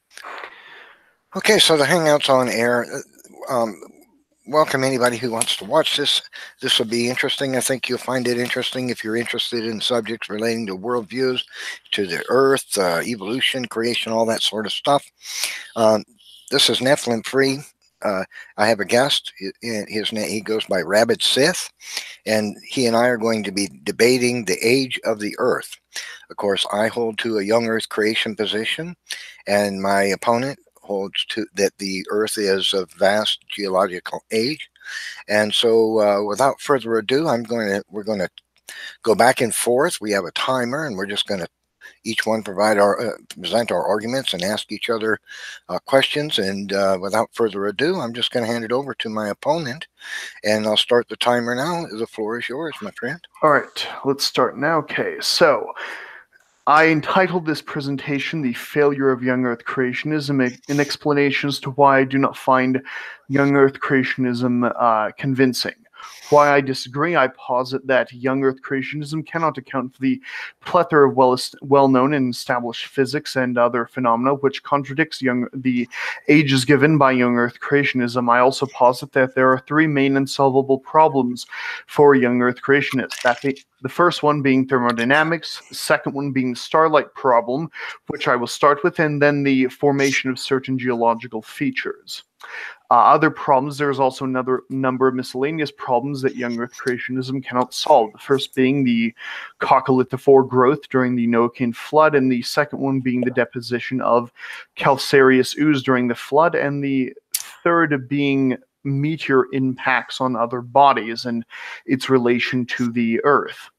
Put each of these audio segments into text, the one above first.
Okay, so the Hangout's on air. Um, Welcome anybody who wants to watch this. This will be interesting. I think you'll find it interesting if you're interested in subjects relating to worldviews, to the Earth, evolution, creation, all that sort of stuff. Um, this is Nephilim free. I have a guest. His name he goes by Rabid Sith, and he and I are going to be debating the age of the Earth. Of course, I hold to a young Earth creation position, and my opponent holds to that the Earth is of vast geological age. And so, without further ado, we're going to go back and forth. We have a timer, and we're just going to each one present our arguments and ask each other questions. And without further ado, I'm just going to hand it over to my opponent, and I'll start the timer now. The floor is yours, my friend. All right, let's start now. Okay, so I entitled this presentation "The Failure of Young Earth Creationism," in explanation as to why I do not find young Earth creationism convincing. Why I disagree, I posit that young Earth creationism cannot account for the plethora of well-known and established physics and other phenomena which contradicts the ages given by young Earth creationism. I also posit that there are three main unsolvable problems for young Earth creationists. The first one being thermodynamics, the second one being the starlight problem, which I will start with, and then the formation of certain geological features. Other problems, there's also another number of miscellaneous problems that young Earth creationism cannot solve. The first being the coccolithophore growth during the Noachian flood, and the second one being the deposition of calcareous ooze during the flood, and the third being meteor impacts on other bodies and its relation to the Earth.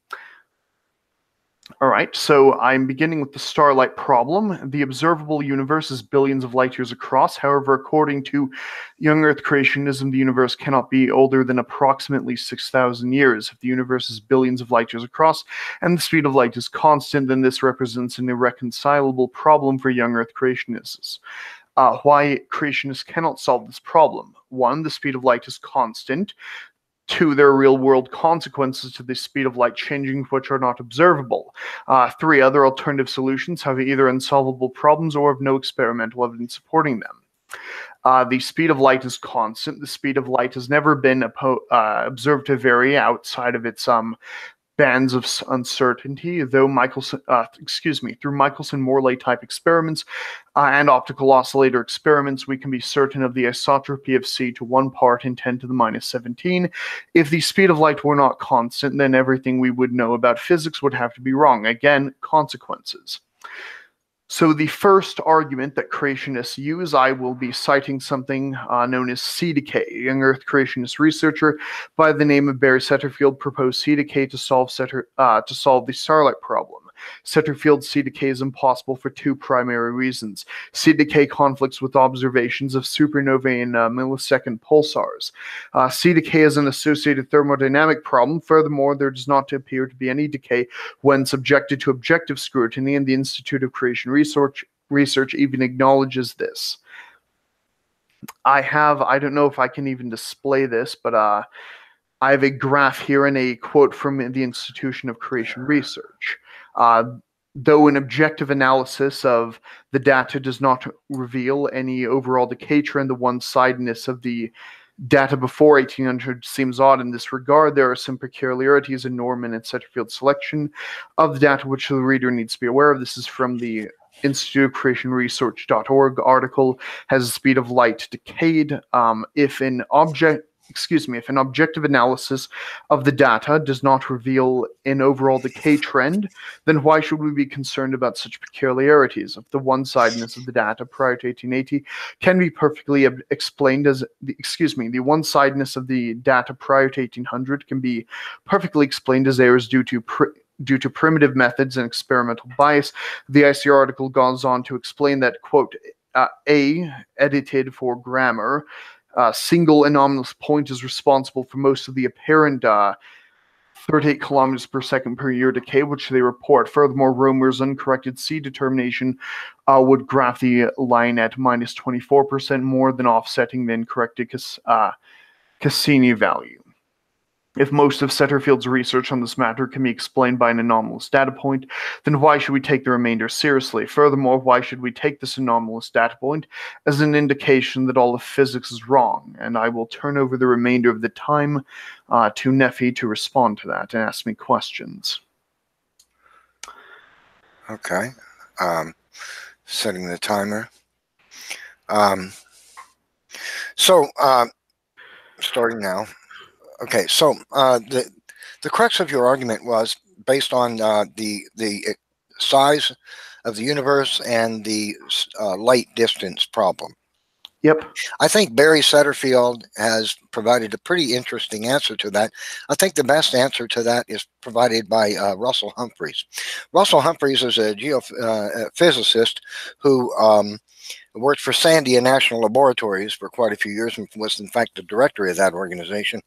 All right, so I'm beginning with the starlight problem. The observable universe is billions of light years across. However, according to young Earth creationism, the universe cannot be older than approximately 6,000 years. If the universe is billions of light years across and the speed of light is constant, then this represents an irreconcilable problem for young Earth creationists. Why creationists cannot solve this problem? One, the speed of light is constant. Two, there are real-world consequences to the speed of light changing which are not observable. Three, other alternative solutions have either unsolvable problems or have no experimental evidence supporting them. The speed of light is constant. The speed of light has never been observed to vary outside of its bands of uncertainty, though through Michelson-Morley type experiments and optical oscillator experiments, we can be certain of the isotropy of c to 1 part in 10 to the minus 17. If the speed of light were not constant, then everything we would know about physics would have to be wrong. Again, consequences. So the first argument that creationists use, I will be citing something known as C decay. A young Earth creationist researcher by the name of Barry Setterfield proposed C decay to solve the starlight problem. Setterfield's C decay is impossible for two primary reasons. C decay conflicts with observations of supernovae and millisecond pulsars. C decay is an associated thermodynamic problem. Furthermore, there does not appear to be any decay when subjected to objective scrutiny, and the Institute of Creation Research even acknowledges this. I don't know if I can even display this, but I have a graph here and a quote from the Institution of Creation Research. Though an objective analysis of the data does not reveal any overall decay trend, the one-sidedness of the data before 1800 seems odd in this regard. There are some peculiarities in Norman and Setterfield's selection of the data which the reader needs to be aware of. This is from the Institute of Creation Research.org article. Has the speed of light decayed? If an objective analysis of the data does not reveal an overall decay trend, then why should we be concerned about such peculiarities? If the one-sidedness of the data prior to 1880 can be perfectly explained as the one-sidedness of the data prior to 1800 can be perfectly explained as errors due to primitive methods and experimental bias. The ICR article goes on to explain that, quote, A, edited for grammar, single anomalous point is responsible for most of the apparent 38 kilometers per second per year decay, which they report. Furthermore, Romer's uncorrected C determination would graph the line at minus 24%, more than offsetting the incorrected Cassini value. If most of Setterfield's research on this matter can be explained by an anomalous data point, then why should we take the remainder seriously? Furthermore, why should we take this anomalous data point as an indication that all of physics is wrong? And I will turn over the remainder of the time to Nephi to respond to that and ask me questions. Okay. Setting the timer. Starting now. Okay, so the crux of your argument was based on the size of the universe and the light distance problem. Yep. I think Barry Setterfield has provided a pretty interesting answer to that. I think the best answer to that is provided by Russell Humphreys. Russell Humphreys is a geophysicist who worked for Sandia National Laboratories for quite a few years and was, in fact, the director of that organization.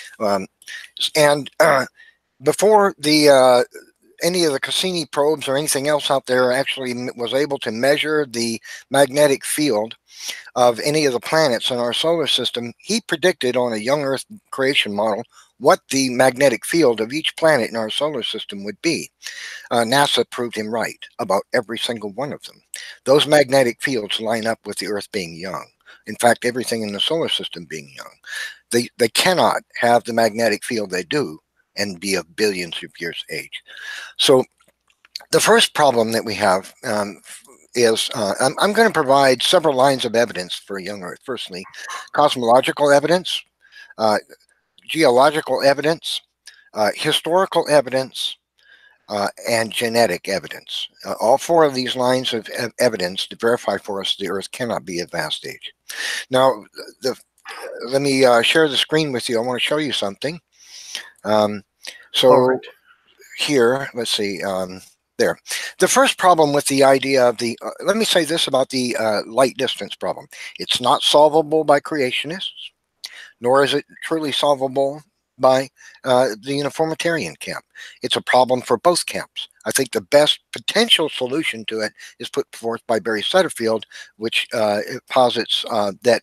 Before any of the Cassini probes or anything else out there actually was able to measure the magnetic field of any of the planets in our solar system, he predicted on a young Earth creation model what the magnetic field of each planet in our solar system would be. NASA proved him right about every single one of them. Those magnetic fields line up with the Earth being young. In fact, everything in the solar system being young. They cannot have the magnetic field they do and be of billions of years age. So the first problem that we have is I'm going to provide several lines of evidence for young Earth. Firstly, cosmological evidence, geological evidence, historical evidence, and genetic evidence. All four of these lines of evidence to verify for us the Earth cannot be at vast age. Now, let me share the screen with you. I want to show you something. So here, let's see. There. The first problem with the idea of the, let me say this about the light distance problem. It's not solvable by creationists, nor is it truly solvable by the uniformitarian camp. It's a problem for both camps. I think the best potential solution to it is put forth by Barry Setterfield, which posits that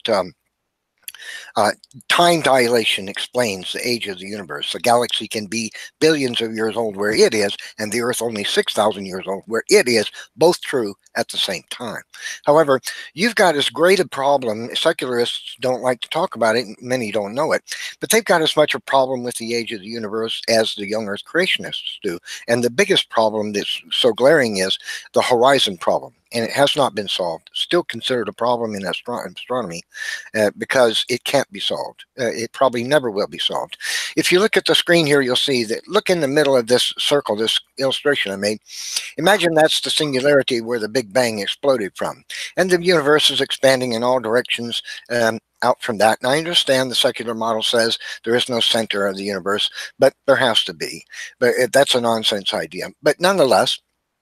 time dilation explains the age of the universe. The galaxy can be billions of years old where it is, and the Earth only 6,000 years old where it is, both true at the same time. However, you've got as great a problem, secularists don't like to talk about it, and many don't know it, but they've got as much a problem with the age of the universe as the young Earth creationists do. And the biggest problem that's so glaring is the horizon problem. And it has not been solved. Still considered a problem in astronomy because it can't be solved. It probably never will be solved. If you look at the screen here, you'll see that, look in the middle of this circle, this illustration I made. Imagine that's the singularity where the Big Bang exploded from. And the universe is expanding in all directions out from that. And I understand the secular model says there is no center of the universe, but there has to be. But that's a nonsense idea. But nonetheless,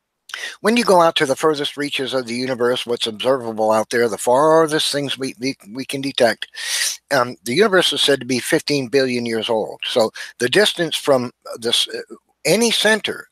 when you go out to the furthest reaches of the universe, what's observable out there, the farthest things we can detect, the universe is said to be 15 billion years old. So the distance from this any center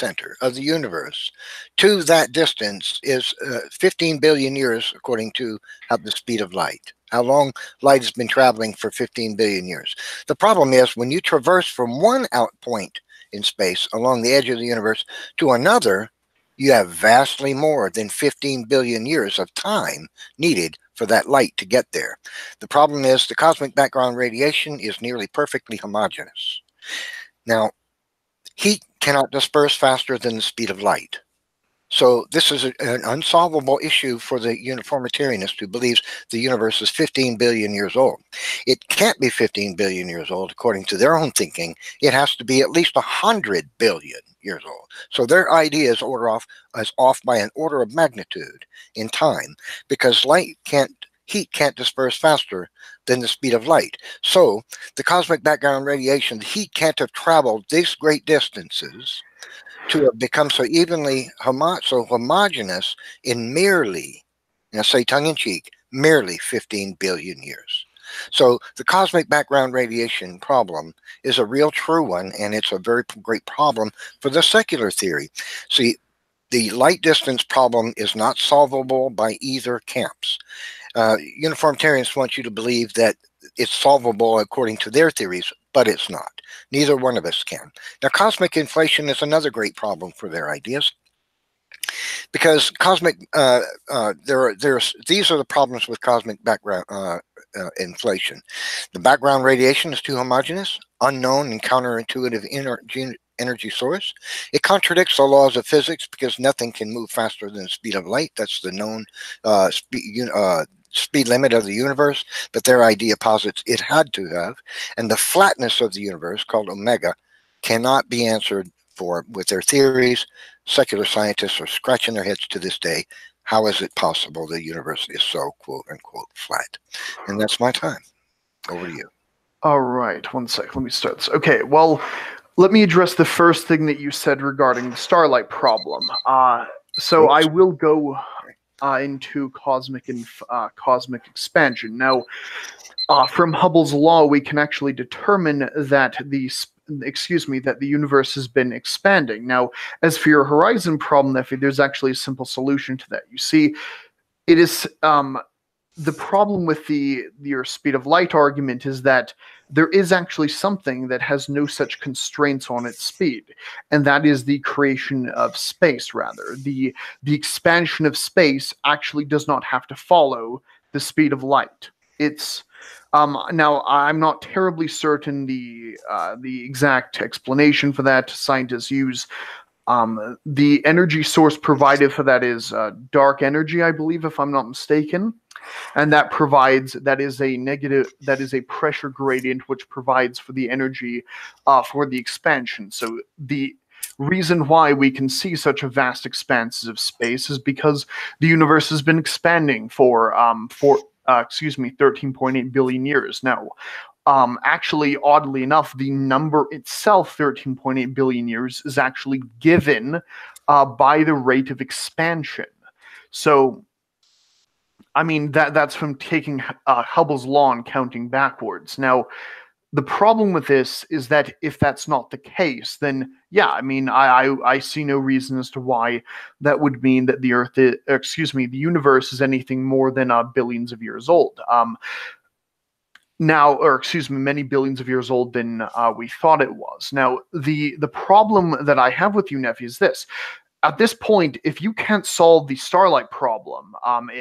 of the universe to that distance is 15 billion years, according to the speed of light. How long light has been traveling for 15 billion years. The problem is when you traverse from one out point in space along the edge of the universe to another, you have vastly more than 15 billion years of time needed for that light to get there. The problem is the cosmic background radiation is nearly perfectly homogeneous. Now, heat cannot disperse faster than the speed of light. So this is an unsolvable issue for the uniformitarianist who believes the universe is 15 billion years old. It can't be 15 billion years old according to their own thinking. It has to be at least 100 billion years old. So their idea is off by an order of magnitude in time because heat can't disperse faster than the speed of light. So the cosmic background radiation, the heat can't have traveled these great distances to have become so evenly homogeneous in merely, say tongue-in-cheek, merely 15 billion years. So the cosmic background radiation problem is a real true one, and it's a very great problem for the secular theory. See, the light distance problem is not solvable by either camps. Uniformitarians want you to believe that it's solvable according to their theories, but it's not. Neither one of us can. Now, cosmic inflation is another great problem for their ideas, because these are the problems with cosmic background inflation. The background radiation is too homogeneous, unknown, and counterintuitive energy source. It contradicts the laws of physics because nothing can move faster than the speed of light. That's the known speed limit of the universe, but their idea posits it had to have. And the flatness of the universe, called omega, cannot be answered for with their theories. Secular scientists are scratching their heads to this day. How is it possible the universe is so quote unquote flat? And that's my time. Over to you. All right, one sec. Let me start this. Okay, well, let me address the first thing that you said regarding the starlight problem. So I will go into cosmic expansion. Now, from Hubble's law, we can actually determine that that the universe has been expanding. Now, as for your horizon problem, Neffy, there's actually a simple solution to that. You see, it is the problem with your speed of light argument is that there is actually something that has no such constraints on its speed, and that is the creation of space. Rather, the expansion of space actually does not have to follow the speed of light. It's now, I'm not terribly certain the exact explanation for that. Scientists use the energy source provided for that is dark energy, I believe, if I'm not mistaken, and that is a pressure gradient which provides for the energy for the expansion. So the reason why we can see such a vast expanses of space is because the universe has been expanding for 13.8 billion years. Now, actually, oddly enough, the number itself, 13.8 billion years, is actually given by the rate of expansion. So, I mean, that's from taking Hubble's law and counting backwards. Now, the problem with this is that if that's not the case, then yeah, I mean, I see no reason as to why that would mean that the universe is anything more than billions of years old. Many billions of years old than we thought it was. Now, the problem that I have with you, Neffy, is this. At this point, if you can't solve the starlight problem,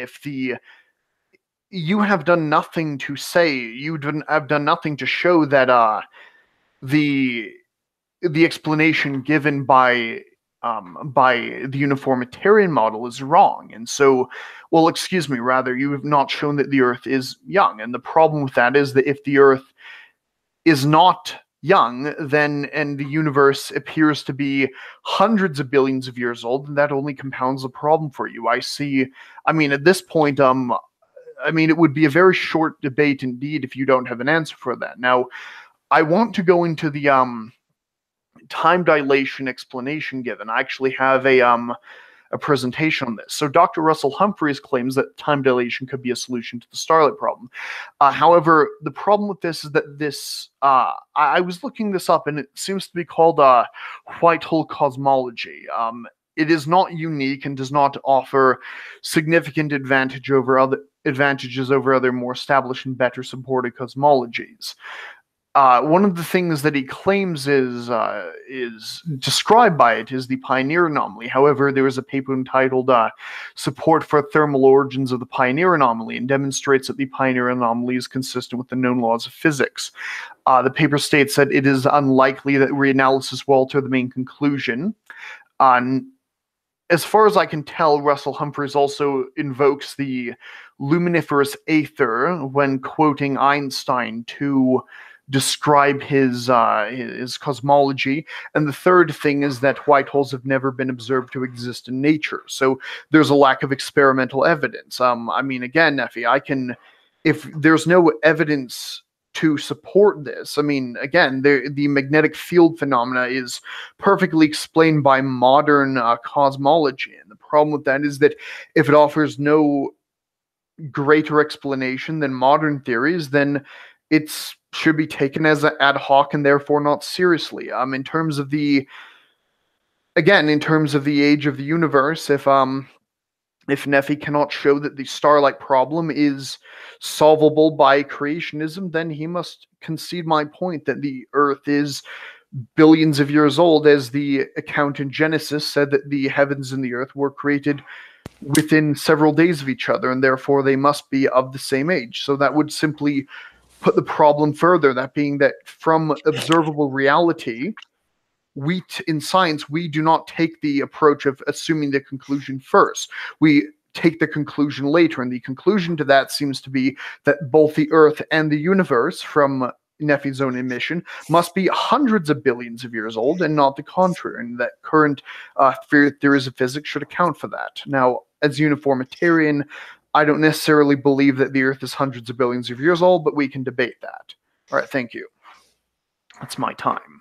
you have done nothing to say, have done nothing to show that the explanation given by the uniformitarian model is wrong. And so, you have not shown that the Earth is young. And the problem with that is that if the Earth is not young, and the universe appears to be hundreds of billions of years old, then that only compounds the problem for you. At this point, it would be a very short debate indeed if you don't have an answer for that. Now, I want to go into the time dilation explanation given. I actually have a presentation on this. So Dr. Russell Humphreys claims that time dilation could be a solution to the starlight problem. However, the problem with this is that I was looking this up, and it seems to be called white hole cosmology. It is not unique and does not offer significant advantages over other more established and better supported cosmologies. One of the things that he claims is described by it is the Pioneer Anomaly. However, there is a paper entitled Support for Thermal Origins of the Pioneer Anomaly, and demonstrates that the Pioneer Anomaly is consistent with the known laws of physics. The paper states that it is unlikely that reanalysis will alter the main conclusion. As far as I can tell, Russell Humphreys also invokes the luminiferous aether when quoting Einstein to describe his cosmology. And the third thing is that white holes have never been observed to exist in nature. So there's a lack of experimental evidence. Again, Neffy, if there's no evidence to support this, again, the magnetic field phenomena is perfectly explained by modern cosmology. And the problem with that is that if it offers no greater explanation than modern theories, then it should be taken as ad hoc and therefore not seriously. In terms of the age of the universe, if If Nephi cannot show that the starlight problem is solvable by creationism, then he must concede my point that the Earth is billions of years old, as the account in Genesis said that the heavens and the earth were created within several days of each other, and therefore they must be of the same age. So that would simply put the problem further, that being that from observable reality, in science, we do not take the approach of assuming the conclusion first. We take the conclusion later, and the conclusion to that seems to be that both the Earth and the universe, from Nephi's own admission, must be hundreds of billions of years old, and not the contrary, and that current theories of physics should account for that. Now, as uniformitarian, I don't necessarily believe that the Earth is hundreds of billions of years old, but we can debate that. All right, thank you. That's my time.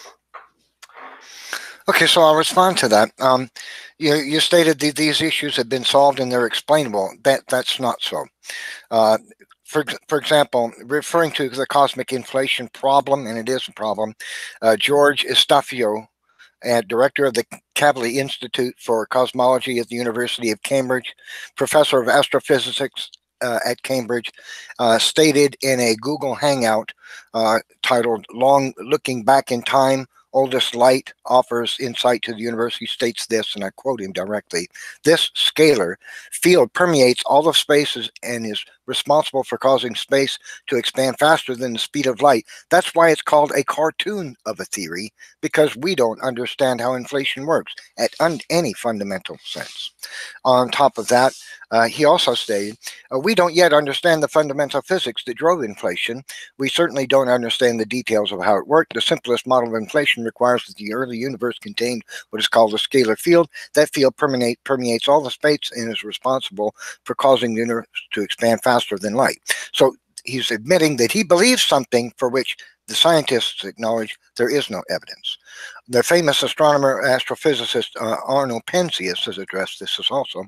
Okay, so I'll respond to that. You stated that these issues have been solved and they're explainable. That's not so. For example, referring to the cosmic inflation problem, and it is a problem, George Estafio, director of the Kavli Institute for Cosmology at the University of Cambridge, professor of astrophysics at Cambridge, stated in a Google Hangout titled Looking Back in Time, Oldest Light Offers Insight to the Universe. He states this, and I quote him directly: "This scalar field permeates all of spaces and is responsible for causing space to expand faster than the speed of light. That's why it's called a cartoon of a theory, because we don't understand how inflation works at any fundamental sense." On top of that, he also stated, "We don't yet understand the fundamental physics that drove inflation. We certainly don't understand the details of how it worked. The simplest model of inflation requires that the early universe contained what is called a scalar field. That field permeates all the space and is responsible for causing the universe to expand faster than light." So he's admitting that he believes something for which the scientists acknowledge there is no evidence. The famous astronomer, astrophysicist Arno Penzias has addressed this as also.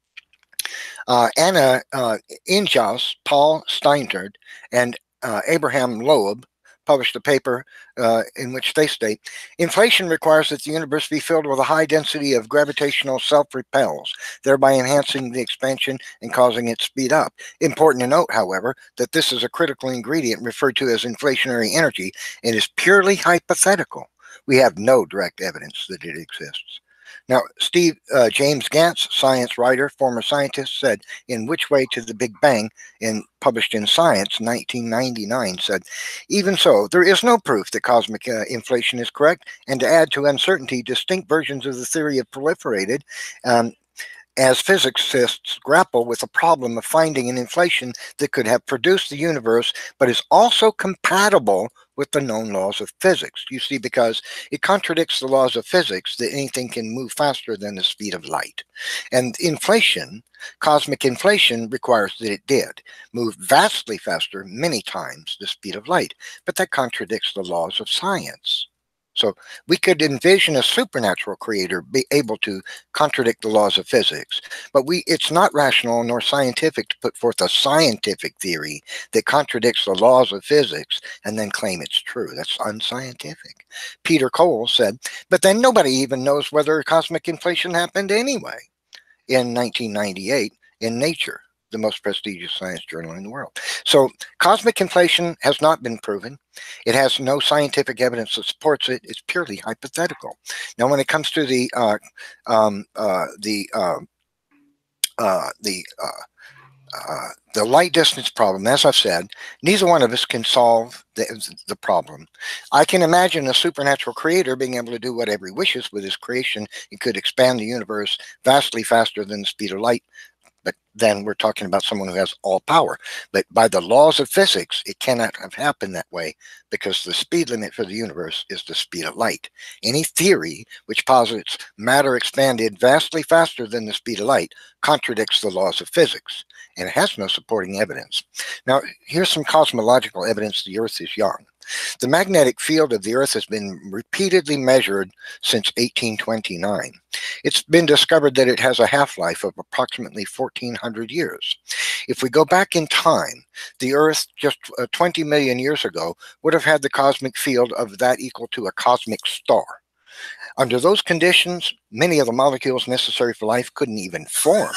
Anna Injas, Paul Steinert, and Abraham Loeb published a paper in which they state, "Inflation requires that the universe be filled with a high density of gravitational self-repels, thereby enhancing the expansion and causing it to speed up. Important to note, however, that this is a critical ingredient referred to as inflationary energy and is purely hypothetical. We have no direct evidence that it exists." Now, James Gantz, science writer, former scientist, said in Which Way to the Big Bang, published in Science 1999, said, "Even so, there is no proof that cosmic inflation is correct, and to add to uncertainty, distinct versions of the theory have proliferated as physicists grapple with the problem of finding an inflation that could have produced the universe, but is also compatible with the known laws of physics." You see, because it contradicts the laws of physics that anything can move faster than the speed of light. And inflation, cosmic inflation, requires that it did move vastly faster, many times the speed of light. But that contradicts the laws of science. So we could envision a supernatural creator be able to contradict the laws of physics, but it's not rational nor scientific to put forth a scientific theory that contradicts the laws of physics and then claim it's true. That's unscientific. Peter Cole said, "But then nobody even knows whether cosmic inflation happened anyway," in 1998 in Nature, the most prestigious science journal in the world. So cosmic inflation has not been proven. It has no scientific evidence that supports it. It's purely hypothetical. Now, when it comes to the light distance problem, as I've said, neither one of us can solve the problem. I can imagine a supernatural creator being able to do whatever he wishes with his creation. He could expand the universe vastly faster than the speed of light. But then we're talking about someone who has all power. But by the laws of physics, it cannot have happened that way, because the speed limit for the universe is the speed of light. Any theory which posits matter expanded vastly faster than the speed of light contradicts the laws of physics, and it has no supporting evidence. Now, here's some cosmological evidence the Earth is young. The magnetic field of the Earth has been repeatedly measured since 1829. It's been discovered that it has a half-life of approximately 1,400 years. If we go back in time, the Earth just 20 million years ago would have had the cosmic field of that equal to a cosmic star. Under those conditions, many of the molecules necessary for life couldn't even form.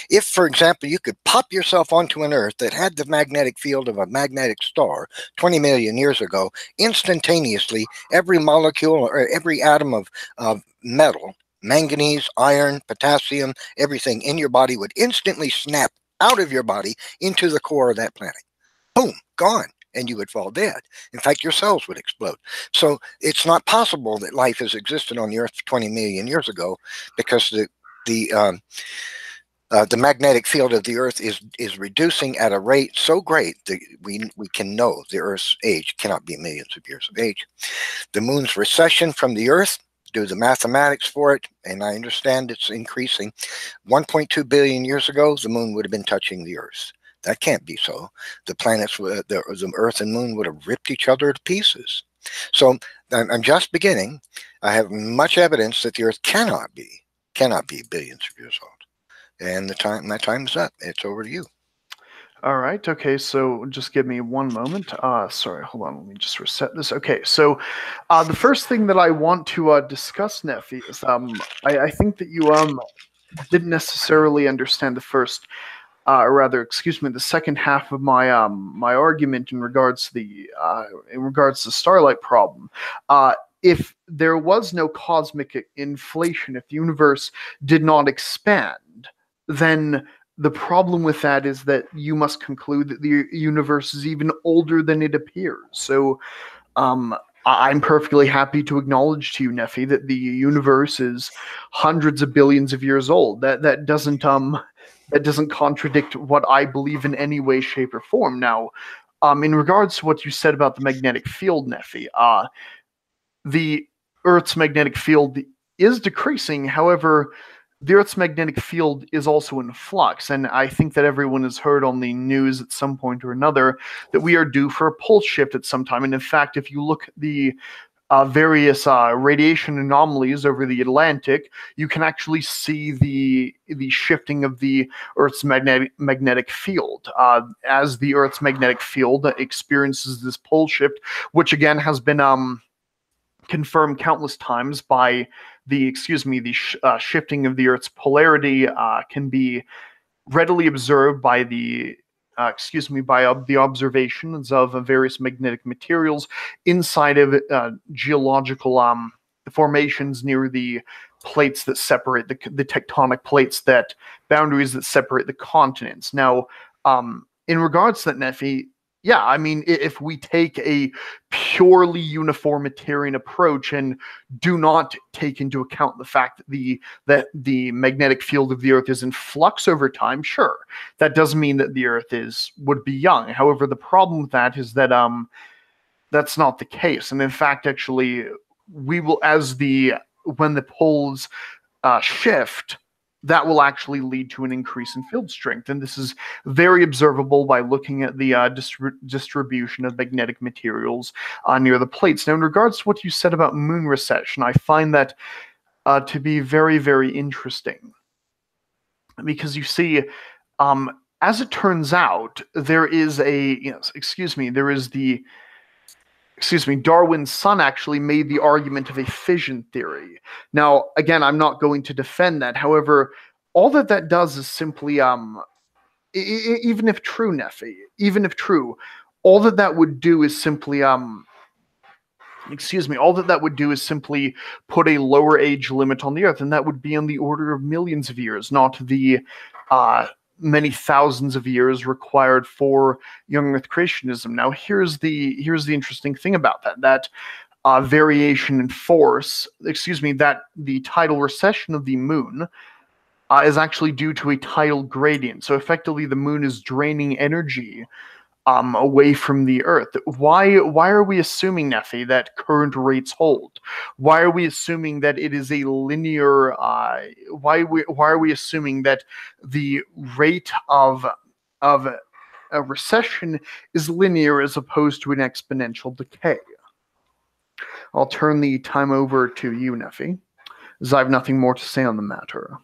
If, for example, you could pop yourself onto an Earth that had the magnetic field of a magnetic star 20 million years ago, instantaneously, every molecule or every atom of metal, manganese, iron, potassium, everything in your body would instantly snap out of your body into the core of that planet. Boom, gone. And you would fall dead. In fact, your cells would explode. So it's not possible that life has existed on the Earth 20 million years ago, because the magnetic field of the Earth is reducing at a rate so great that we can know the Earth's age cannot be millions of years of age. The moon's recession from the Earth, do the mathematics for it, and I understand it's increasing. 1.2 billion years ago, the moon would have been touching the Earth. That can't be so. The planets, the Earth and Moon would have ripped each other to pieces. So I'm just beginning. I have much evidence that the Earth cannot be billions of years old. And my time is up. It's over to you. All right. Okay. So just give me one moment. Sorry. Hold on. Let me just reset this. Okay. So the first thing that I want to discuss, Nephi, is I think that you didn't necessarily understand the first. Or rather, excuse me, the second half of my my argument in regards to the starlight problem. If there was no cosmic inflation, if the universe did not expand, then the problem with that is that you must conclude that the universe is even older than it appears. So, I'm perfectly happy to acknowledge to you, Nephi, that the universe is hundreds of billions of years old. That doesn't contradict what I believe in any way, shape, or form. Now, in regards to what you said about the magnetic field, Nephi, the Earth's magnetic field is decreasing. However, the Earth's magnetic field is also in flux, and I think that everyone has heard on the news at some point or another that we are due for a pole shift at some time. And in fact, if you look at the various radiation anomalies over the Atlantic, you can actually see the shifting of the Earth's magnetic field as the Earth's magnetic field experiences this pole shift, which again has been confirmed countless times by the shifting of the Earth's polarity can be readily observed by the the observations of various magnetic materials inside of geological formations near the plates that separate the tectonic plates, that boundaries that separate the continents. Now, in regards to that, Nephi, yeah, I mean, if we take a purely uniformitarian approach and do not take into account the fact that the magnetic field of the Earth is in flux over time, sure, that does mean that the Earth would be young. However, the problem with that is that that's not the case, and in fact, actually, we will when the poles shift, that will actually lead to an increase in field strength. And this is very observable by looking at the distribution of magnetic materials near the plates. Now, in regards to what you said about moon recession, I find that to be very, very interesting. Because you see, as it turns out, there is Darwin's son actually made the argument of a fission theory. Now, again, I'm not going to defend that. However, all that does is simply, even if true, Nephi, even if true, all that would do is simply, all that would do is simply put a lower age limit on the Earth, and that would be on the order of millions of years, not the many thousands of years required for young Earth creationism. Now, here's the interesting thing about that variation in force, that the tidal recession of the moon is actually due to a tidal gradient. So effectively, the moon is draining energy away from the Earth. Why are we assuming, Nephi, that current rates hold? Why are we assuming that it is a linear? Why are we assuming that the rate of a recession is linear as opposed to an exponential decay? I'll turn the time over to you, Nephi, as I have nothing more to say on the matter.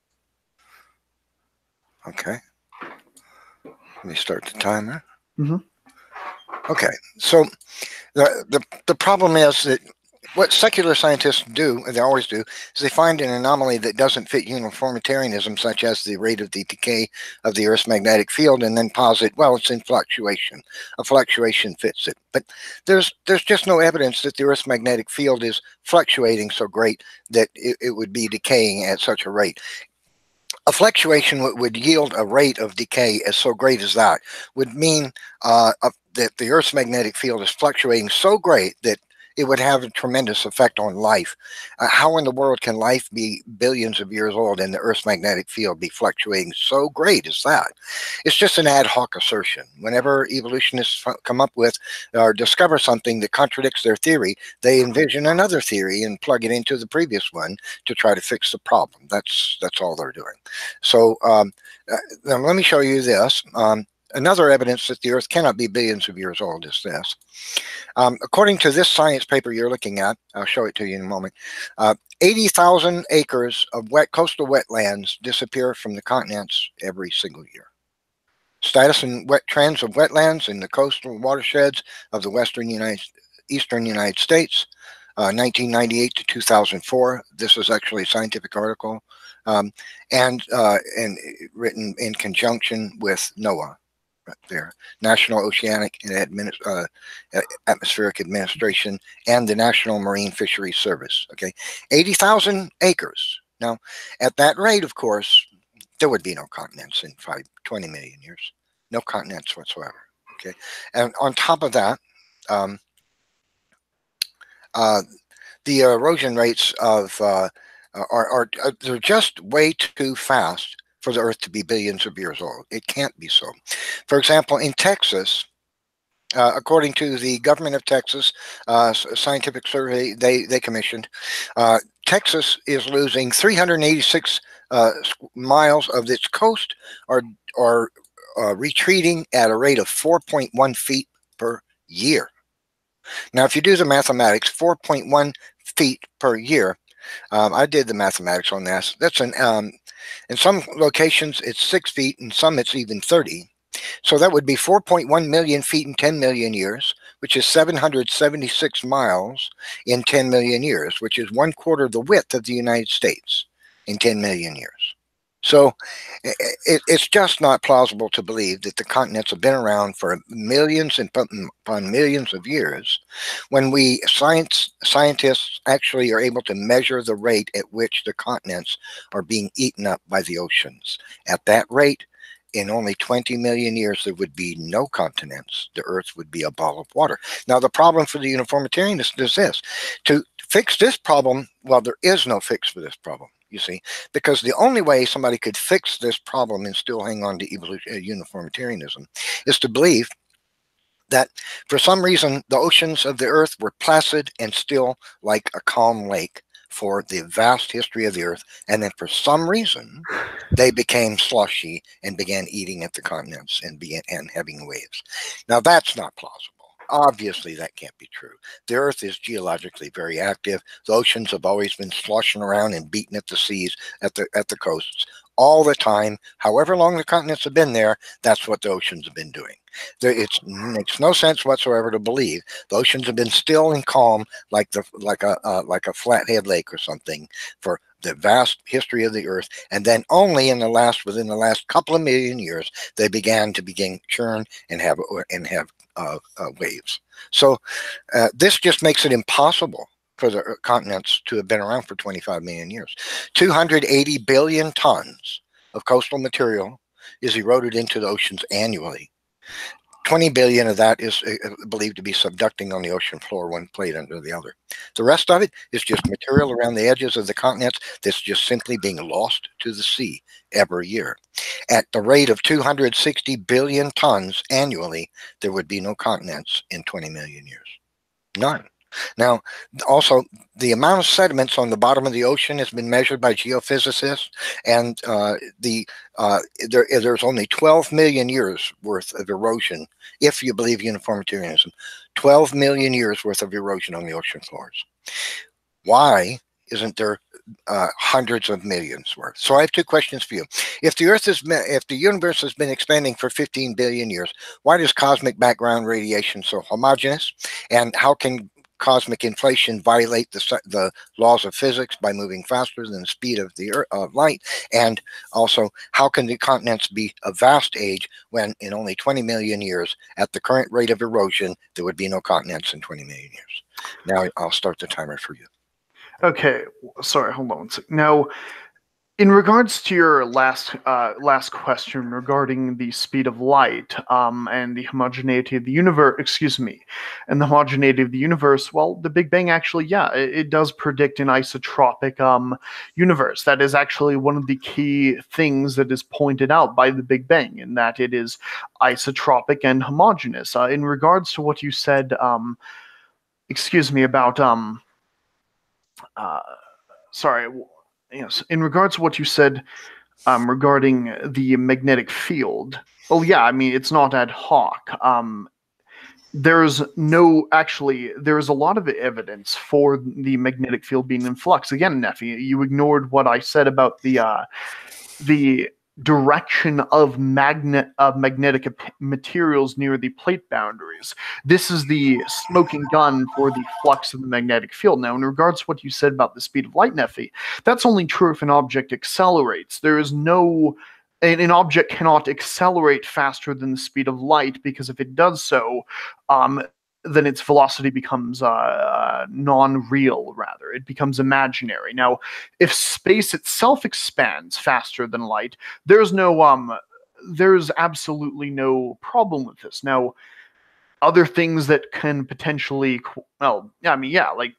Okay. Let me start the timer. Mm-hmm. Okay, so the problem is that what secular scientists do, they always do, is they find an anomaly that doesn't fit uniformitarianism, such as the rate of the decay of the Earth's magnetic field, and then posit, well, it's in fluctuation. A fluctuation fits it. But there's just no evidence that the Earth's magnetic field is fluctuating so great that it would be decaying at such a rate. A fluctuation would yield a rate of decay as so great as that would mean that the Earth's magnetic field is fluctuating so great that it would have a tremendous effect on life. How in the world can life be billions of years old and the Earth's magnetic field be fluctuating so great as that? It's just an ad hoc assertion. Whenever evolutionists come up with or discover something that contradicts their theory, they envision another theory and plug it into the previous one to try to fix the problem. That's all they're doing. So now let me show you this. Another evidence that the Earth cannot be billions of years old is this. According to this science paper you're looking at, I'll show it to you in a moment, 80,000 acres of coastal wetlands disappear from the continents every single year. Status and trends of wetlands in the coastal watersheds of the eastern United States, 1998 to 2004. This is actually a scientific article, and written in conjunction with NOAA. Right there, National Oceanic and Atmospheric Administration and the National Marine Fisheries Service. Okay, 80,000 acres. Now, at that rate, of course, there would be no continents in 20 million years. No continents whatsoever. Okay, and on top of that, the erosion rates of they're just way too fast for the Earth to be billions of years old. It can't be so. For example, in Texas, according to the government of Texas scientific survey they commissioned, Texas is losing 386 miles of its coast, or retreating at a rate of 4.1 feet per year. Now, if you do the mathematics, 4.1 feet per year, I did the mathematics on this. That's in some locations it's 6 feet, in some it's even 30. So that would be 4.1 million feet in 10 million years, which is 776 miles in 10 million years, which is 1/4 the width of the United States in 10 million years. So it's just not plausible to believe that the continents have been around for millions and upon millions of years, when scientists actually are able to measure the rate at which the continents are being eaten up by the oceans. At that rate, in only 20 million years, there would be no continents. The Earth would be a ball of water. Now, the problem for the uniformitarianist is this. To fix this problem, well, there is no fix for this problem, you see, because the only way somebody could fix this problem and still hang on to uniformitarianism is to believe that for some reason the oceans of the Earth were placid and still like a calm lake for the vast history of the Earth, and then for some reason they became slushy and began eating at the continents and having waves. Now, that's not plausible. Obviously, that can't be true. The Earth is geologically very active. The oceans have always been sloshing around and beating at the seas, at the coasts, all the time. However long the continents have been there, that's what the oceans have been doing. It makes no sense whatsoever to believe the oceans have been still and calm like a flathead lake or something for the vast history of the Earth, and then only within the last couple of million years they began to churn and have waves. So this just makes it impossible for the continents to have been around for 25 million years. 280 billion tons of coastal material is eroded into the oceans annually. 20 billion of that is believed to be subducting on the ocean floor, one plate under the other. The rest of it is just material around the edges of the continents that's just simply being lost to the sea every year. At the rate of 260 billion tons annually, there would be no continents in 20 million years. None. Now, also, the amount of sediments on the bottom of the ocean has been measured by geophysicists, and there's only 12 million years worth of erosion, if you believe uniformitarianism. 12 million years worth of erosion on the ocean floors. Why isn't there hundreds of millions worth? So I have two questions for you. If the universe has been expanding for 15 billion years, why is cosmic background radiation so homogeneous, and how can cosmic inflation violate the laws of physics by moving faster than the speed of the light? And also, how can the continents be a vast age when in only 20 million years, at the current rate of erosion, there would be no continents in 20 million years? Now I'll start the timer for you. Okay, sorry, hold on one second. Now, in regards to your last question regarding the speed of light and the homogeneity of the universe, and the homogeneity of the universe, well, the Big Bang actually, yeah, it does predict an isotropic universe. That is actually one of the key things that is pointed out by the Big Bang, in that it is isotropic and homogeneous. In regards to what you said, about sorry. Yes, in regards to what you said regarding the magnetic field, well, yeah, I mean, it's not ad hoc. There's a lot of evidence for the magnetic field being in flux. Again, Neffy, you ignored what I said about the direction of magnetic materials near the plate boundaries. This is the smoking gun for the flux of the magnetic field. Now, in regards to what you said about the speed of light, Neffy, that's only true if an object accelerates. There is no an object cannot accelerate faster than the speed of light, because if it does so, then its velocity becomes non-real, rather. It becomes imaginary. Now, if space itself expands faster than light, there's absolutely no problem with this. Now, other things that can potentially, like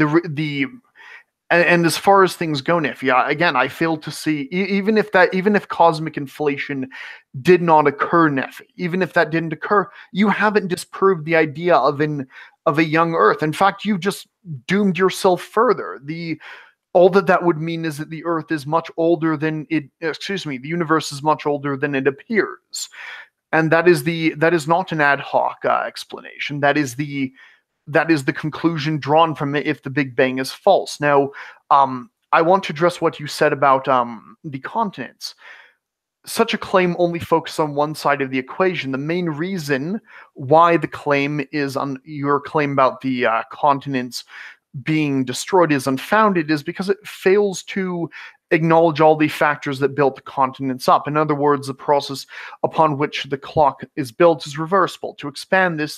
and as far as things go, Nifty, again, I fail to see, even if cosmic inflation did not occur, Neffy, even if that didn't occur, you haven't disproved the idea of a young Earth. In fact, you just doomed yourself further. All that would mean is that the Earth is much older than it. The universe is much older than it appears, and that is not an ad hoc explanation. That is the conclusion drawn from it if the Big Bang is false. Now, I want to address what you said about the continents. Such a claim only focuses on one side of the equation. The main reason why the claim is on your claim about the continents being destroyed is unfounded is because it fails to acknowledge all the factors that built the continents up. In other words, the process upon which the clock is built is reversible. To expand this,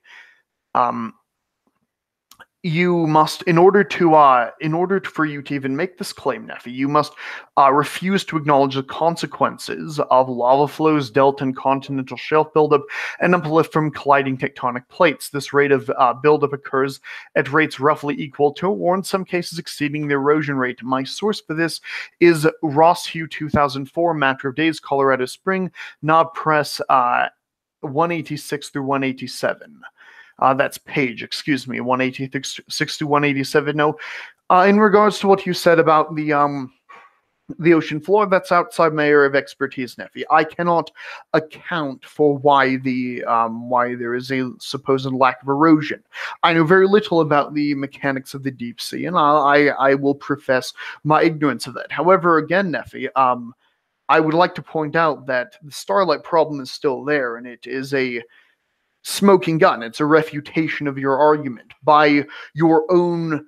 you must, in order for you to even make this claim, Neffy, you must refuse to acknowledge the consequences of lava flows, delta and continental shelf buildup, and uplift from colliding tectonic plates. This rate of buildup occurs at rates roughly equal to, or in some cases exceeding, the erosion rate. My source for this is Rosshew 2004, Matter of Days, Colorado Spring, Knob Press 186 through 187. That's page, 186 to 187. No, in regards to what you said about the ocean floor, that's outside my area of expertise, Neffy. I cannot account for why there is a supposed lack of erosion. I know very little about the mechanics of the deep sea, and I will profess my ignorance of that. However, again, Neffy, I would like to point out that the starlight problem is still there, and it is a smoking gun. It's a refutation of your argument by the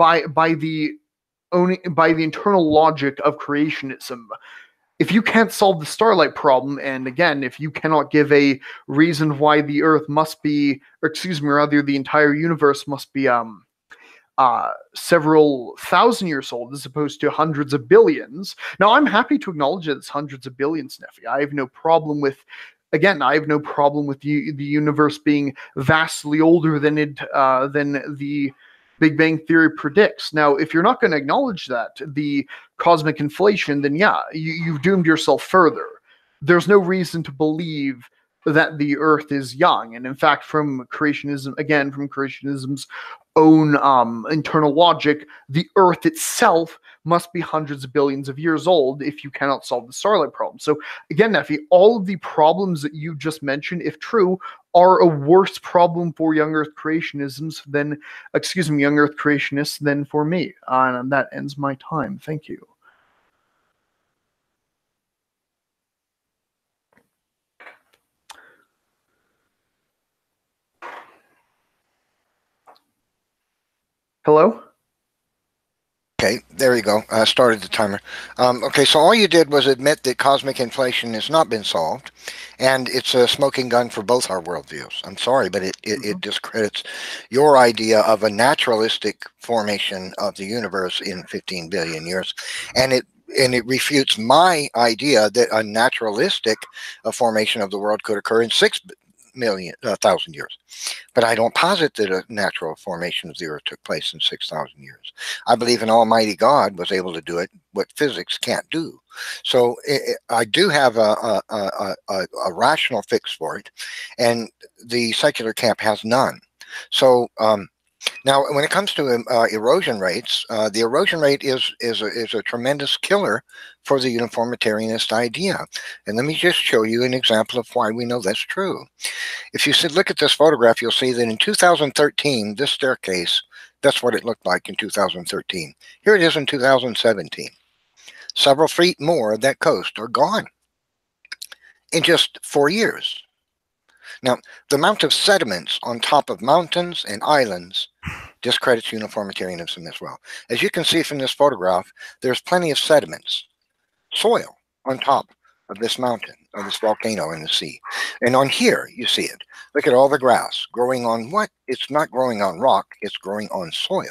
internal logic of creationism. If you can't solve the starlight problem, and again, if you cannot give a reason why the Earth must be, the entire universe must be several thousand years old as opposed to hundreds of billions. Now, I'm happy to acknowledge that it's hundreds of billions, Neffy. I have no problem with the universe being vastly older than the Big Bang Theory predicts. Now, if you're not going to acknowledge that, the cosmic inflation, then yeah, you've doomed yourself further. There's no reason to believe that the Earth is young. And in fact, from creationism's own internal logic, the Earth itself must be hundreds of billions of years old if you cannot solve the starlight problem. So again, Neffy, all of the problems that you just mentioned, if true, are a worse problem for young Earth creationists than for me. And that ends my time. Thank you. Hello? Okay, there you go. I started the timer. Okay, so all you did was admit that cosmic inflation has not been solved, and it's a smoking gun for both our worldviews. I'm sorry, but it discredits your idea of a naturalistic formation of the universe in 15 billion years, and it refutes my idea that a naturalistic formation of the world could occur in 6,000 years. But I don't posit that a natural formation of the earth took place in 6,000 years. I believe an almighty God was able to do it, what physics can't do. So I do have a rational fix for it, and the secular camp has none. So now, when it comes to erosion rates, the erosion rate is a tremendous killer for the uniformitarianist idea. And let me just show you an example of why we know that's true. If you look at this photograph, you'll see that in 2013, this staircase, that's what it looked like in 2013. Here it is in 2017. Several feet more of that coast are gone in just 4 years. Now, the amount of sediments on top of mountains and islands discredits uniformitarianism as well. As you can see from this photograph, there's plenty of sediments, soil on top of this mountain, of this volcano in the sea. And on here, you see it. Look at all the grass growing on what? It's not growing on rock, it's growing on soil.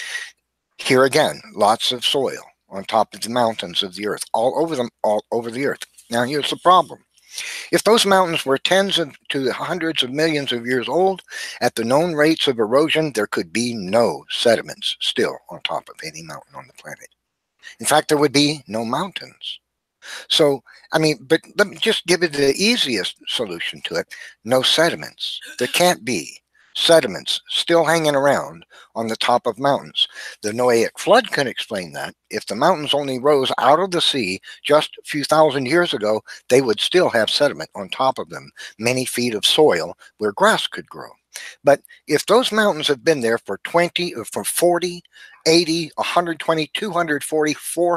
Here again, lots of soil on top of the mountains of the earth, all over them, all over the earth. Now here's the problem. If those mountains were tens to hundreds of millions of years old, at the known rates of erosion, there could be no sediments still on top of any mountain on the planet. In fact, there would be no mountains. So, I mean, but let me just give it the easiest solution to it. No sediments. There can't be sediments still hanging around on the top of mountains. The Noahic flood can explain that. If the mountains only rose out of the sea just a few thousand years ago, they would still have sediment on top of them, many feet of soil where grass could grow. But if those mountains have been there for 20 or for 40, 80, 120, 240,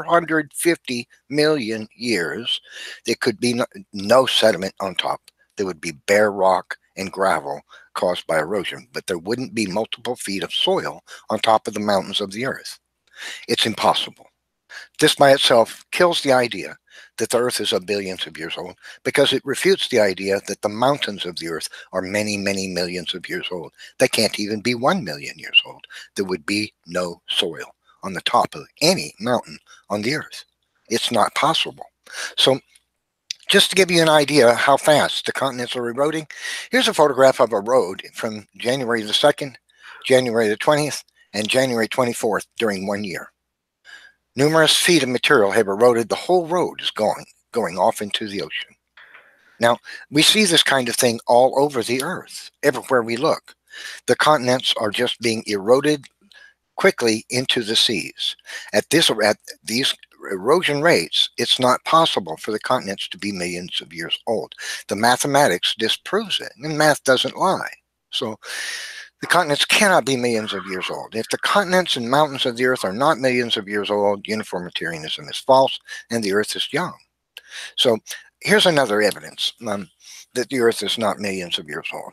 450 million years, there could be no sediment on top. There would be bare rock and gravel caused by erosion, but there wouldn't be multiple feet of soil on top of the mountains of the earth. It's impossible. This by itself kills the idea that the earth is billions of years old, because it refutes the idea that the mountains of the earth are many, many millions of years old. They can't even be 1 million years old. There would be no soil on the top of any mountain on the earth. It's not possible. So just to give you an idea how fast the continents are eroding, here's a photograph of a road from January the 2nd, January the 20th, and January 24th during 1 year. Numerous feet of material have eroded. The whole road is going off into the ocean. Now, we see this kind of thing all over the earth, everywhere we look. The continents are just being eroded quickly into the seas. At these erosion rates, it's not possible for the continents to be millions of years old. The mathematics disproves it, and math doesn't lie. So the continents cannot be millions of years old. If the continents and mountains of the earth are not millions of years old, uniformitarianism is false and the earth is young. So here's another evidence that the earth is not millions of years old.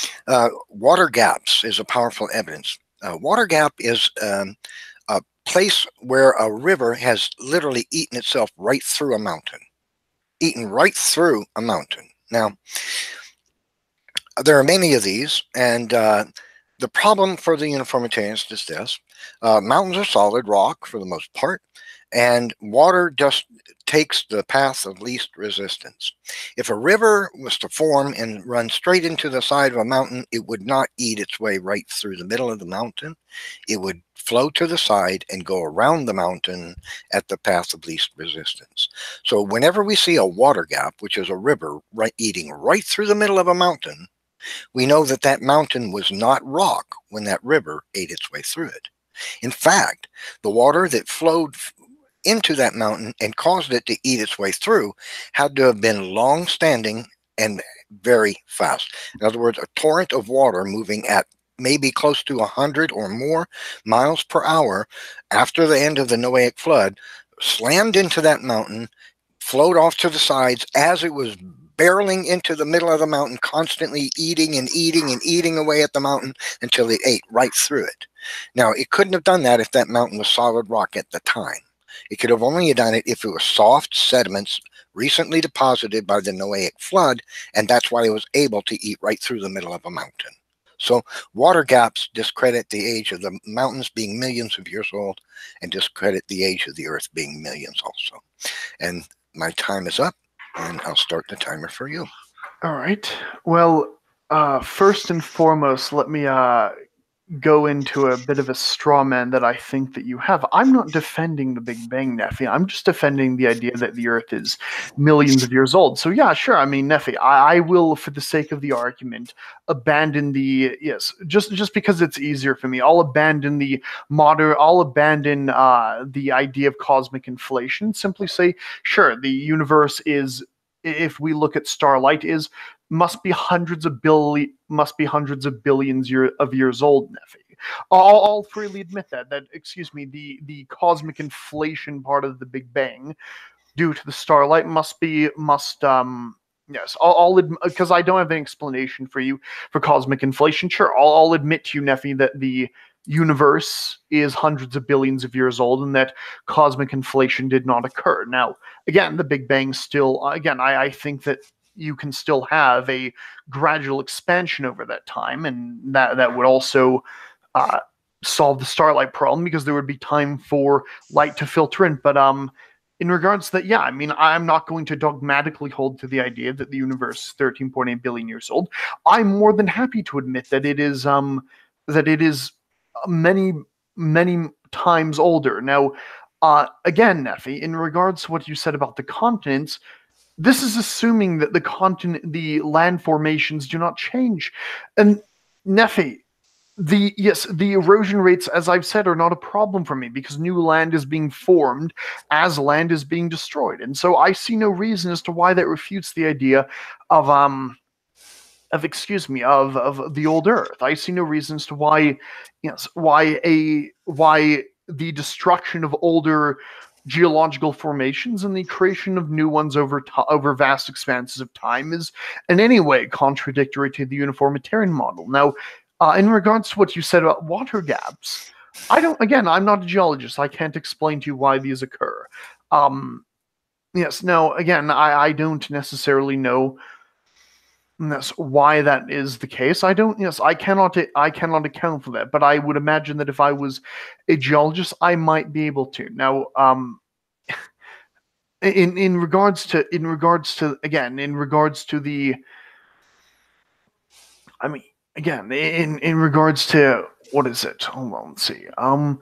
Water gaps is a powerful evidence. Water gap is a place where a river has literally eaten itself right through a mountain. Eaten right through a mountain. Now, there are many of these, and the problem for the uniformitarians is this. Mountains are solid rock for the most part, and water just takes the path of least resistance. If a river was to form and run straight into the side of a mountain, it would not eat its way right through the middle of the mountain. It would flow to the side and go around the mountain at the path of least resistance. So whenever we see a water gap, which is a river eating right through the middle of a mountain, we know that that mountain was not rock when that river ate its way through it. In fact, the water that flowed into that mountain and caused it to eat its way through had to have been long-standing and very fast. In other words, a torrent of water moving at maybe close to 100 or more miles per hour after the end of the Noahic flood slammed into that mountain, flowed off to the sides as it was barreling into the middle of the mountain, constantly eating and eating and eating away at the mountain until it ate right through it. Now, it couldn't have done that if that mountain was solid rock at the time. It could have only done it if it was soft sediments recently deposited by the Noahic flood, and that's why it was able to eat right through the middle of a mountain. So water gaps discredit the age of the mountains being millions of years old and discredit the age of the earth being millions also. And my time is up, and I'll start the timer for you. All right. Well, first and foremost, let me go into a bit of a straw man that I think that you have. I'm not defending the Big Bang, Nephi. I'm just defending the idea that the Earth is millions of years old. So yeah, sure. I mean, Nephi, I will, for the sake of the argument, abandon the just because it's easier for me. I'll abandon the idea of cosmic inflation. Simply say, sure, the universe is, if we look at starlight, must be hundreds of billions of years old, Nephi. I'll freely admit that the cosmic inflation part of the Big Bang due to the starlight yes, I'll admit, because I don't have an explanation for you for cosmic inflation. Sure, I'll admit to you, Nephi, that the universe is hundreds of billions of years old and that cosmic inflation did not occur. Now, again, the Big Bang still, I think that you can still have a gradual expansion over that time, and that would also solve the starlight problem, because there would be time for light to filter in. But in regards to that, yeah, I mean, I'm not going to dogmatically hold to the idea that the universe is 13.8 billion years old. I'm more than happy to admit that it is many, many times older. Now, again, Nephi, in regards to what you said about the continents, this is assuming that the land formations do not change. And Nephi, the erosion rates, as I've said, are not a problem for me, because new land is being formed as land is being destroyed. And so I see no reason as to why that refutes the idea of the old Earth. I see no reasons to why the destruction of older geological formations and the creation of new ones over vast expanses of time is in any way contradictory to the uniformitarian model. Now, in regards to what you said about water gaps, I'm not a geologist. I can't explain to you why these occur. Yes, now, again, I don't necessarily know why that is the case. I cannot account for that, but I would imagine that if I was a geologist, I might be able to. Now, in regards to the, I mean, again, in regards to, what is it? Hold on, let's see. Let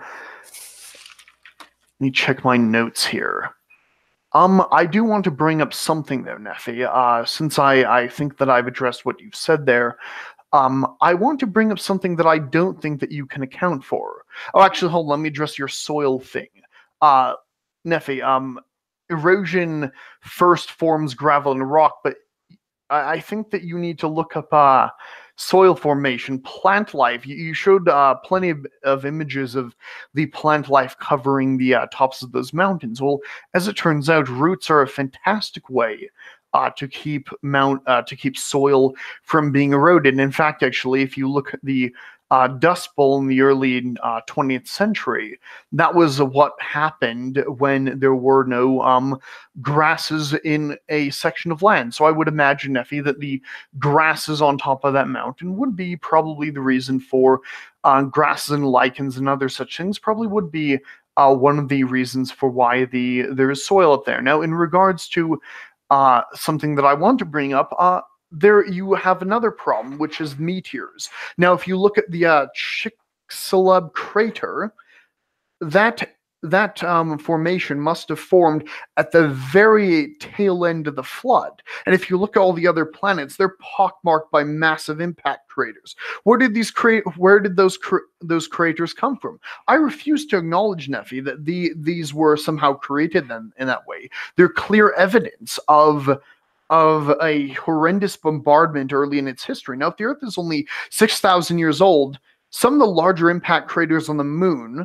me check my notes here. I do want to bring up something though, Nephi, since I think that I've addressed what you've said there. I want to bring up something that I don't think that you can account for. Oh, actually, hold on, let me address your soil thing. Nephi, erosion first forms gravel and rock, but I think that you need to look up soil formation, plant life. You showed plenty of images of the plant life covering the tops of those mountains. Well, as it turns out, roots are a fantastic way to keep soil from being eroded. And in fact, actually, if you look at the Dust Bowl in the early 20th century, that was what happened when there were no grasses in a section of land. So I would imagine, Nephi, that the grasses on top of that mountain would be probably the reason for grasses and lichens and other such things, probably would be one of the reasons for why there is soil up there. Now, in regards to something that I want to bring up, there you have another problem, which is meteors. Now, if you look at the Chicxulub crater, that formation must have formed at the very tail end of the flood. And if you look at all the other planets, they're pockmarked by massive impact craters. Where did those craters come from? I refuse to acknowledge, Nephi, that these were somehow created in that way. They're clear evidence of a horrendous bombardment early in its history. Now, if the Earth is only 6,000 years old, some of the larger impact craters on the moon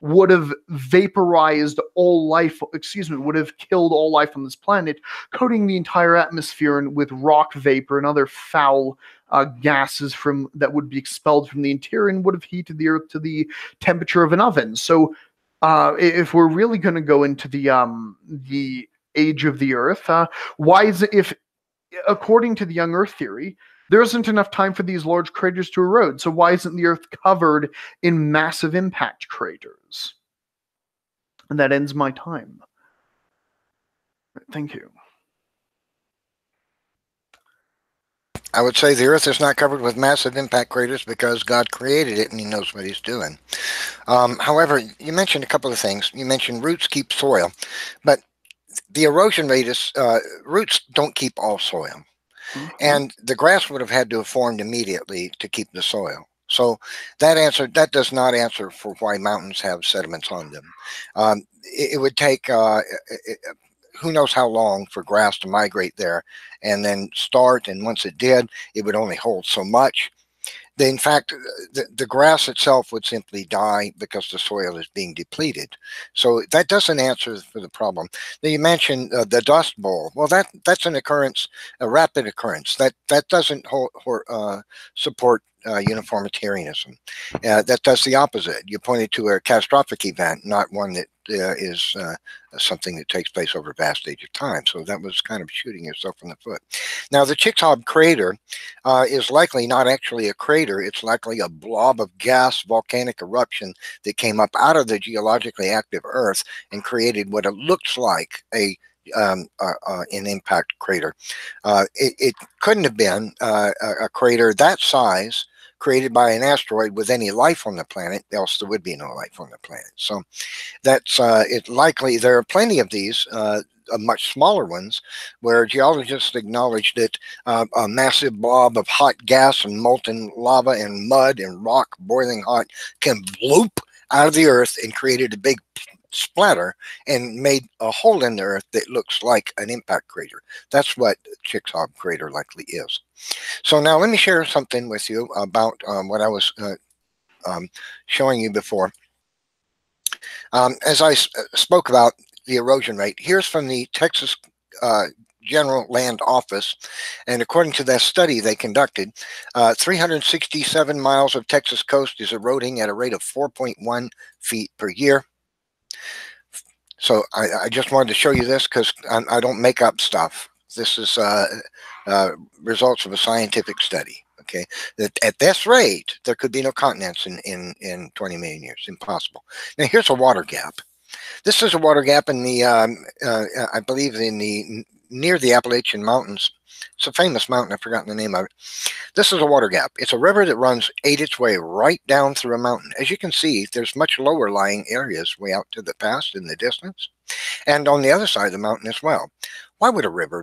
would have vaporized all life, would have killed all life on this planet, coating the entire atmosphere with rock vapor and other foul gases that would be expelled from the interior and would have heated the Earth to the temperature of an oven. So if we're really going to go into the age of the Earth, why is it, if according to the young Earth theory, there isn't enough time for these large craters to erode, so why isn't the Earth covered in massive impact craters? And that ends my time. Thank you. I would say the Earth is not covered with massive impact craters because God created it and he knows what he's doing. However, you mentioned a couple of things. You mentioned roots keep soil, but the erosion rate is, roots don't keep all soil. Mm-hmm. And the grass would have had to have formed immediately to keep the soil. So that does not answer for why mountains have sediments on them. It would take who knows how long for grass to migrate there and then start. And once it did, it would only hold so much. In fact, the grass itself would simply die because the soil is being depleted. So that doesn't answer for the problem. Then you mentioned the Dust Bowl. Well, that's an occurrence, a rapid occurrence. That doesn't support uniformitarianism. That does the opposite. You pointed to a catastrophic event, not one that is something that takes place over a vast stage of time. So that was kind of shooting yourself in the foot. Now, the Chicxulub crater is likely not actually a crater. It's likely a blob of gas volcanic eruption that came up out of the geologically active Earth and created what it looks like an impact crater. It couldn't have been a crater that size created by an asteroid with any life on the planet, else there would be no life on the planet. So that's it. Likely there are plenty of these much smaller ones where geologists acknowledge that a massive blob of hot gas and molten lava and mud and rock boiling hot can bloop out of the Earth and created a big splatter and made a hole in the Earth that looks like an impact crater. That's what Chicxulub crater likely is. So now let me share something with you about what I was showing you before. As I spoke about the erosion rate, here's from the Texas General Land Office, and according to that study they conducted, 367 miles of Texas coast is eroding at a rate of 4.1 feet per year. So I just wanted to show you this because I don't make up stuff. This is results of a scientific study. Okay, that at this rate there could be no continents in 20 million years. Impossible. Now here's a water gap. This is a water gap in the I believe near the Appalachian Mountains. It's a famous mountain. I've forgotten the name of it. This is a water gap. It's a river that ate its way right down through a mountain. As you can see, there's much lower lying areas way out to the past in the distance, and on the other side of the mountain as well. Why would a river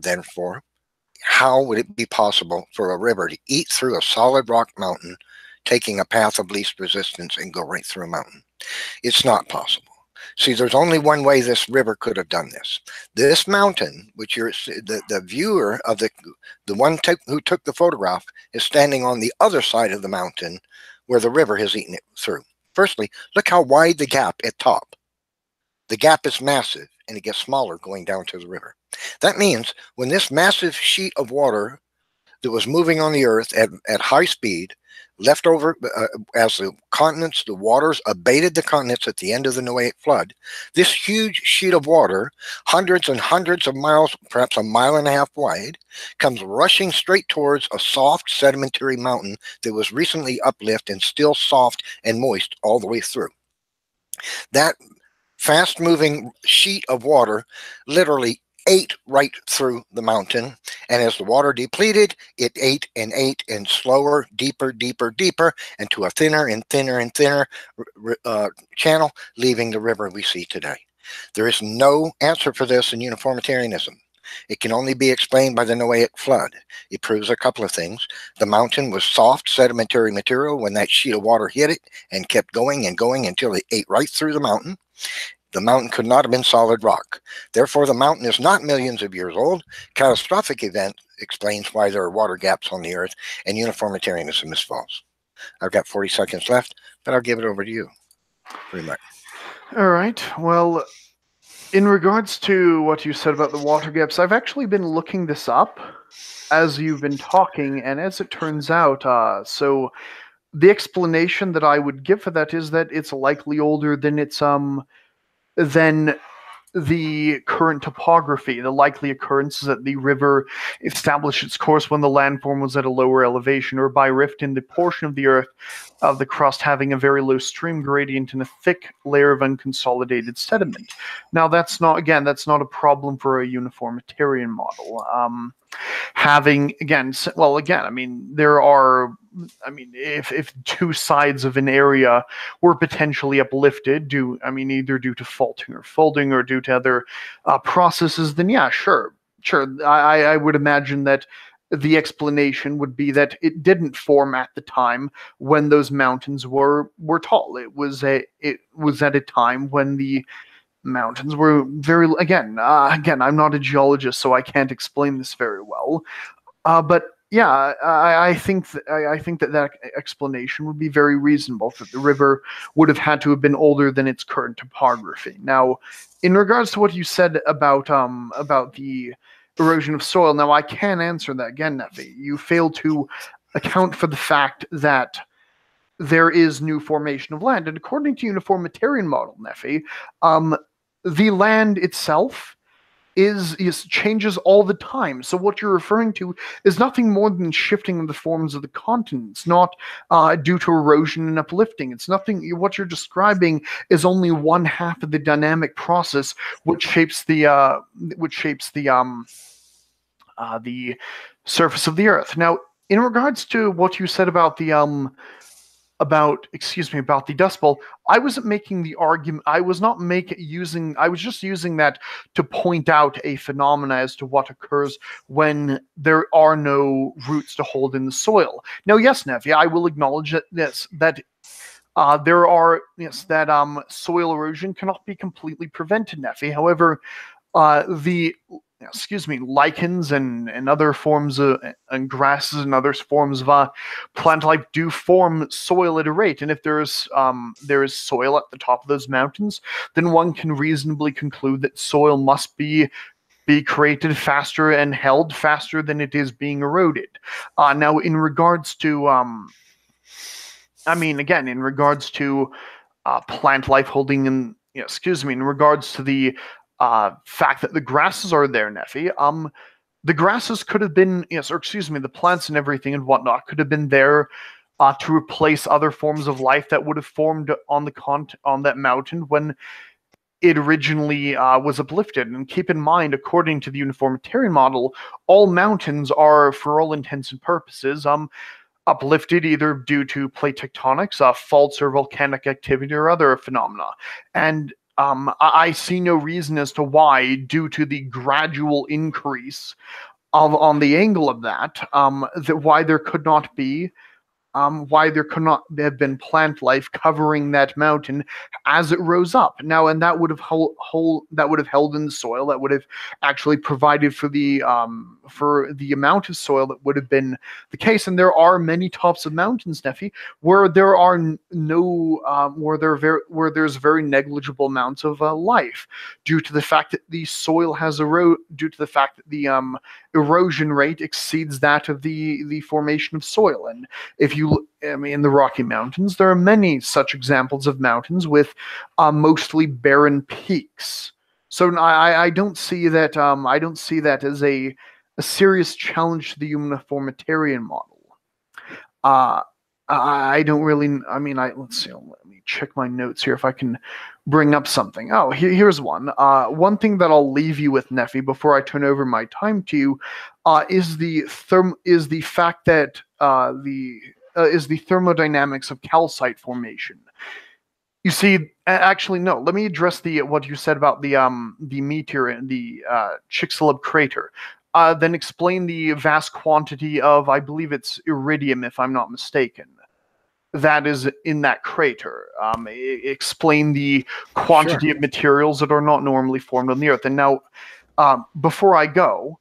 how would it be possible for a river to eat through a solid rock mountain, taking a path of least resistance and go right through a mountain? It's not possible. See, there's only one way this river could have done this. This mountain, which the viewer of the one who took the photograph is standing on the other side of the mountain where the river has eaten it through. Firstly, look how wide the gap at top. The gap is massive and it gets smaller going down to the river. That means when this massive sheet of water that was moving on the Earth at high speed left over as the continents, the waters abated the continents at the end of the Noahic flood, this huge sheet of water, hundreds and hundreds of miles, perhaps a mile and a half wide, comes rushing straight towards a soft sedimentary mountain that was recently uplifted and still soft and moist all the way through. That fast-moving sheet of water literally ate right through the mountain, and as the water depleted, it ate and slower, deeper, deeper, deeper, and to a thinner and thinner and thinner channel, leaving the river we see today. There is no answer for this in uniformitarianism. It can only be explained by the Noahic flood. It proves a couple of things. The mountain was soft sedimentary material when that sheet of water hit it and kept going and going until it ate right through the mountain. The mountain could not have been solid rock. Therefore, the mountain is not millions of years old. Catastrophic event explains why there are water gaps on the Earth, and uniformitarianism is false. I've got 40 seconds left, but I'll give it over to you. Very much. All right. Well, in regards to what you said about the water gaps, I've actually been looking this up as you've been talking, and as it turns out, so the explanation that I would give for that is that it's likely older than than the current topography. The likely occurrence is that the river established its course when the landform was at a lower elevation, or by rift in the portion of the earth of the crust having a very low stream gradient and a thick layer of unconsolidated sediment. Now, that's not a problem for a uniformitarian model. Having again, well, again, I mean, there are. I mean, if two sides of an area were potentially uplifted, either due to faulting or folding or due to other processes, then yeah, sure. I would imagine that the explanation would be that it didn't form at the time when those mountains were tall. It was at a time when the mountains were very again, I'm not a geologist, so I can't explain this very well. But yeah, I think that explanation would be very reasonable. That the river would have had to have been older than its current topography. Now, in regards to what you said about the erosion of soil, now I can answer that again, Neffy. You failed to account for the fact that there is new formation of land, and according to uniformitarian model, Neffy, the land itself is changes all the time. So what you're referring to is nothing more than shifting of the forms of the continents, not due to erosion and uplifting. It's nothing. What you're describing is only one half of the dynamic process which shapes the surface of the Earth. Now, in regards to what you said about the about the Dust Bowl, I wasn't making the argument. I was just using that to point out a phenomena as to what occurs when there are no roots to hold in the soil. Now, yes, Nevi, I will acknowledge that soil erosion cannot be completely prevented, Nefi. However, the lichens and other forms of and grasses and other forms of plant life do form soil at a rate, and if there is soil at the top of those mountains, then one can reasonably conclude that soil must be created faster and held faster than it is being eroded. Now, in regards to in regards to plant life holding in regards to the fact that the grasses are there, Neffy. The grasses could have been, the plants and everything and whatnot could have been there to replace other forms of life that would have formed on that mountain when it originally was uplifted. And keep in mind, according to the uniformitarian model, all mountains are, for all intents and purposes, uplifted either due to plate tectonics, faults, or volcanic activity, or other phenomena. And I see no reason as to why, due to the gradual increase on the angle of that why there could not have been plant life covering that mountain as it rose up. Now, and that would have held in the soil. That would have actually provided for the amount of soil that would have been the case. And there are many tops of mountains, Neffy, where there are where there's very negligible amounts of life due to the fact that the soil has due to the fact that the erosion rate exceeds that of the formation of soil. And if you in the Rocky Mountains, there are many such examples of mountains with mostly barren peaks. So I don't see that. I don't see that as a serious challenge to the uniformitarian model. I don't really. Let's see. Let me check my notes here if I can bring up something. Oh, here's one. One thing that I'll leave you with, Neffy, before I turn over my time to you, is the fact that is the thermodynamics of calcite formation. You see, actually, no. Let me address what you said about the meteor and the Chicxulub crater. Then explain the vast quantity of, I believe it's iridium, if I'm not mistaken, that is in that crater. Explain the quantity of materials that are not normally formed on the Earth. And now, before I go,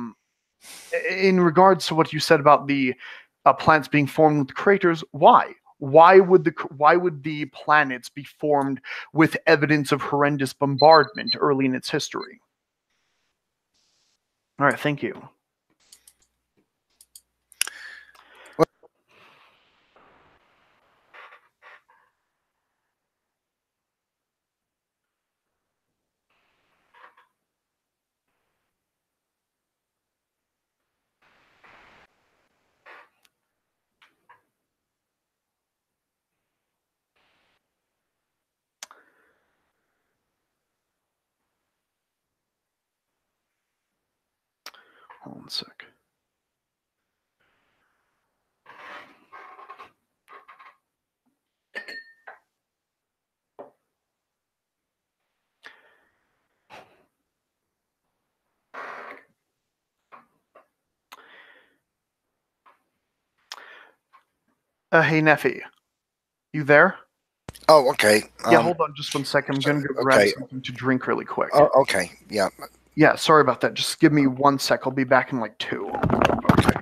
in regards to what you said about the plants being formed with craters, why? Why would the planets be formed with evidence of horrendous bombardment early in its history? All right, thank you. Hold on a sec. Hey, Neffy, you there? Oh, okay. Yeah, hold on just 1 second. I'm gonna go grab okay. something to drink really quick. Oh, okay. Yeah. Yeah, sorry about that. Just give me 1 sec. I'll be back in like 2. Okay.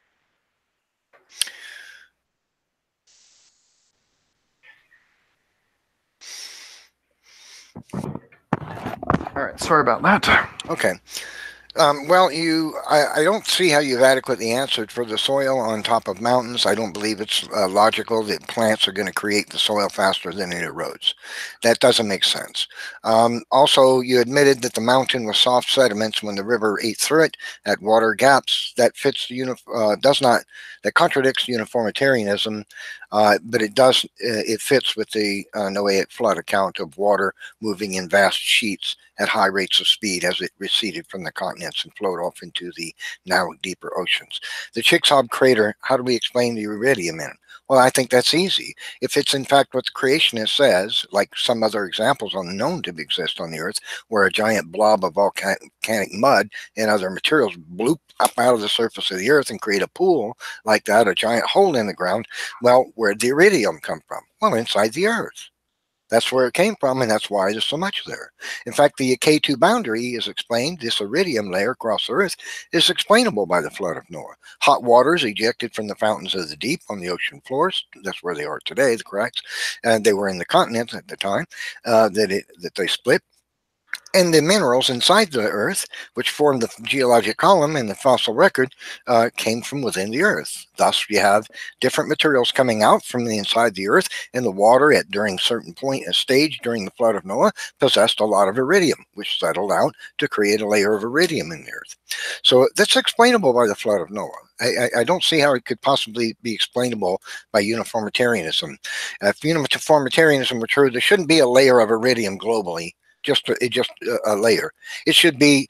All right, sorry about that. Okay. Well, I don't see how you've adequately answered for the soil on top of mountains. I don't believe it's logical that plants are going to create the soil faster than it erodes. That doesn't make sense. Also, you admitted that the mountain was soft sediments when the river ate through it at water gaps. That fits the that contradicts uniformitarianism, but it fits with the Noahic flood account of water moving in vast sheets at high rates of speed as it receded from the continents and flowed off into the now deeper oceans. The Chicxulub crater, how do we explain the iridium in it? Well, I think that's easy. If it's in fact what the creationist says, like some other examples known to exist on the Earth, where a giant blob of volcanic mud and other materials bloop up out of the surface of the Earth and create a pool like that, a giant hole in the ground, well, where'd the iridium come from? Well, inside the Earth. That's where it came from, and that's why there's so much there. In fact, the K2 boundary is explained. This iridium layer across the Earth is explainable by the flood of Noah. Hot waters ejected from the fountains of the deep on the ocean floors. That's where they are today, the cracks. And they were in the continents at the time that they split. And the minerals inside the Earth, which form the geologic column and the fossil record, came from within the Earth. Thus, you have different materials coming out from the inside the Earth, and the water at during certain point, a stage during the flood of Noah, possessed a lot of iridium, which settled out to create a layer of iridium in the Earth. So that's explainable by the flood of Noah. I don't see how it could possibly be explainable by uniformitarianism. If uniformitarianism were true, there shouldn't be a layer of iridium globally. Just a layer. It should be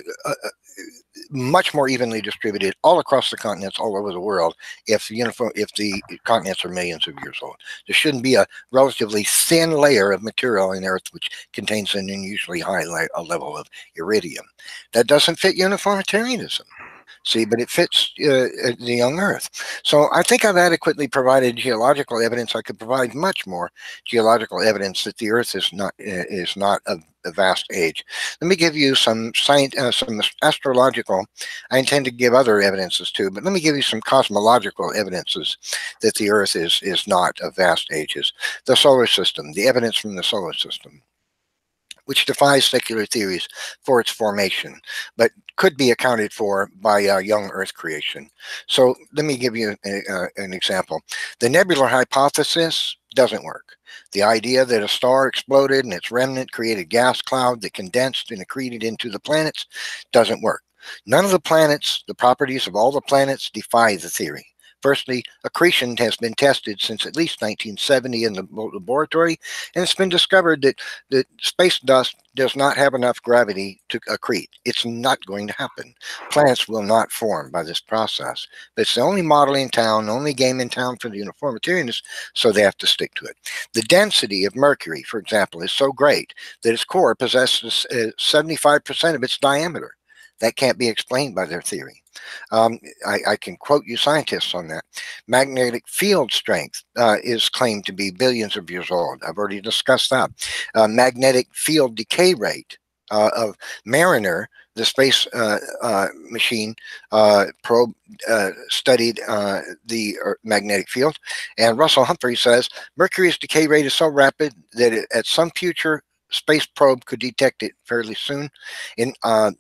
much more evenly distributed all across the continents, all over the world. If the continents are millions of years old, there shouldn't be a relatively thin layer of material in Earth which contains an unusually high level of iridium. That doesn't fit uniformitarianism. See, but it fits the young Earth. So I think I've adequately provided geological evidence. I could provide much more geological evidence that the Earth is not a vast age. Let me give you some astrological. I intend to give other evidences too, but let me give you some cosmological evidences that the Earth is not of vast ages. The solar system, the evidence from the solar system, which defies secular theories for its formation, but could be accounted for by young Earth creation. So let me give you an example. The nebular hypothesis doesn't work. The idea that a star exploded and its remnant created a gas cloud that condensed and accreted into the planets doesn't work. None of the planets, the properties of all the planets, defy the theory. Firstly, accretion has been tested since at least 1970 in the laboratory, and it's been discovered that space dust does not have enough gravity to accrete. It's not going to happen. Planets will not form by this process. But it's the only model in town, the only game in town for the uniformitarianists, so they have to stick to it. The density of Mercury, for example, is so great that its core possesses 75% of its diameter. That can't be explained by their theory. I can quote you scientists on that. Magnetic field strength is claimed to be billions of years old. I've already discussed that. Magnetic field decay rate of Mariner, the space machine probe studied the magnetic field. And Russell Humphrey says Mercury's decay rate is so rapid that at some future space probe could detect it fairly soon. In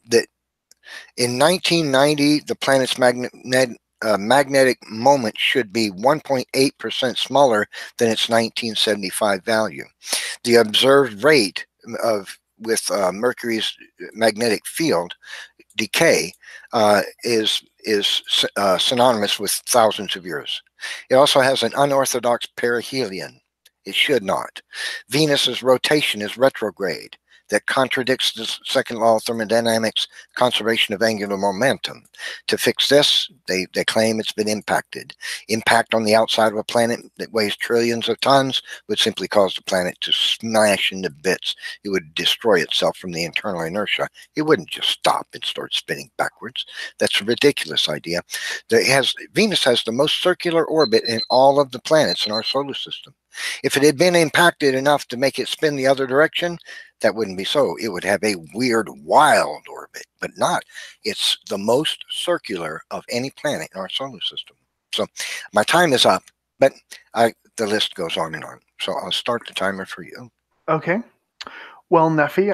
1990, the planet's magnetic moment should be 1.8% smaller than its 1975 value. The observed rate with Mercury's magnetic field decay is synonymous with thousands of years. It also has an unorthodox perihelion. It should not. Venus's rotation is retrograde. That contradicts the second law of thermodynamics, conservation of angular momentum. To fix this, they claim it's been impacted. Impact on the outside of a planet that weighs trillions of tons would simply cause the planet to smash into bits. It would destroy itself from the internal inertia. It wouldn't just stop and start spinning backwards. That's a ridiculous idea. Venus has the most circular orbit in all of the planets in our solar system. If it had been impacted enough to make it spin the other direction, that wouldn't be so. It would have a weird, wild orbit, but not. It's the most circular of any planet in our solar system. So my time is up, but the list goes on and on. So I'll start the timer for you. Okay. Well, Nephi,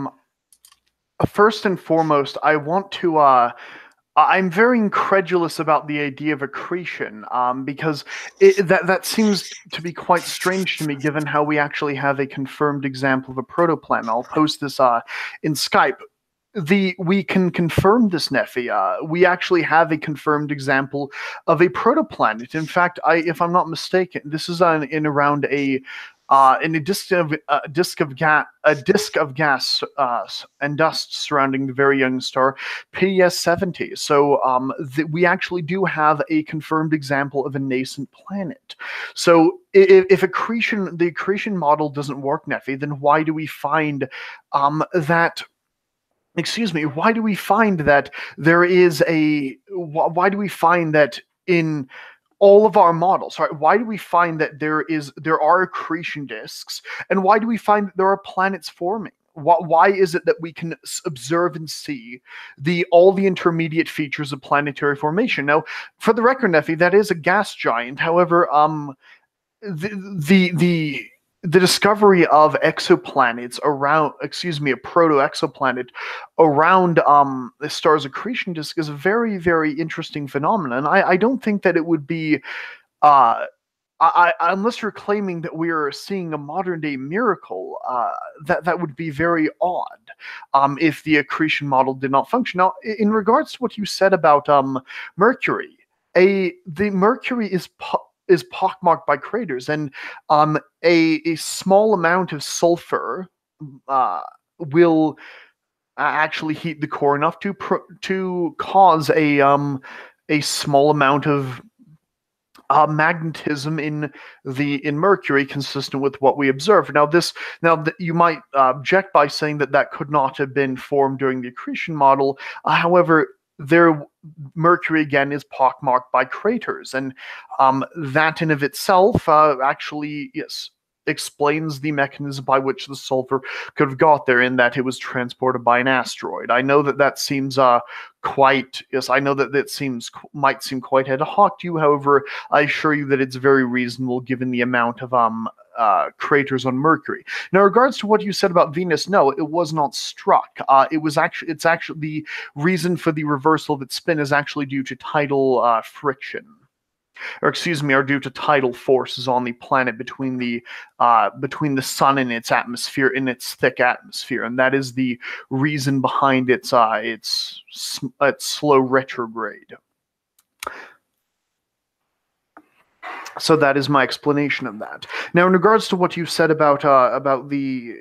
first and foremost, I want to I'm very incredulous about the idea of accretion, because that seems to be quite strange to me, given how we actually have a confirmed example of a protoplanet. I'll post this in Skype. We can confirm this, Nephi. We actually have a confirmed example of a protoplanet. In fact, if I'm not mistaken, this is in around in a disk of gas and dust surrounding the very young star PDS 70. So we actually do have a confirmed example of a nascent planet. So if the accretion model doesn't work, Nephi, then why do we find that? Excuse me. Why do we find that there is a? Why do we find that in all of our models, right? Why do we find that there are accretion disks, and why do we find that there are planets forming? Why is it that we can observe and see all the intermediate features of planetary formation? Now, for the record, Nephi, that is a gas giant. However, the discovery of exoplanets around, a proto-exoplanet around the star's accretion disk is a very, very interesting phenomenon. I don't think that it would be, unless you're claiming that we are seeing a modern-day miracle, that would be very odd if the accretion model did not function. Now, in regards to what you said about Mercury, the Mercury is pockmarked by craters, and a small amount of sulfur will actually heat the core enough to cause a small amount of magnetism in Mercury, consistent with what we observed. Now, you might object by saying that could not have been formed during the accretion model. However, Mercury again is pockmarked by craters, and that in of itself actually explains the mechanism by which the sulfur could have got there, in that it was transported by an asteroid. I know that seems might seem quite ad hoc to you. However, I assure you that it's very reasonable given the amount of craters on Mercury. Now, in regards to what you said about Venus, no, it was not struck. It's actually the reason for the reversal of its spin is actually due to tidal friction. Or due to tidal forces on the planet between the sun and its atmosphere, in its thick atmosphere, and that is the reason behind its slow retrograde. So that is my explanation of that. Now, in regards to what you said about the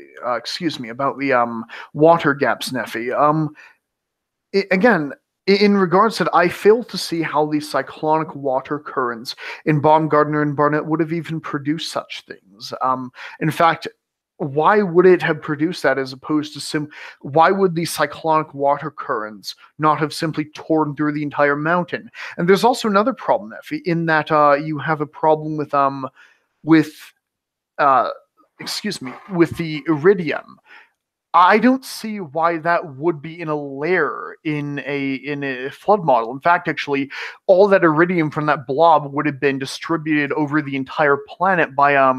water gaps, Nephi, again, in regards to that, I fail to see how the cyclonic water currents in Baumgartner and Barnett would have even produced such things. In fact, why would it have produced that, as opposed to why would the cyclonic water currents not have simply torn through the entire mountain? And there's also another problem, Effie, in that you have a problem with the iridium. I don't see why that would be in a layer in a flood model. In fact, actually, all that iridium from that blob would have been distributed over the entire planet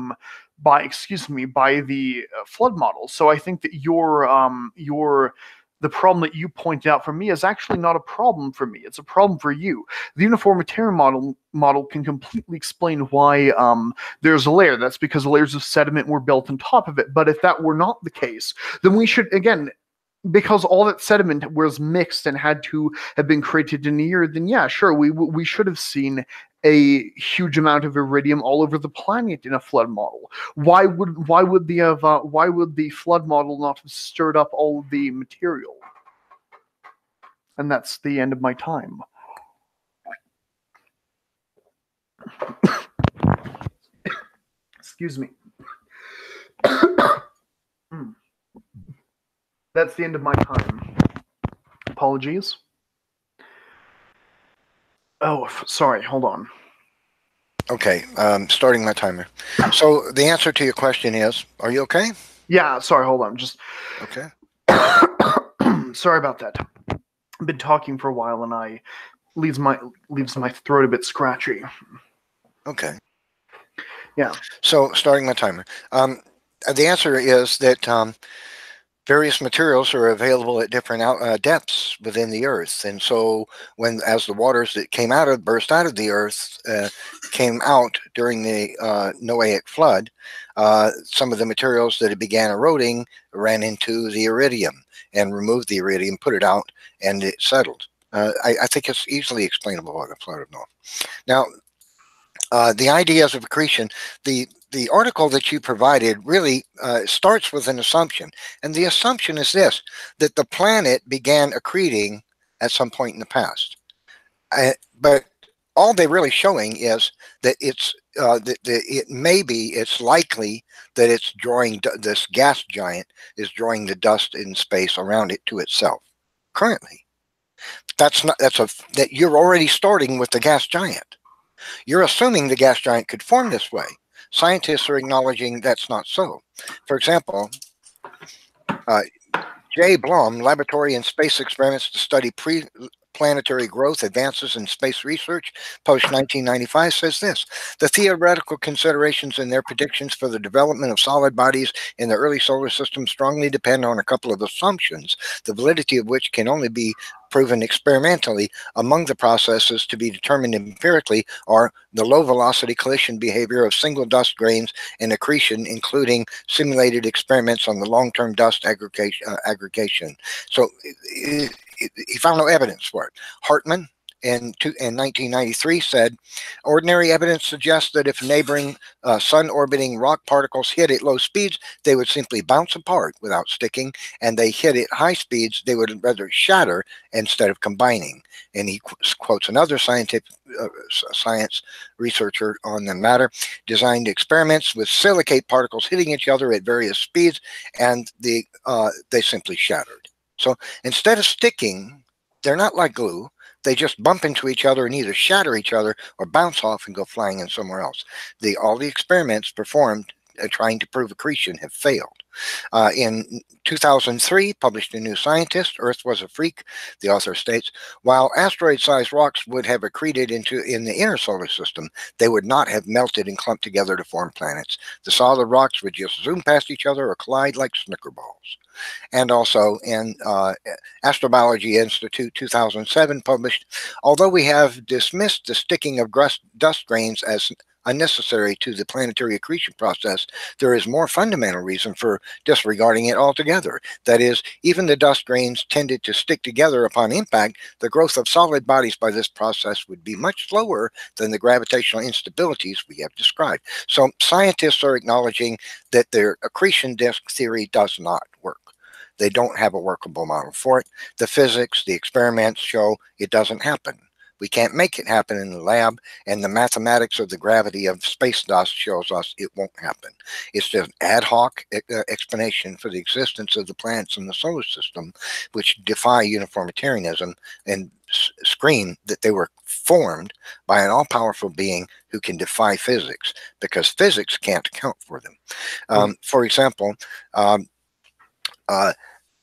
by the flood model. So I think that your the problem that you pointed out for me is actually not a problem for me. It's a problem for you. The uniformitarian model can completely explain why there's a layer. That's because layers of sediment were built on top of it. But if that were not the case, then we should, again, because all that sediment was mixed and had to have been created in a year, then yeah, sure, we should have seen a huge amount of iridium all over the planet in a flood model. Why would the flood model not have stirred up all of the material? And that's the end of my time. Excuse me. That's the end of my time. Apologies. Oh, sorry. Hold on. Okay, starting my timer. So the answer to your question is, are you okay? Yeah, sorry. Hold on. Just okay. Sorry about that. I've been talking for a while, and I leaves my throat a bit scratchy. Okay. Yeah. So starting my timer. The answer is that various materials are available at different depths within the Earth, and so as the waters that burst out of the Earth came out during the Noahic flood, some of the materials that it began eroding ran into the iridium and removed the iridium, put it out, and it settled. I think it's easily explainable by the flood of Noah. Now, the ideas of accretion, the article that you provided really starts with an assumption. And the assumption is this, that the planet began accreting at some point in the past. But all they're really showing is that it's it's likely that it's drawing, this gas giant is drawing the dust in space around it to itself currently. That you're already starting with the gas giant. You're assuming the gas giant could form this way. Scientists are acknowledging that's not so. For example, J. Blum, Laboratory and Space Experiments to Study Planetary Growth Advances in Space Research, published 1995, says this: the theoretical considerations in their predictions for the development of solid bodies in the early solar system strongly depend on a couple of assumptions, the validity of which can only be proven experimentally. Among the processes to be determined empirically are the low velocity collision behavior of single dust grains and accretion, including simulated experiments on the long-term dust aggregation. So he found no evidence for it. Hartman in 1993 said, ordinary evidence suggests that if neighboring sun-orbiting rock particles hit at low speeds, they would simply bounce apart without sticking, and they hit at high speeds, they would rather shatter instead of combining. And he quotes another science researcher on the matter, designed experiments with silicate particles hitting each other at various speeds, and they simply shattered. So instead of sticking, they're not like glue. They just bump into each other and either shatter each other or bounce off and go flying in somewhere else. All the experiments performed trying to prove accretion have failed. In 2003, published in New Scientist, Earth was a freak, the author states, while asteroid-sized rocks would have accreted in the inner solar system, they would not have melted and clumped together to form planets. The solid rocks would just zoom past each other or collide like snicker balls. And also in Astrobiology Institute 2007 published, although we have dismissed the sticking of dust grains as unnecessary to the planetary accretion process, there is more fundamental reason for disregarding it altogether. That is, even the dust grains tended to stick together upon impact, the growth of solid bodies by this process would be much slower than the gravitational instabilities we have described. So scientists are acknowledging that their accretion disk theory does not work. They don't have a workable model for it. The physics, the experiments show it doesn't happen. We can't make it happen in the lab, and the mathematics of the gravity of space dust shows us it won't happen. It's just ad hoc explanation for the existence of the planets in the solar system, which defy uniformitarianism and scream that they were formed by an all-powerful being who can defy physics, because physics can't account for them. For example,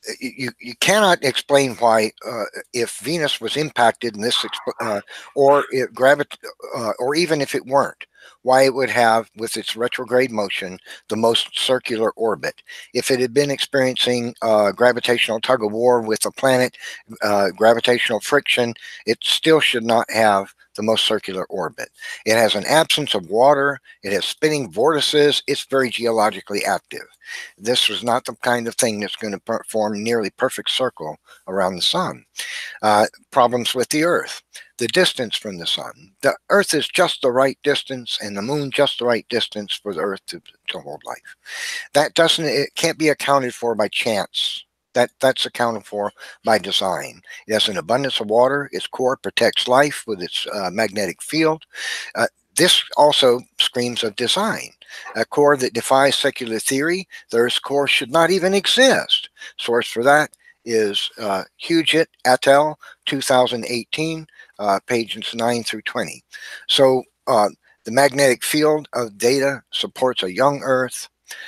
you cannot explain why if Venus was impacted in this or if or even if it weren't, why it would have, with its retrograde motion, the most circular orbit. If it had been experiencing gravitational tug of war with the planet, gravitational friction, it still should not have the most circular orbit. It has an absence of water. It has spinning vortices. It's very geologically active. This was not the kind of thing that's going to form nearly perfect circle around the sun. Problems with the Earth. The distance from the sun. The Earth is just the right distance, and the moon just the right distance for the Earth to hold life. It can't be accounted for by chance. That's accounted for by design. It has an abundance of water. Its core protects life with its magnetic field. This also screams of design. A core that defies secular theory. The Earth's core should not even exist. Source for that is Huget et 2018, pages 9 through 20. So the magnetic field of data supports a young Earth.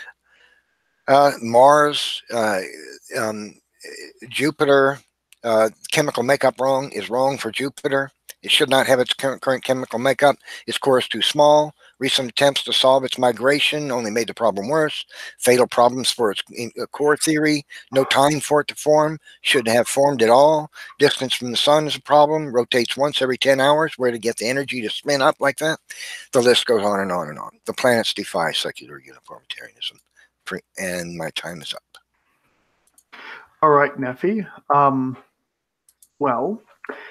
Mars, Jupiter, chemical makeup is wrong for Jupiter. It should not have its current chemical makeup. Its core is too small. Recent attempts to solve its migration only made the problem worse. Fatal problems for its core theory. No time for it to form. Shouldn't have formed at all. Distance from the sun is a problem. Rotates once every 10 hours. Where to get the energy to spin up like that? The list goes on and on and on. The planets defy secular uniformitarianism. And my time is up. All right, Nephi. Well,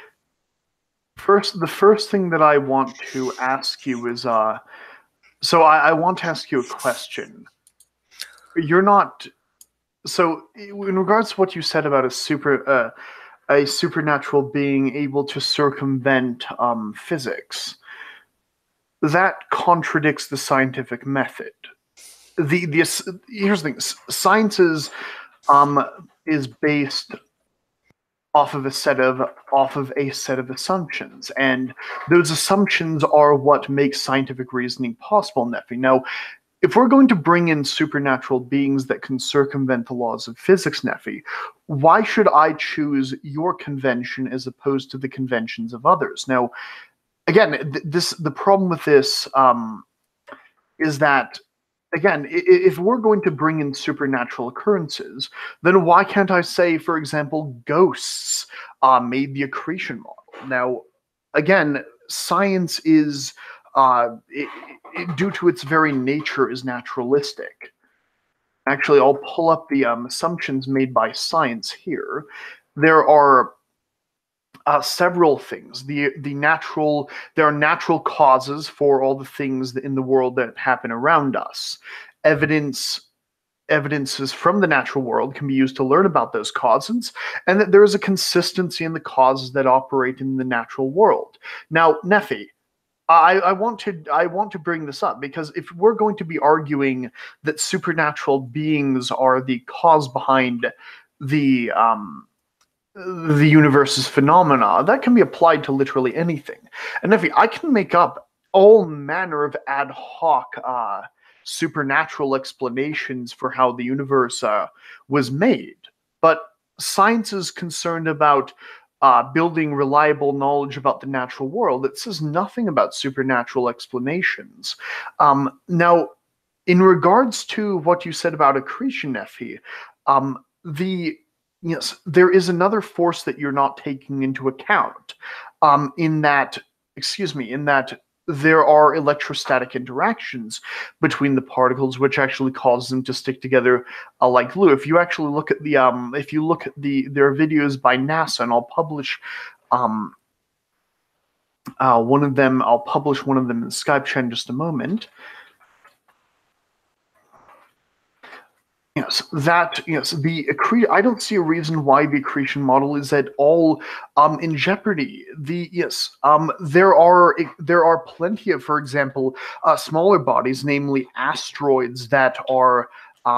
the first thing that I want to ask you is, so I want to ask you a question. You're not, so in regards to what you said about a supernatural being able to circumvent physics, that contradicts the scientific method. Here's the thing: science is based off of a set of assumptions, and those assumptions are what makes scientific reasoning possible, Nephi. Now, if we're going to bring in supernatural beings that can circumvent the laws of physics, Nephi, why should I choose your convention as opposed to the conventions of others? Now, again, the problem with this is that, again, if we're going to bring in supernatural occurrences, then why can't I say, for example, ghosts made the accretion model? Now, again, science is, due to its very nature, is naturalistic. Actually, I'll pull up the assumptions made by science here. There are several things. There are natural causes for all the things in the world that happen around us. Evidences from the natural world can be used to learn about those causes, and that there is a consistency in the causes that operate in the natural world. Now, Nephi, I want to bring this up because if we're going to be arguing that supernatural beings are the cause behind the universe's phenomena, that can be applied to literally anything. And if I can make up all manner of ad hoc supernatural explanations for how the universe was made, but science is concerned about building reliable knowledge about the natural world. It says nothing about supernatural explanations. Now, in regards to what you said about accretion, Nephi, yes, there is another force that you're not taking into account, in that there are electrostatic interactions between the particles, which actually cause them to stick together like glue. If you actually look at there are videos by NASA, and I'll publish one of them. I'll publish one of them in the Skype chat in just a moment. I don't see a reason why the accretion model is at all in jeopardy. There are plenty of, for example, smaller bodies, namely asteroids that are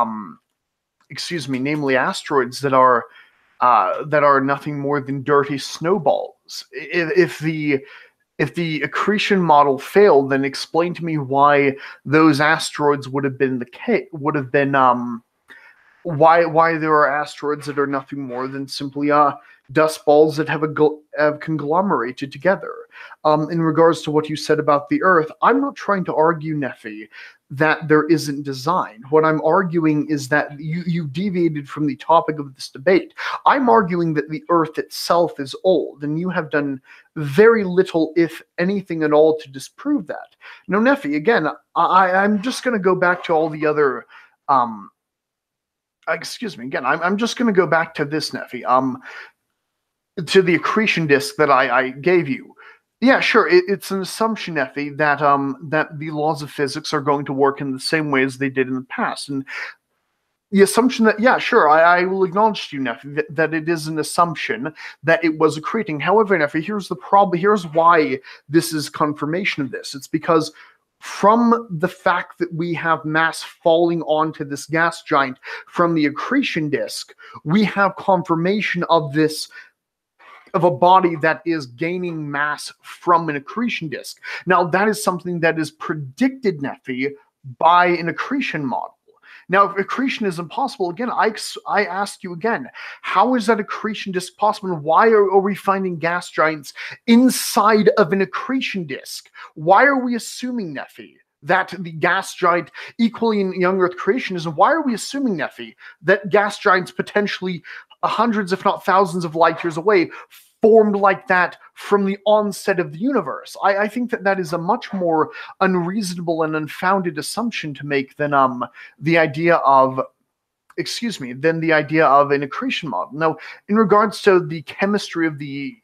nothing more than dirty snowballs. If the accretion model failed, then explain to me why those asteroids would have been why there are asteroids that are nothing more than simply dust balls that have conglomerated together. In regards to what you said about the Earth, I'm not trying to argue, Nephi, that there isn't design. What I'm arguing is that you deviated from the topic of this debate. I'm arguing that the Earth itself is old, and you have done very little, if anything at all, to disprove that. Now, Nephi, again, I'm just going to go back to all the other. Excuse me. Again, I'm just going to go back to this, Nephi. To the accretion disk that I gave you. Yeah, sure. It's an assumption, Nephi, that that the laws of physics are going to work in the same way as they did in the past, and the assumption that, yeah, sure, I will acknowledge to you, Nephi, that it is an assumption that it was accreting. However, Nephi, here's the problem. Here's why this is confirmation of this. It's because from the fact that we have mass falling onto this gas giant from the accretion disk, we have confirmation of this, of a body that is gaining mass from an accretion disk. Now, that is something that is predicted, Nephi, by an accretion model. Now, if accretion is impossible, again, I ask you again, how is that accretion disk possible, and why are we finding gas giants inside of an accretion disk? Why are we assuming, Nephi, that the gas giant equally in young Earth creationism, why are we assuming, Nephi, that gas giants potentially hundreds, if not thousands of light years away formed like that from the onset of the universe? I think that is a much more unreasonable and unfounded assumption to make than the idea of, than the idea of an accretion model. Now, in regards to the chemistry of the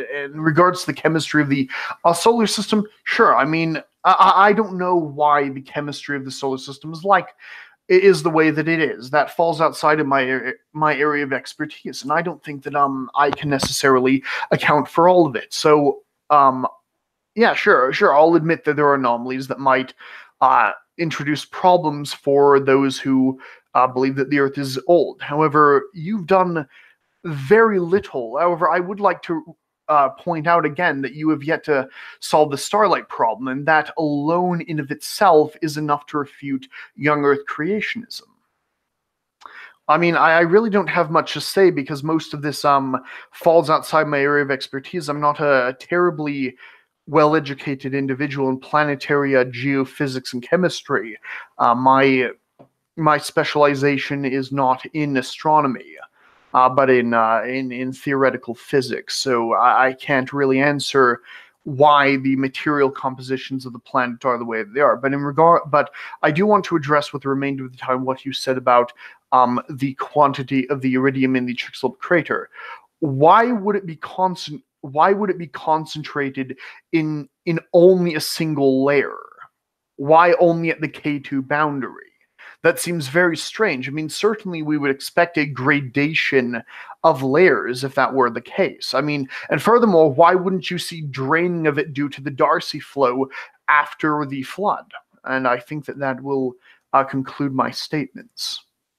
solar system, sure. I mean, I don't know why the chemistry of the solar system is the way that it is. That falls outside of my area of expertise, and I don't think that I can necessarily account for all of it. So yeah, sure, I'll admit that there are anomalies that might introduce problems for those who believe that the Earth is old. However, you've done very little. However, I would like to point out again that you have yet to solve the starlight problem, and that alone in of itself is enough to refute young Earth creationism. I mean, I really don't have much to say because most of this falls outside my area of expertise. I'm not a terribly well-educated individual in planetary geophysics and chemistry. My specialization is not in astronomy. But in theoretical physics, so I can't really answer why the material compositions of the planet are the way that they are. But I do want to address with the remainder of the time what you said about the quantity of the iridium in the Chicxulub crater. Why would it be concentrated in only a single layer? Why only at the K2 boundary? That seems very strange. I mean, certainly we would expect a gradation of layers if that were the case. I mean, and furthermore, why wouldn't you see draining of it due to the Darcy flow after the flood? And I think that will conclude my statements.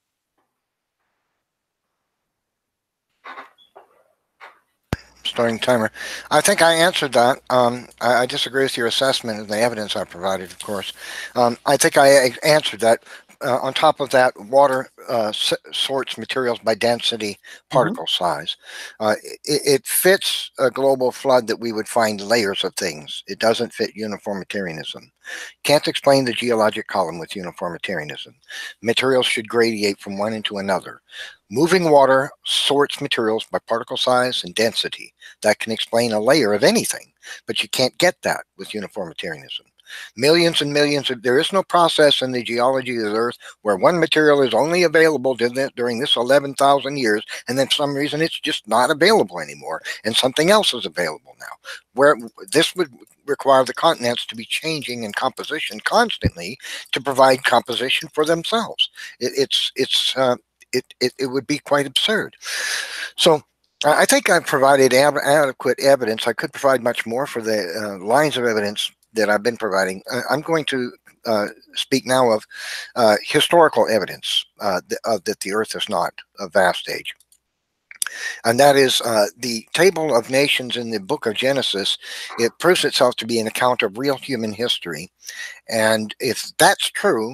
Starting timer. I think I answered that. I disagree with your assessment of the evidence I provided, of course. I think I answered that. On top of that, water sorts materials by density, particle size. It fits a global flood that we would find layers of things. It doesn't fit uniformitarianism. Can't explain the geologic column with uniformitarianism. Materials should gradiate from one into another. Moving water sorts materials by particle size and density. That can explain a layer of anything, but you can't get that with uniformitarianism. Millions and millions there is no process in the geology of the Earth where one material is only available during this 11,000 years, and then for some reason it's just not available anymore, and something else is available now. Where this would require the continents to be changing in composition constantly to provide composition for themselves. It would be quite absurd. So I think I've provided adequate evidence. I could provide much more for the lines of evidence that I've been providing. I'm going to speak now of historical evidence that the Earth is not a vast age. And that is the table of nations in the book of Genesis. It proves itself to be an account of real human history. And if that's true,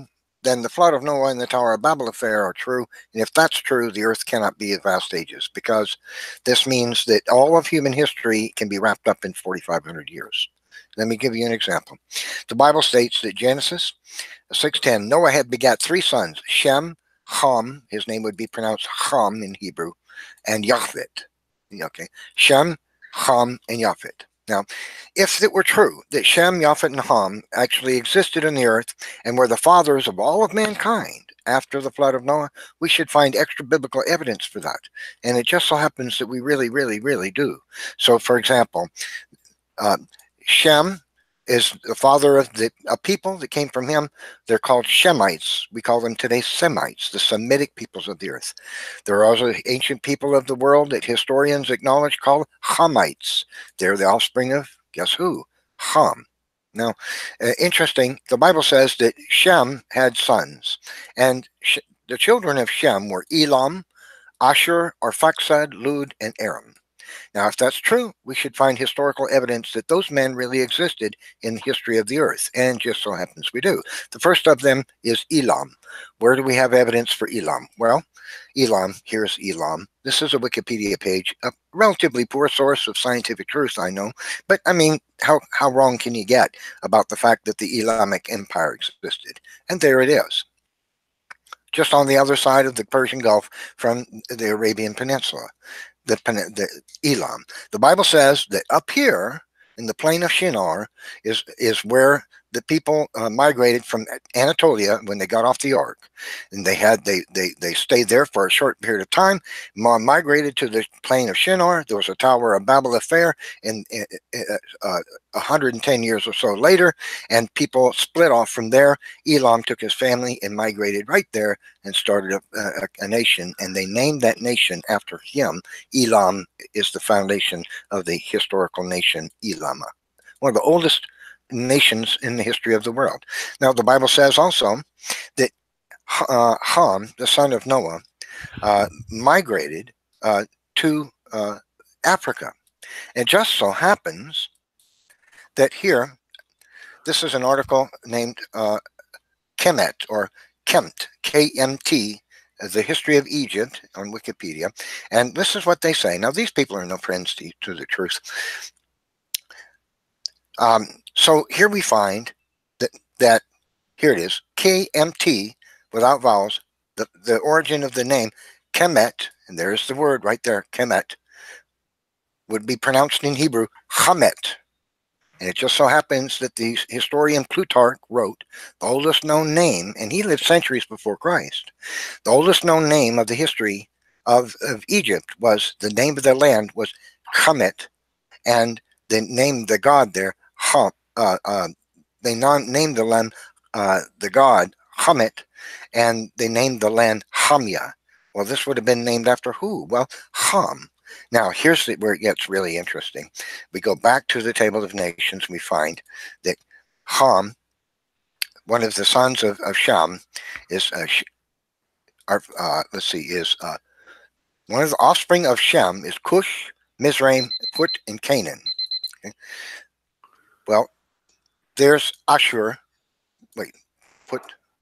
then the flood of Noah and the Tower of Babel affair are true. And if that's true, the earth cannot be of vast ages, because this means that all of human history can be wrapped up in 4,500 years. Let me give you an example. The Bible states that Genesis 6:10, Noah had begat three sons, Shem, Ham, his name would be pronounced Ham in Hebrew, and Yafet. Okay, Shem, Ham, and Yafet. Now, if it were true that Shem, Yafet, and Ham actually existed on the earth and were the fathers of all of mankind after the flood of Noah, we should find extra biblical evidence for that. And it just so happens that we really, really, really do. So, for example, Shem is the father of the people that came from him. They're called Shemites. We call them today Semites, the Semitic peoples of the earth. There are also ancient people of the world that historians acknowledge called Hamites. They're the offspring of, guess who? Ham. Now, interesting, the Bible says that Shem had sons, and the children of Shem were Elam, Ashur, Arphaxad, Lud, and Aram. Now, if that's true, we should find historical evidence that those men really existed in the history of the earth, and just so happens we do. The first of them is Elam. Where do we have evidence for Elam? Well, Elam, here's Elam. This is a Wikipedia page, a relatively poor source of scientific truth, I know, but I mean, how wrong can you get about the fact that the Elamic Empire existed? And there it is, just on the other side of the Persian Gulf from the Arabian Peninsula. The Elam. The Bible says that up here in the plain of Shinar is where the people migrated from Anatolia when they got off the ark, and they stayed there for a short period of time. Migrated to the plain of Shinar. There was a Tower of Babel affair in 110 years or so later, and people split off from there. Elam took his family and migrated right there and started a nation, and they named that nation after him. Elam is the foundation of the historical nation Elama, one of the oldest nations in the history of the world. Now, the Bible says also that Ham, the son of Noah, migrated to Africa. It just so happens that here, this is an article named Kemet, or Kemt, K-M-T, the history of Egypt on Wikipedia. And this is what they say. Now, these people are no friends to the truth. So here we find that here it is, KMT without vowels, the origin of the name Kemet, and there's the word right there, Kemet, would be pronounced in Hebrew Hamet. And it just so happens that the historian Plutarch wrote the oldest known name, and he lived centuries before Christ. The oldest known name of the history of Egypt was, the name of the land was Hamet, and they named the god there they named the land the god Hamet, and they named the land Hamya. Well, this would have been named after who? Well, Ham. Now, here's where it gets really interesting. We go back to the Table of Nations. We find that Ham, one of the sons of Shem, is one of the offspring of Shem is Cush, Mizraim, Put, and Canaan. Okay. Well, there's Ashur. Wait, Put.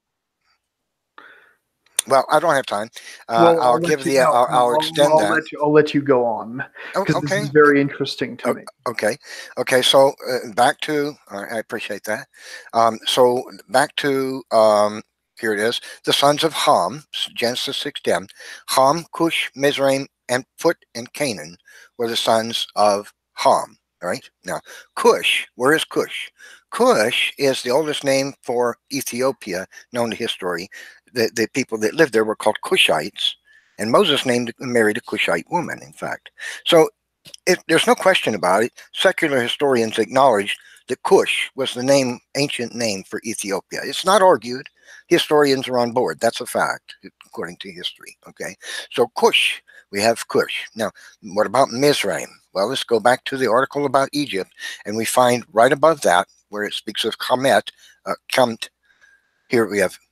Well, I don't have time. I'll give the. I'll extend that. I'll let you go on, because okay. This is very interesting to me. Okay. So back to. I appreciate that. So back to. Here it is. The sons of Ham, Genesis 6:10. Ham, Cush, Mizraim, and Put, and Canaan were the sons of Ham. Right now, Cush. Where is Cush? Cush is the oldest name for Ethiopia known to history. The people that lived there were called Cushites, and Moses married a Cushite woman, in fact. So there's no question about it. Secular historians acknowledge that Cush was the ancient name for Ethiopia. It's not argued. Historians are on board. That's a fact, according to history. Okay, so Cush, we have Cush. Now, what about Mizraim? Well, let's go back to the article about Egypt, and we find right above that, where it speaks of Kemet, here we have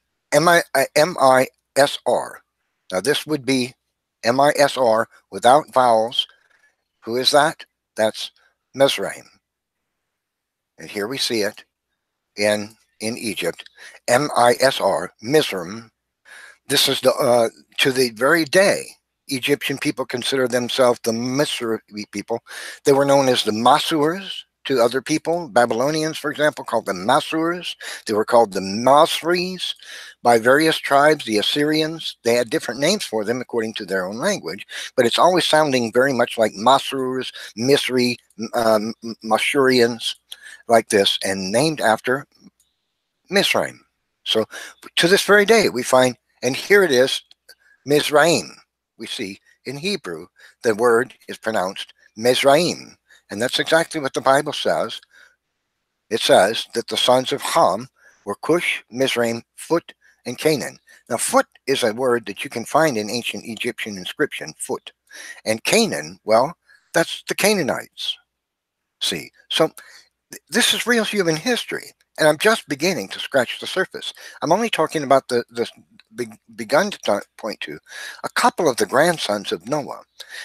M-I-S-R. Now, this would be M-I-S-R without vowels. Who is that? That's Mizraim. And here we see it in in Egypt, M-I-S-R, Mizraim. This is the to the very day, Egyptian people consider themselves the Misri people. They were known as the Masurs to other people. Babylonians, for example, called them Masurs. They were called the Masris by various tribes, the Assyrians. They had different names for them according to their own language, but it's always sounding very much like Masurs, Misri, Mashurians, like this, and named after Mizraim. So to this very day, we find, and here it is, Mizraim. We see in Hebrew, the word is pronounced Mizraim. And that's exactly what the Bible says. It says that the sons of Ham were Cush, Mizraim, Phut, and Canaan. Now, Phut is a word that you can find in ancient Egyptian inscription, Phut. And Canaan, well, that's the Canaanites. See, so this is real human history. And I'm just beginning to scratch the surface. I'm only talking about the begun to point to a couple of the grandsons of Noah.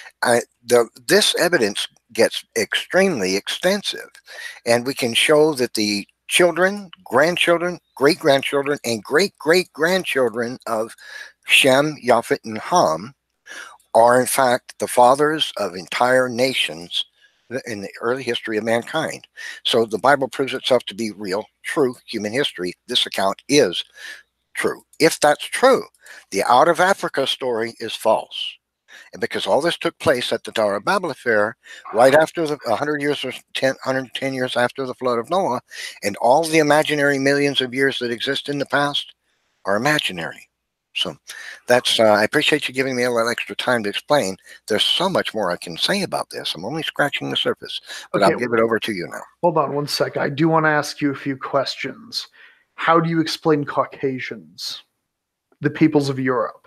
This evidence gets extremely extensive, and we can show that the children, grandchildren, great-grandchildren, and great-great-grandchildren of Shem, Japhet, and Ham are in fact the fathers of entire nations in the early history of mankind. So the Bible proves itself to be real, true human history. This account is true. If that's true, the Out of Africa story is false. And because all this took place at the Tower of Babel affair, right after the 100 years or 110 years after the flood of Noah, and all the imaginary millions of years that exist in the past are imaginary. So that's, I appreciate you giving me a little extra time to explain. There's so much more I can say about this. I'm only scratching the surface, but okay, I'll give it over to you now. Hold on one sec. I do want to ask you a few questions. How do you explain Caucasians, the peoples of Europe?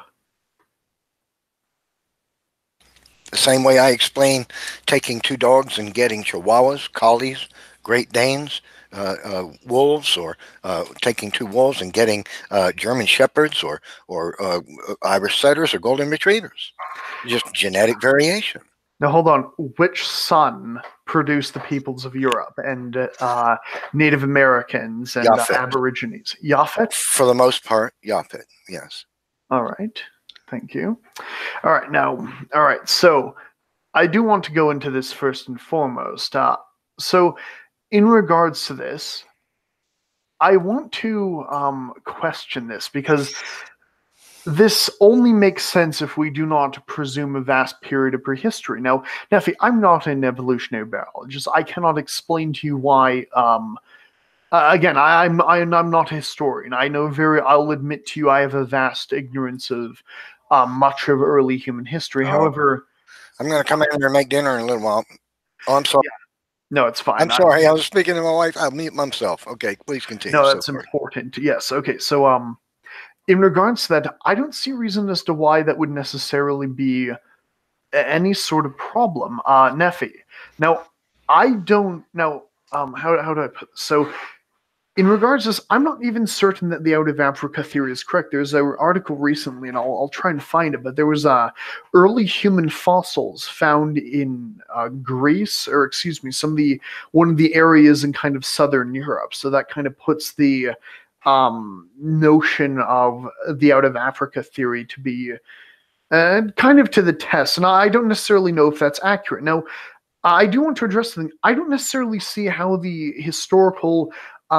The same way I explain taking two dogs and getting Chihuahuas, Collies, Great Danes, wolves, or taking two wolves and getting German Shepherds or Irish Setters or Golden Retrievers. Just genetic variation. Now, hold on. Which son produced the peoples of Europe and Native Americans and Aborigines? Japhet? For the most part, Japhet, yes. All right. Thank you. All right. Now, all right. So I do want to go into this first and foremost. So in regards to this, I want to question this because this only makes sense if we do not presume a vast period of prehistory. Now, Nephi, I'm not an evolutionary biologist. I cannot explain to you why. Again, I'm not a historian. I'll admit to you, I have a vast ignorance of much of early human history. However, I'm going to come in here and make dinner in a little while. Oh, I'm sorry. Yeah. No, it's fine. I'm sorry. I was speaking to my wife. I'll mute myself. Okay, please continue. No, that's important. Yes. Okay. So, in regards to that, I don't see a reason as to why that would necessarily be any sort of problem, Nephi. Now, I don't know. How do I put this? So, in regards to this, I'm not even certain that the Out of Africa theory is correct. There's an article recently, and I'll try and find it, but there was early human fossils found in Greece, or excuse me, one of the areas in kind of southern Europe. So that kind of puts the notion of the Out of Africa theory to be kind of to the test. And I don't necessarily know if that's accurate. Now, I do want to address something. I don't necessarily see how the historical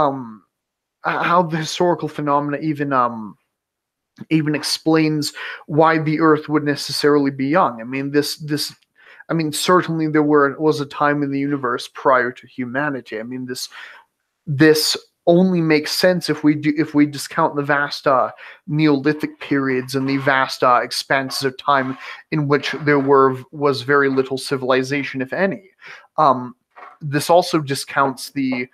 phenomena even explains why the Earth would necessarily be young. I mean, certainly there was a time in the universe prior to humanity. I mean, this only makes sense if we discount the vast Neolithic periods and the vast expanses of time in which there was very little civilization, if any. This also discounts the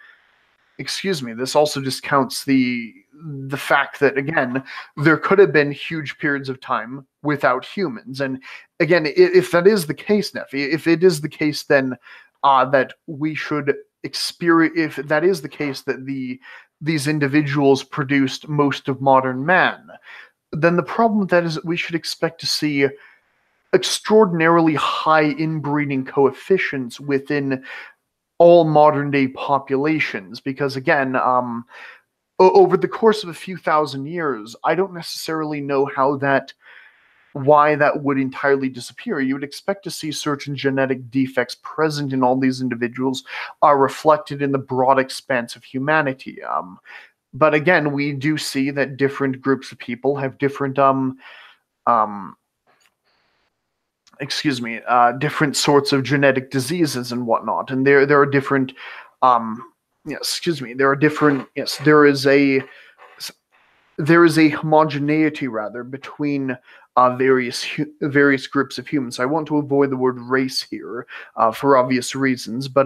fact that, again, there could have been huge periods of time without humans. And again, if that is the case, Nephi, if it is the case, then that we should experience, if that is the case that these individuals produced most of modern man, then the problem with that is that we should expect to see extraordinarily high inbreeding coefficients within all modern day populations, because again, over the course of a few thousand years, I don't necessarily know why that would entirely disappear. You would expect to see certain genetic defects present in all these individuals are reflected in the broad expanse of humanity. But again, we do see that different groups of people have different different sorts of genetic diseases and whatnot, and there are different there are different there is a homogeneity rather between various groups of humans. I want to avoid the word race here for obvious reasons, but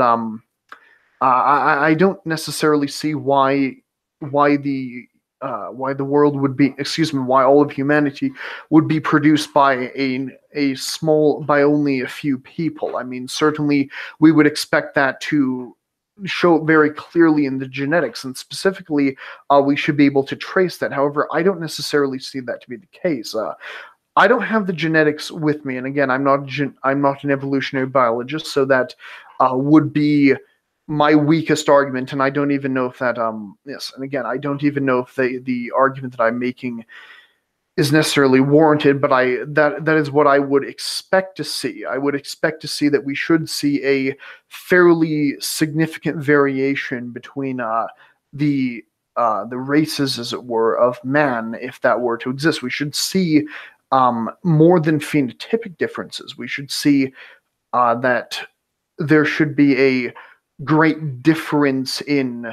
I don't necessarily see why the world would be, why all of humanity would be produced by by only a few people. I mean, certainly we would expect that to show very clearly in the genetics, and specifically, we should be able to trace that. However, I don't necessarily see that to be the case. I don't have the genetics with me, and again, I'm not an evolutionary biologist, so that would be my weakest argument, and I don't even know if that and again, I don't even know if the argument that I'm making is necessarily warranted, but that is what I would expect to see. I would expect to see that we should see a fairly significant variation between the races, as it were, of man, if that were to exist. We should see more than phenotypic differences. We should see that there should be a great difference in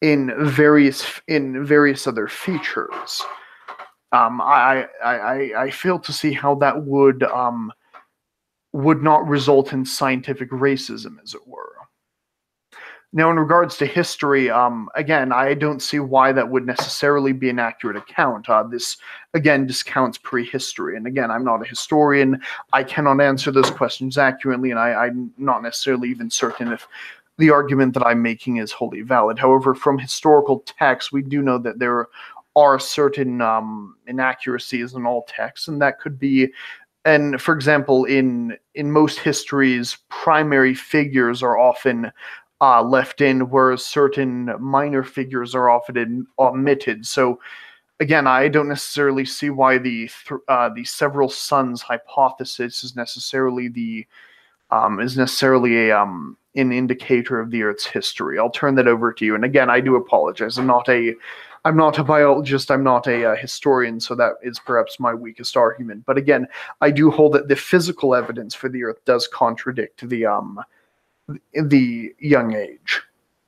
various other features. I fail to see how that would not result in scientific racism, as it were. Now, in regards to history, again, I don't see why that would necessarily be an accurate account. This, again, discounts prehistory. And again, I'm not a historian. I cannot answer those questions accurately, and I'm not necessarily even certain if the argument that I'm making is wholly valid. However, from historical texts, we do know that there are certain inaccuracies in all texts, and that could be, and for example, in most histories, primary figures are often left in, whereas certain minor figures are often omitted. So again, I don't necessarily see why the several sons hypothesis is necessarily an indicator of the Earth's history. I'll turn that over to you. And again, I do apologize. I'm not a biologist. I'm not a historian, so that is perhaps my weakest argument. But again, I do hold that the physical evidence for the Earth does contradict the young age.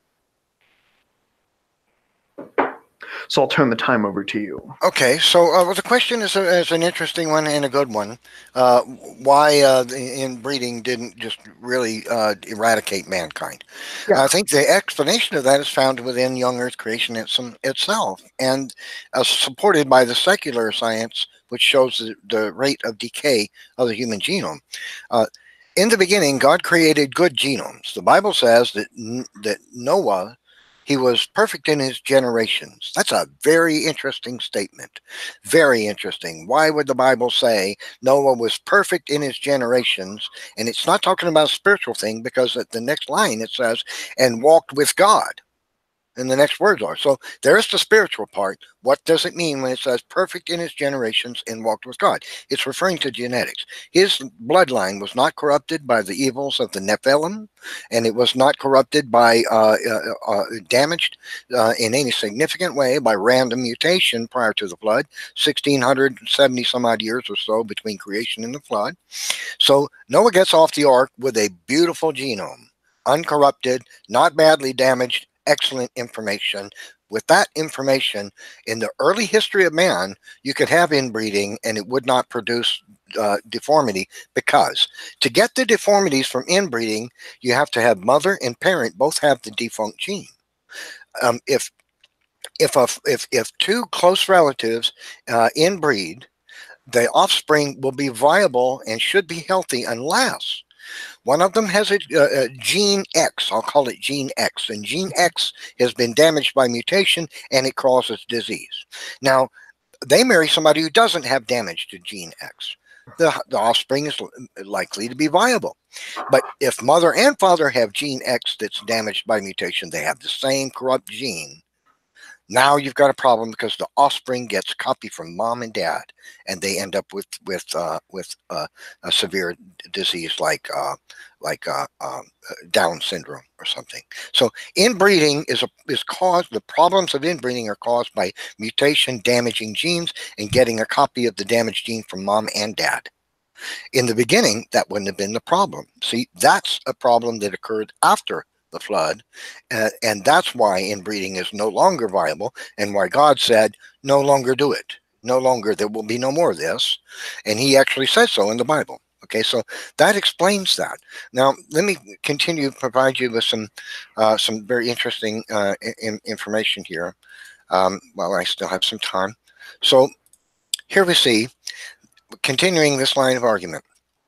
So I'll turn the time over to you. Okay, so well, the question is an interesting one and a good one. Why inbreeding didn't just really eradicate mankind? Yeah. I think the explanation of that is found within young Earth creationism itself, and supported by the secular science, which shows the rate of decay of the human genome. In the beginning, God created good genomes. The Bible says that Noah, he was perfect in his generations. That's a very interesting statement. Very interesting. Why would the Bible say Noah was perfect in his generations? And it's not talking about a spiritual thing, because at the next line it says, and walked with God. And the next words are. So there's the spiritual part. What does it mean when it says perfect in his generations and walked with God? It's referring to genetics. His bloodline was not corrupted by the evils of the Nephilim, and it was not corrupted by damaged in any significant way by random mutation prior to the flood, 1670 some odd years or so between creation and the flood. So Noah gets off the ark with a beautiful genome, uncorrupted, not badly damaged, excellent information. With that information, in the early history of man, you could have inbreeding and it would not produce deformity, because to get the deformities from inbreeding, you have to have mother and parent both have the defunct gene. If two close relatives inbreed, the offspring will be viable and should be healthy unless one of them has a gene X. I'll call it gene X. And gene X has been damaged by mutation and it causes disease. Now, they marry somebody who doesn't have damage to gene X. The offspring is likely to be viable. But if mother and father have gene X that's damaged by mutation, they have the same corrupt gene. Now you've got a problem because the offspring gets a copy from mom and dad, and they end up with a severe disease like Down syndrome or something. So inbreeding is caused. The problems of inbreeding are caused by mutation damaging genes and getting a copy of the damaged gene from mom and dad. In the beginning, that wouldn't have been the problem. See, that's a problem that occurred after the flood, and that's why inbreeding is no longer viable, and why God said, no longer do it. No longer, there will be no more of this. And he actually says so in the Bible. Okay, so that explains that. Now, let me continue to provide you with some very interesting information here while I still have some time. So here we see, continuing this line of argument,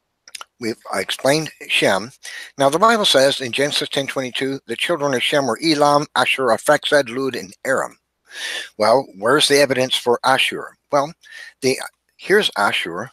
I explained Shem. Now the Bible says in Genesis 10:22, the children of Shem were Elam, Ashur, Arphaxad, Lud, and Aram. Well, where's the evidence for Ashur? Well, here's Ashur.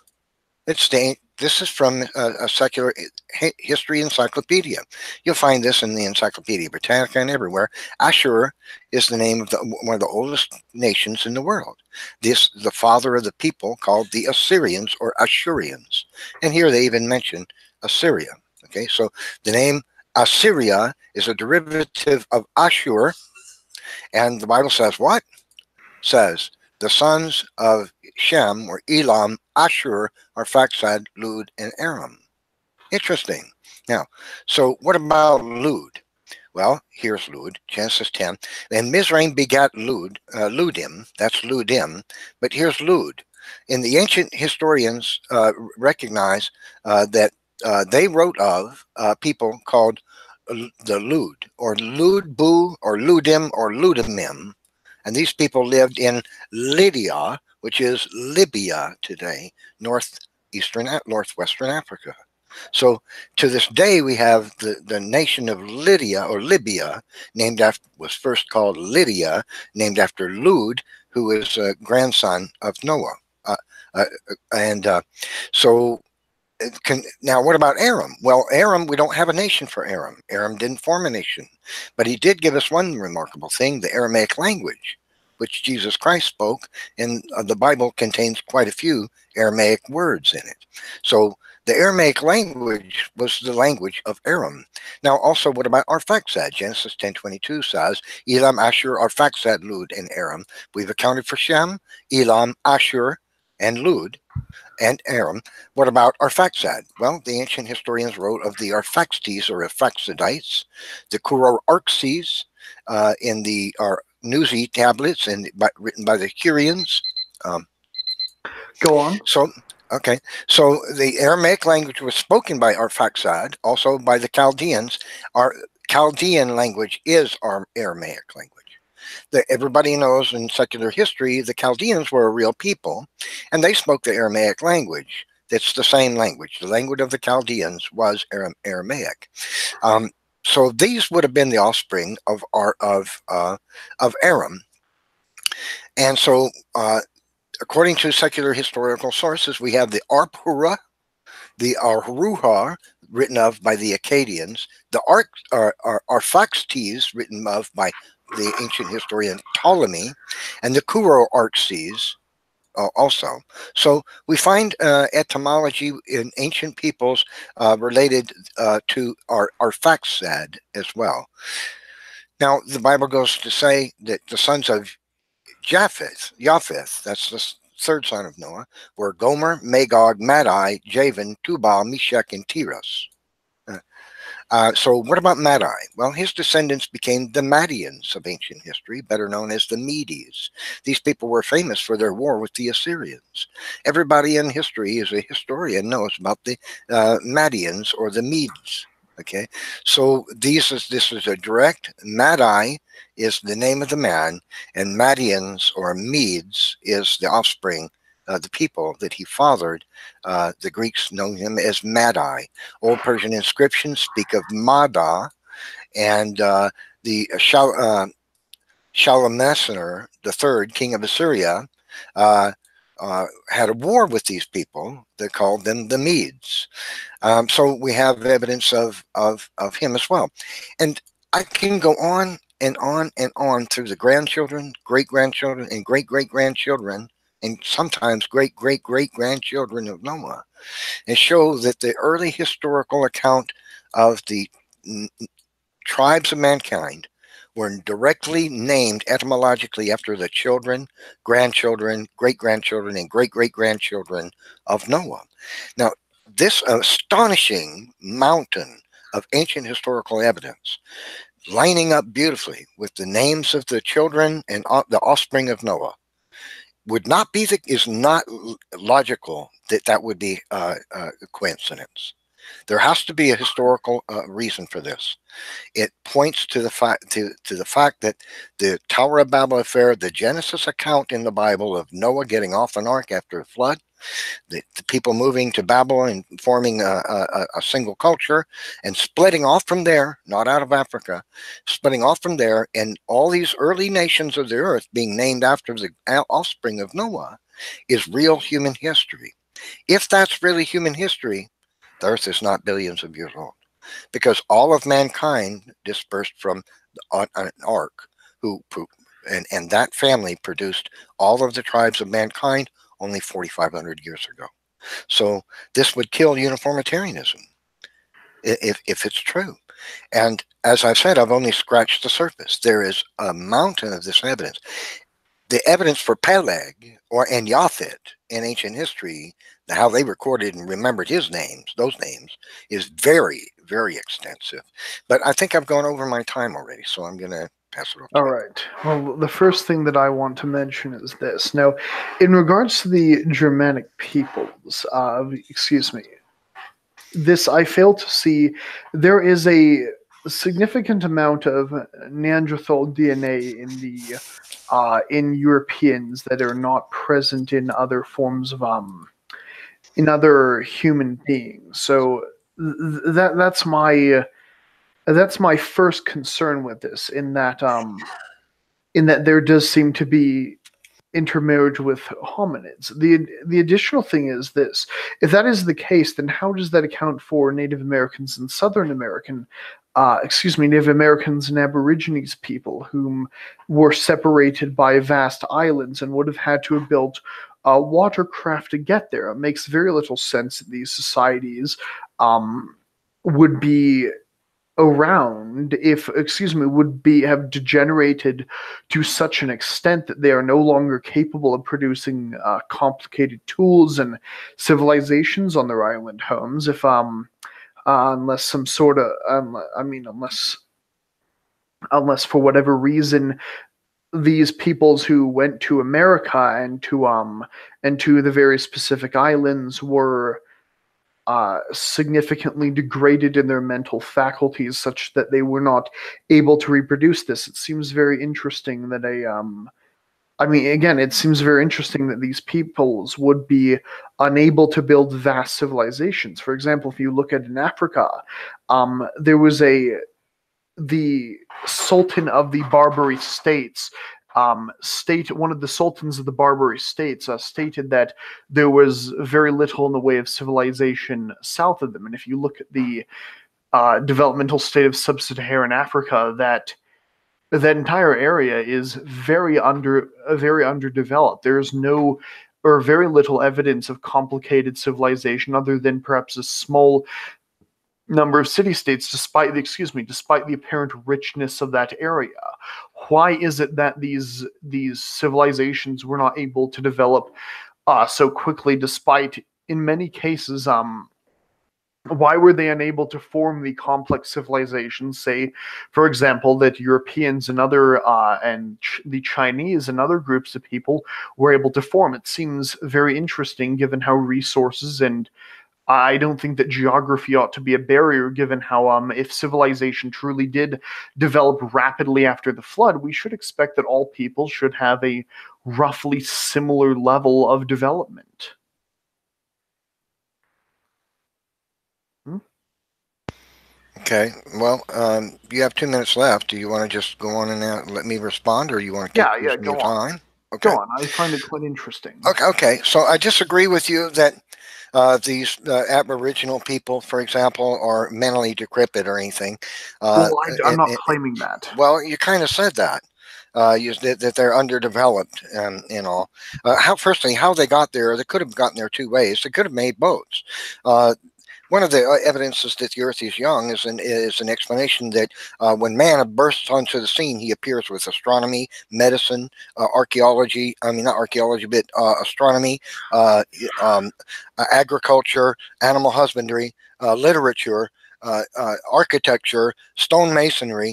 This is from a secular history encyclopedia. You'll find this in the Encyclopedia Britannica and everywhere. Ashur is the name of one of the oldest nations in the world. The father of the people called the Assyrians or Ashurians. And here they even mention Assyria. Okay, so the name Assyria is a derivative of Ashur. And the Bible says what? Says the sons of Shem were Elam, Ashur, Arphaxad, Lud, and Aram. Interesting. Now, so what about Lud? Well, here's Lud, Genesis 10. And Mizraim begat Ludim, that's Ludim, but here's Lud. And the ancient historians recognize that they wrote of people called the Lud, or Ludbu, or Ludim, or Ludimim. And these people lived in Lydia, which is Libya today, northwestern Africa. So to this day, we have the nation of Lydia, or Libya, was first called Lydia, named after Lud, who was a grandson of Noah. Now, what about Aram? Well, Aram, we don't have a nation for Aram. Aram didn't form a nation. But he did give us one remarkable thing, the Aramaic language, which Jesus Christ spoke, and the Bible contains quite a few Aramaic words in it. So the Aramaic language was the language of Aram. Now, also, what about Arphaxad? Genesis 10:22 says, Elam, Ashur, Arphaxad, Lud, and Aram. We've accounted for Shem, Elam, Ashur, and Lud, and Aram. What about Arphaxad? Well, the ancient historians wrote of the Arphaxades or Arphaxidites, the Kurarxes in the Nuzi tablets and written by the Hurrians. Go on. So the Aramaic language was spoken by Arphaxad, also by the Chaldeans. Our Chaldean language is our Aramaic language. Everybody knows in secular history, the Chaldeans were a real people, and they spoke the Aramaic language. It's the same language. The language of the Chaldeans was Aramaic. So these would have been the offspring of Aram. And so, according to secular historical sources, we have the Arphura, the Aruha, written of by the Akkadians, the Arphaxades, written of by the ancient historian Ptolemy, and the Kurarxes also. So we find etymology in ancient peoples related to Arphaxad as well. Now, the Bible goes to say that the sons of Japheth, that's the third son of Noah, were Gomer, Magog, Madai, Javan, Tubal, Meshech, and Tiras. So what about Madai? Well, his descendants became the Madians of ancient history, better known as the Medes. These people were famous for their war with the Assyrians. Everybody in history is a historian knows about the Madians or the Medes. Okay, so this is a direct. Madai is the name of the man, and Madians or Medes is the offspring, the people that he fathered. The Greeks know him as Madai. Old Persian inscriptions speak of Mada, and the Shalmaneser III, king of Assyria, had a war with these people. They called them the Medes. So we have evidence of him as well. And I can go on and on through the grandchildren, great grandchildren, and great great grandchildren, and sometimes great great great grandchildren of Noah, and show that the early historical account of the tribes of mankind were directly named etymologically after the children, grandchildren, great grandchildren, and great great grandchildren of Noah. Now, this astonishing mountain of ancient historical evidence lining up beautifully with the names of the children and the offspring of Noah would not be is not logical that that would be a coincidence. There has to be a historical reason for this. It points to the fact that the Tower of Babel affair, the Genesis account in the Bible of Noah getting off an ark after a flood, the people moving to Babel and forming a single culture and splitting off from there, not out of Africa, splitting off from there, and all these early nations of the earth being named after the offspring of Noah is real human history. If that's really human history, the earth is not billions of years old, because all of mankind dispersed from an ark, and that family produced all of the tribes of mankind only 4,500 years ago. So this would kill uniformitarianism if it's true. And as I've said, I've only scratched the surface. There is a mountain of this evidence. The evidence for Peleg and Japhet in ancient history, how they recorded and remembered those names, is very, very extensive. But I think I've gone over my time already, so I'm going to pass it off. All right. Well, the first thing that I want to mention is this. Now, in regards to the Germanic peoples, this I fail to see. There is a significant amount of Neanderthal DNA in Europeans that are not present in other forms of in other human beings. So that's my first concern with this, in that there does seem to be intermarriage with hominids. The additional thing is this: if that is the case, then how does that account for Native Americans and Native Americans and Aborigines people whom were separated by vast islands and would have had to have built watercraft to get there? It makes very little sense that these societies would be around have degenerated to such an extent that they are no longer capable of producing complicated tools and civilizations on their island homes, unless for whatever reason these peoples who went to America and to the very specific islands were significantly degraded in their mental faculties, such that they were not able to reproduce this. It seems very interesting that it seems very interesting that these peoples would be unable to build vast civilizations. For example, if you look at in Africa, there was the Sultan of the Barbary States, one of the sultans of the Barbary States stated that there was very little in the way of civilization south of them. And if you look at the developmental state of sub-Saharan Africa, that entire area is very underdeveloped. There's no or very little evidence of complicated civilization, other than perhaps a small number of city-states, despite the apparent richness of that area. Why is it that these civilizations were not able to develop so quickly, despite, in many cases, why were they unable to form the complex civilizations, say, for example, that Europeans and the Chinese and other groups of people were able to form? It seems very interesting, given how resources, and I don't think that geography ought to be a barrier, given how if civilization truly did develop rapidly after the flood, we should expect that all people should have a roughly similar level of development. Okay, well, you have 2 minutes left. Do you want to just go on and let me respond, or you want to keep go your time? Okay. Go on. I find it quite interesting. Okay. So I disagree with you that These Aboriginal people, for example, are mentally decrepit or anything. Well, I'm not claiming that. Well, you kind of said that. That they're underdeveloped and all. Firstly, how they got there, they could have gotten there two ways. They could have made boats. Uh, One of the evidences that the Earth is young is an explanation that when man bursts onto the scene, he appears with astronomy, medicine, archaeology. I mean, not archaeology, but astronomy, uh, um, agriculture, animal husbandry, literature, architecture, stonemasonry,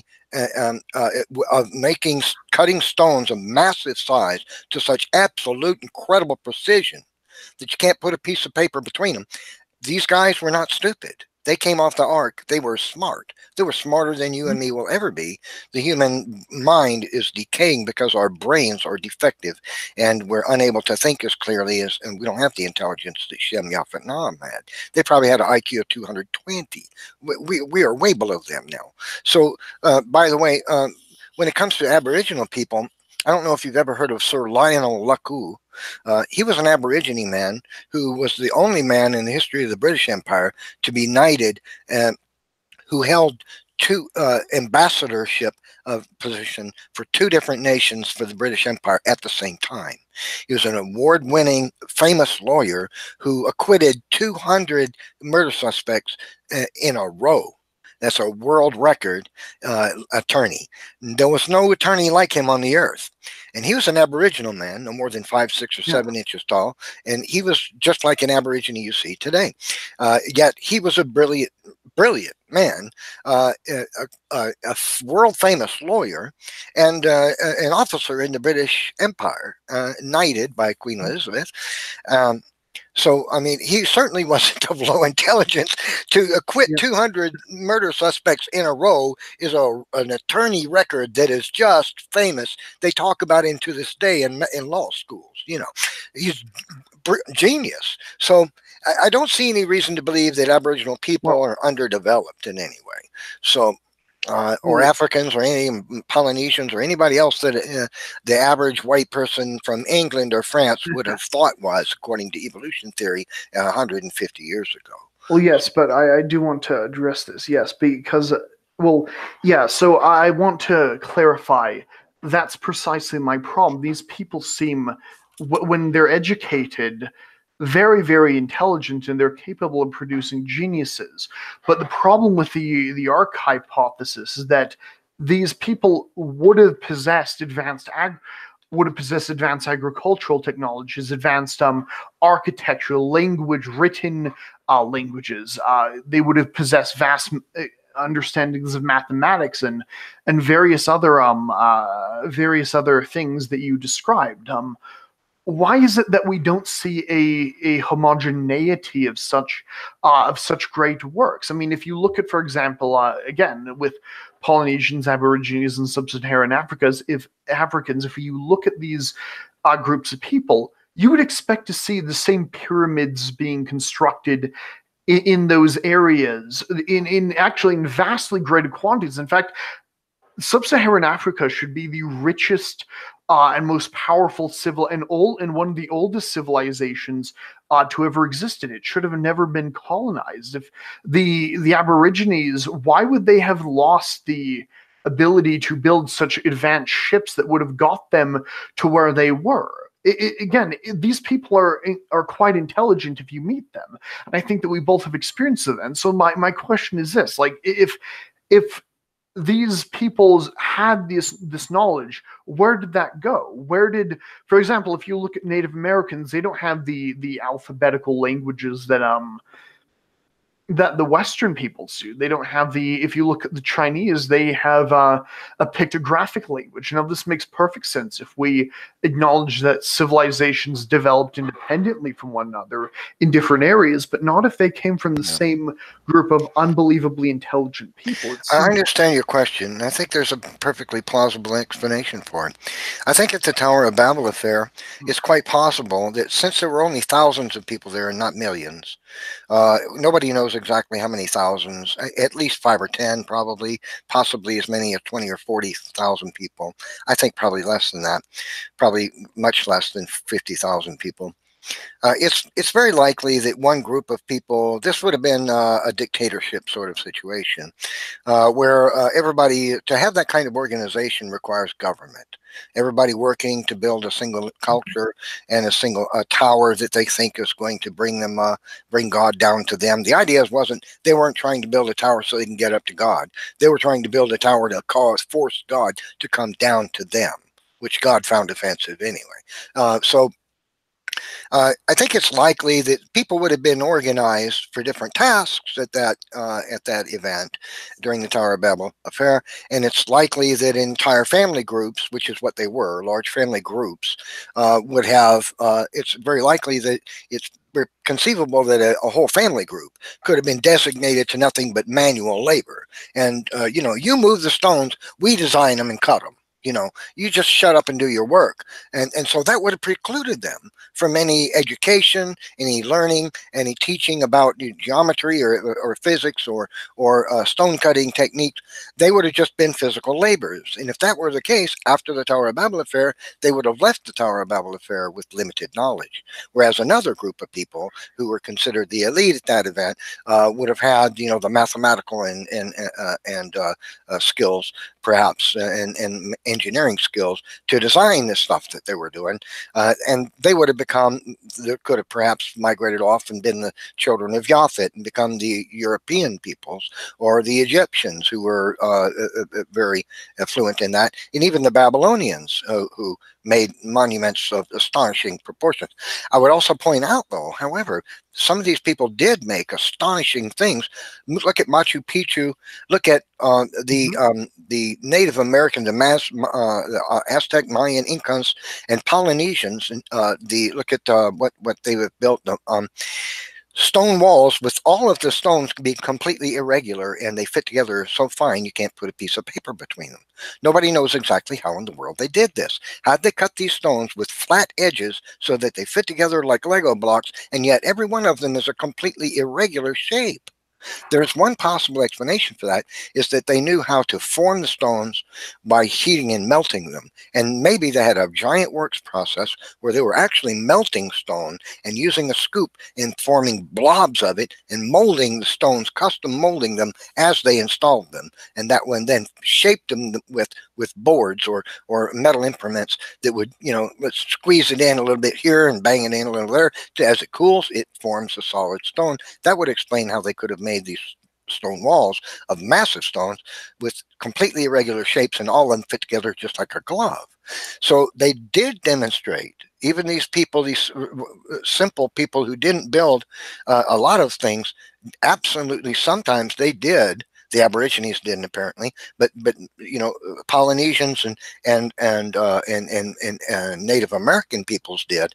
making cutting stones of massive size to such absolute incredible precision that you can't put a piece of paper between them. These guys were not stupid. They came off the ark. They were smart. They were smarter than you and me will ever be. The human mind is decaying because our brains are defective and we're unable to think as clearly as, and we don't have the intelligence that Shem Yaphet Nam had. They probably had an IQ of 220. We are way below them now. So, by the way, when it comes to Aboriginal people, I don't know if you've ever heard of Sir Lionel Laku. He was an Aborigine man who was the only man in the history of the British Empire to be knighted, who held two ambassadorship position for two different nations for the British Empire at the same time. He was an award-winning, famous lawyer who acquitted 200 murder suspects in a row. That's a world record attorney. There was no attorney like him on the earth. And he was an Aboriginal man, no more than 5, 6, or 7 inches tall. And he was just like an Aborigine you see today. Yet he was a brilliant man, a world famous lawyer, and an officer in the British Empire, knighted by Queen Elizabeth. So, I mean, he certainly wasn't of low intelligence. To acquit 200 murder suspects in a row is an attorney record that is just famous. They talk about him to this day in law schools. You know, he's genius. So I don't see any reason to believe that Aboriginal people are underdeveloped in any way. So, or Africans or any Polynesians or anybody else that the average white person from England or France would have thought was, according to evolution theory, 150 years ago. Well, yes, but I do want to address this. Yes, because, well, yeah, so I want to clarify that's precisely my problem. These people seem, when they're educated, very, very intelligent, and they're capable of producing geniuses. But the problem with the arc hypothesis is that these people would have possessed advanced agricultural technologies, advanced architectural language, written languages. They would have possessed vast understandings of mathematics and various other things that you described. Why is it that we don't see a homogeneity of such great works? I mean, if you look at, for example, again with Polynesians, Aborigines, and Sub-Saharan Africans, if you look at these groups of people, you would expect to see the same pyramids being constructed in those areas, in vastly greater quantities. In fact, Sub-Saharan Africa should be the richest and most powerful and one of the oldest civilizations to ever existed. It should have never been colonized. If the Aborigines, why would they have lost the ability to build such advanced ships that would have got them to where they were? These people are quite intelligent if you meet them, and I think that we both have experienced it. And so my question is this: like, if these peoples had this knowledge, where did that go? For example, if you look at Native Americans, they don't have the alphabetical languages that the Western peoples do. They don't have if you look at the Chinese, they have a pictographic language. Now, this makes perfect sense if we acknowledge that civilizations developed independently from one another in different areas, but not if they came from the same group of unbelievably intelligent people. I understand your question. I think there's a perfectly plausible explanation for it. I think at the Tower of Babel affair, it's quite possible that since there were only thousands of people there and not millions, nobody knows exactly how many thousands, at least 5 or 10 probably, possibly as many as 20 or 40,000 people. I think probably less than that, probably much less than 50,000 people. It's very likely that one group of people, this would have been a dictatorship sort of situation, where everybody, to have that kind of organization requires government. Everybody working to build a single culture and a single tower that they think is going to bring them, bring God down to them. The idea wasn't, they weren't trying to build a tower so they can get up to God. They were trying to build a tower to force God to come down to them, which God found offensive anyway. So I think it's likely that people would have been organized for different tasks at that event during the Tower of Babel affair, and it's likely that entire family groups, which is what they were, large family groups, would have. It's very likely that it's conceivable that a whole family group could have been designated to nothing but manual labor, and you move the stones, we design them and cut them. You just shut up and do your work. And so that would have precluded them from any education, any learning, any teaching about geometry or physics or stone cutting techniques. They would have just been physical laborers. And if that were the case, after the Tower of Babel affair, they would have left the Tower of Babel affair with limited knowledge. Whereas another group of people who were considered the elite at that event would have had, the mathematical and skills, perhaps, and engineering skills to design the stuff that they were doing, and they would have become, they could have perhaps migrated off and been the children of Japhet and become the European peoples or the Egyptians, who were very fluent in that, and even the Babylonians who made monuments of astonishing proportions. I would also point out, though, however, some of these people did make astonishing things. Look at Machu Picchu. Look at the Native American, the Aztec, Mayan, Incans, and Polynesians. And look at what they have built. Stone walls with all of the stones can be completely irregular, and they fit together so fine you can't put a piece of paper between them. Nobody knows exactly how in the world they did this. How'd they cut these stones with flat edges so that they fit together like Lego blocks, and yet every one of them is a completely irregular shape? There's one possible explanation for that, is that they knew how to form the stones by heating and melting them. And maybe they had a giant works process where they were actually melting stone and using a scoop and forming blobs of it and molding the stones, custom molding them as they installed them. And that one then shaped them with boards or metal implements that would, let's squeeze it in a little bit here and bang it in a little there. As it cools, it forms a solid stone. That would explain how they could have made these stone walls of massive stones with completely irregular shapes, and all of them fit together just like a glove. So they did demonstrate, even these people, these simple people who didn't build a lot of things, absolutely, sometimes they did. The Aborigines didn't, apparently, but Polynesians and Native American peoples did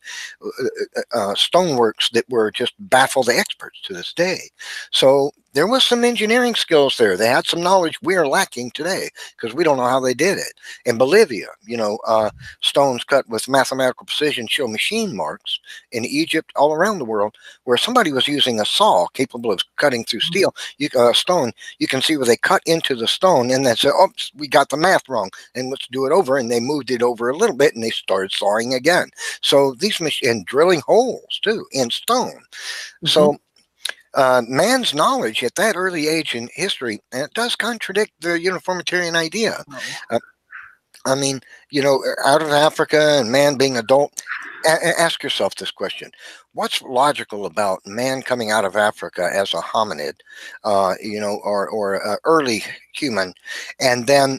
stoneworks that were just baffle the experts to this day. So there was some engineering skills there. They had some knowledge we're lacking today because we don't know how they did it. In Bolivia, stones cut with mathematical precision show machine marks. In Egypt, all around the world, where somebody was using a saw capable of cutting through steel, stone. You can see where they cut into the stone and then say, "Oops, we got the math wrong, and let's do it over." And they moved it over a little bit, and they started sawing again. So these and drilling holes too in stone. So man's knowledge at that early age in history, and it does contradict the uniformitarian idea. I mean, out of Africa and man being adult, ask yourself this question. What's logical about man coming out of Africa as a hominid, or early human, and then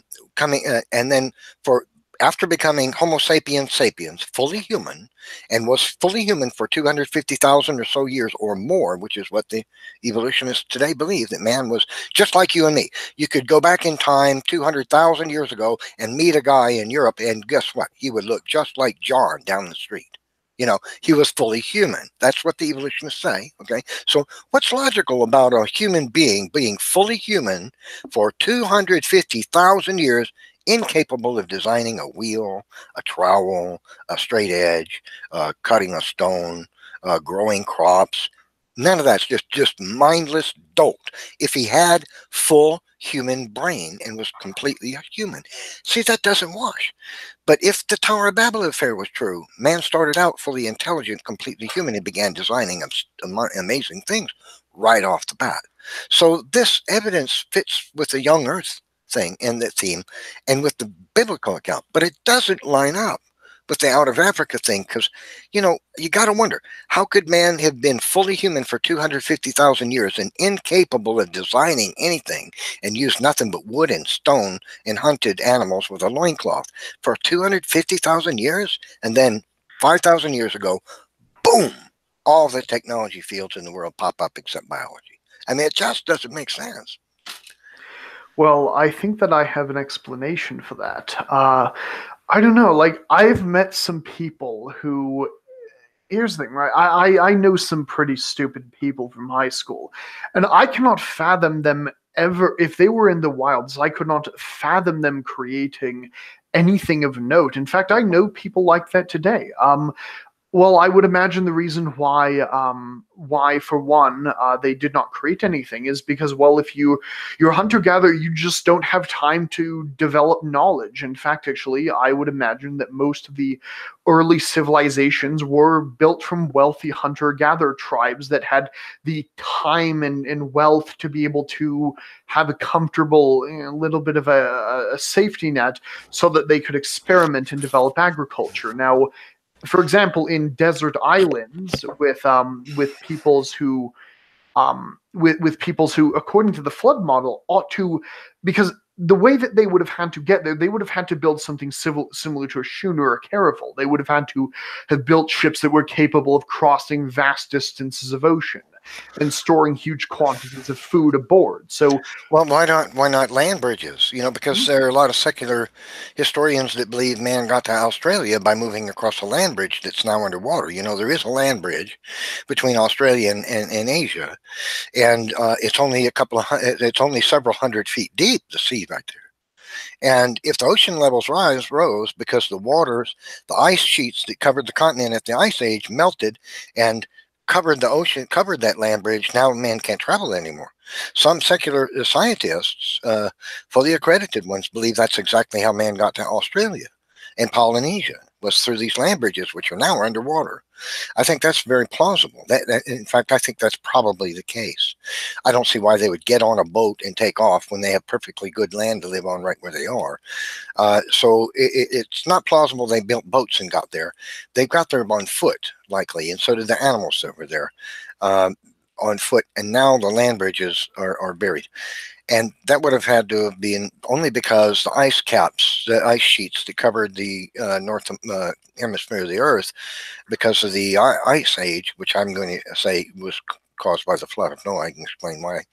after becoming Homo sapiens sapiens, fully human, and was fully human for 250,000 or so years or more, which is what the evolutionists today believe, that man was just like you and me. You could go back in time 200,000 years ago and meet a guy in Europe, and guess what? He would look just like John down the street. He was fully human. That's what the evolutionists say. Okay. So what's logical about a human being fully human for 250,000 years, incapable of designing a wheel, a trowel, a straight edge, cutting a stone, growing crops? None of that's just mindless dolt. If he had full human brain and was completely human. See, that doesn't wash. But if the Tower of Babel affair was true, man started out fully intelligent, completely human, and began designing amazing things right off the bat. So this evidence fits with the young Earth thing and the theme and with the biblical account, but it doesn't line up with the out of Africa thing because, you got to wonder, how could man have been fully human for 250,000 years and incapable of designing anything and used nothing but wood and stone and hunted animals with a loincloth for 250,000 years? And then 5,000 years ago, boom, all the technology fields in the world pop up except biology. I mean, it just doesn't make sense. Well, I think that I have an explanation for that. I don't know. Like, I've met some people who. Here's the thing, right? I know some pretty stupid people from high school, and I cannot fathom them ever. If they were in the wilds, I could not fathom them creating anything of note. In fact, I know people like that today. Well, I would imagine the reason why for one, they did not create anything is because, well, if you're a hunter-gatherer, you just don't have time to develop knowledge. In fact, actually, I would imagine that most of the early civilizations were built from wealthy hunter-gatherer tribes that had the time and wealth to be able to have a comfortable, little bit of a safety net so that they could experiment and develop agriculture. Now, for example, in desert islands with peoples who with peoples who, according to the flood model, ought to, because the way that they would have had to get there, they would have had to build something similar to a schooner or a caravel. They would have had to have built ships that were capable of crossing vast distances of ocean and storing huge quantities of food aboard. So, well, why not land bridges? Because there are a lot of secular historians that believe man got to Australia by moving across a land bridge that's now underwater. There is a land bridge between Australia and Asia, and it's only several hundred feet deep, the sea right there. And if the ocean levels rose because the ice sheets that covered the continent at the Ice Age melted and covered the ocean, covered that land bridge, now man can't travel anymore. Some secular scientists, fully accredited ones, believe that's exactly how man got to Australia and Polynesia, was through these land bridges, which are now underwater. I think that's very plausible. In fact, I think that's probably the case. I don't see why they would get on a boat and take off when they have perfectly good land to live on right where they are. So it's not plausible they built boats and got there. They got there on foot, likely, and so did the animals that were there on foot. And now the land bridges are buried. And that would have had to have been only because the ice caps, the ice sheets that covered the north hemisphere of the Earth, because of the Ice Age, which I'm going to say was caused by the flood of Noah, I can explain why,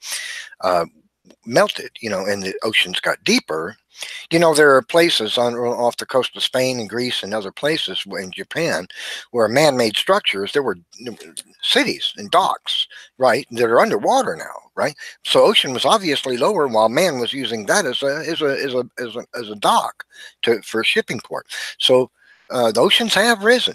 melted, and the oceans got deeper. There are places off the coast of Spain and Greece and other places in Japan where man-made structures, there were cities and docks, right, that are underwater now, right? So ocean was obviously lower while man was using that as a dock for a shipping port. So the oceans have risen.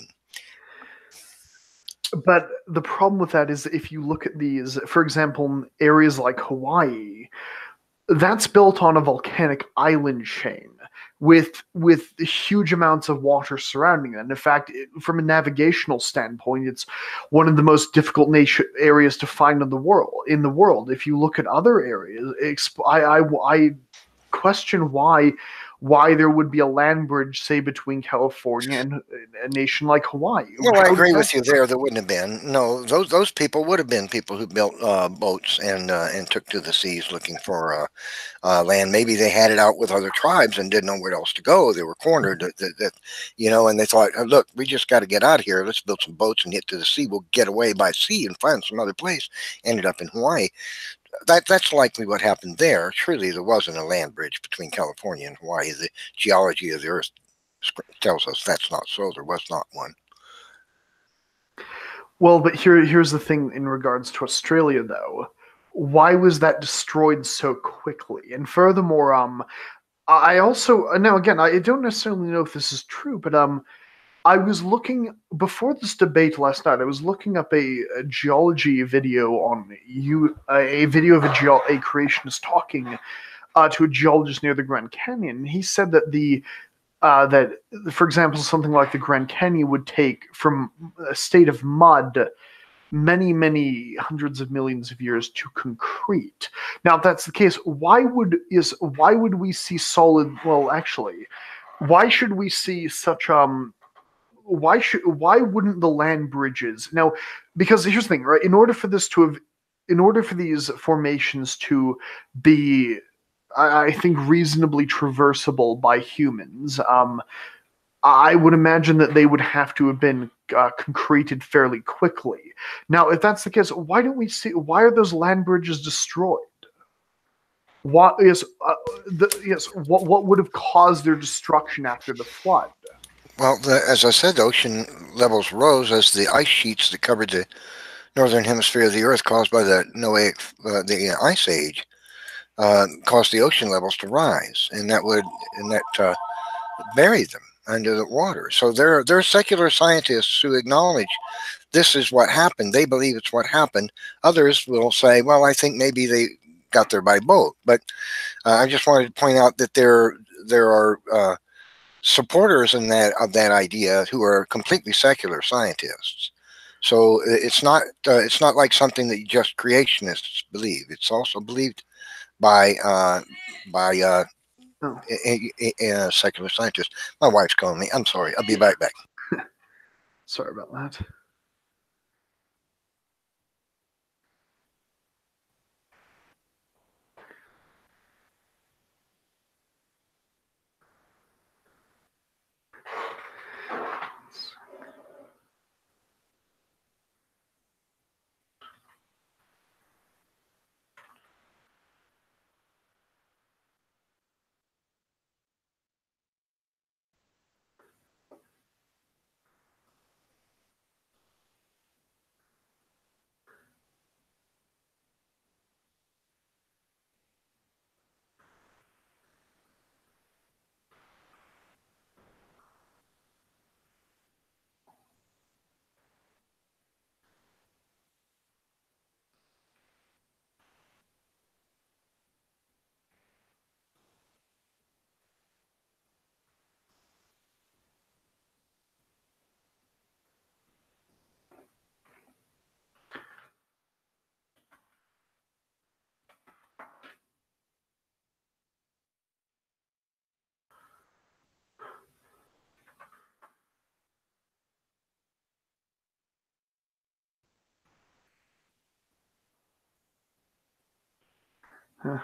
But the problem with that is if you look at these, for example, areas like Hawaii, that's built on a volcanic island chain with huge amounts of water surrounding it. And in fact, from a navigational standpoint, it's one of the most difficult areas to find in the world. If you look at other areas, I question why there would be a land bridge, say, between California and a nation like Hawaii. Well, I agree with you there. There wouldn't have been. No, those people would have been people who built boats and took to the seas looking for land. Maybe they had it out with other tribes and didn't know where else to go. They were cornered, and they thought, look, we just got to get out of here. Let's build some boats and get to the sea. We'll get away by sea and find some other place. Ended up in Hawaii. That's likely what happened there. Truly, there wasn't a land bridge between California and Hawaii. The geology of the Earth tells us that's not so. There was not one. Well, but here's the thing in regards to Australia, though. Why was that destroyed so quickly? And furthermore, I also, now again, I don't necessarily know if this is true, but I was looking, before this debate last night, I was looking up a geology video on a video of a creationist talking to a geologist near the Grand Canyon. He said that that, for example, something like the Grand Canyon would take from a state of mud many, many hundreds of millions of years to concrete. Now, if that's the case, why would we see solid? Well, actually, why should we see such why wouldn't the land bridges now? Because here's the thing, right? In order for these formations to be, I think, reasonably traversable by humans, I would imagine that they would have to have been concreted fairly quickly. Now, if that's the case, why don't we see? Why are those land bridges destroyed? What is yes? What would have caused their destruction after the flood? Well, as I said, the ocean levels rose as the ice sheets that covered the northern hemisphere of the Earth, caused by the Noahic, the Ice Age, caused the ocean levels to rise, and that buried them under the water. So there are secular scientists who acknowledge this is what happened. They believe it's what happened. Others will say, well, I think maybe they got there by boat. But I just wanted to point out that there are supporters of that idea who are completely secular scientists. So it's not like something that just creationists believe. It's also believed by by Oh, secular scientists. My wife's calling me. I'm sorry. I'll be right back. sorry about that. Huh.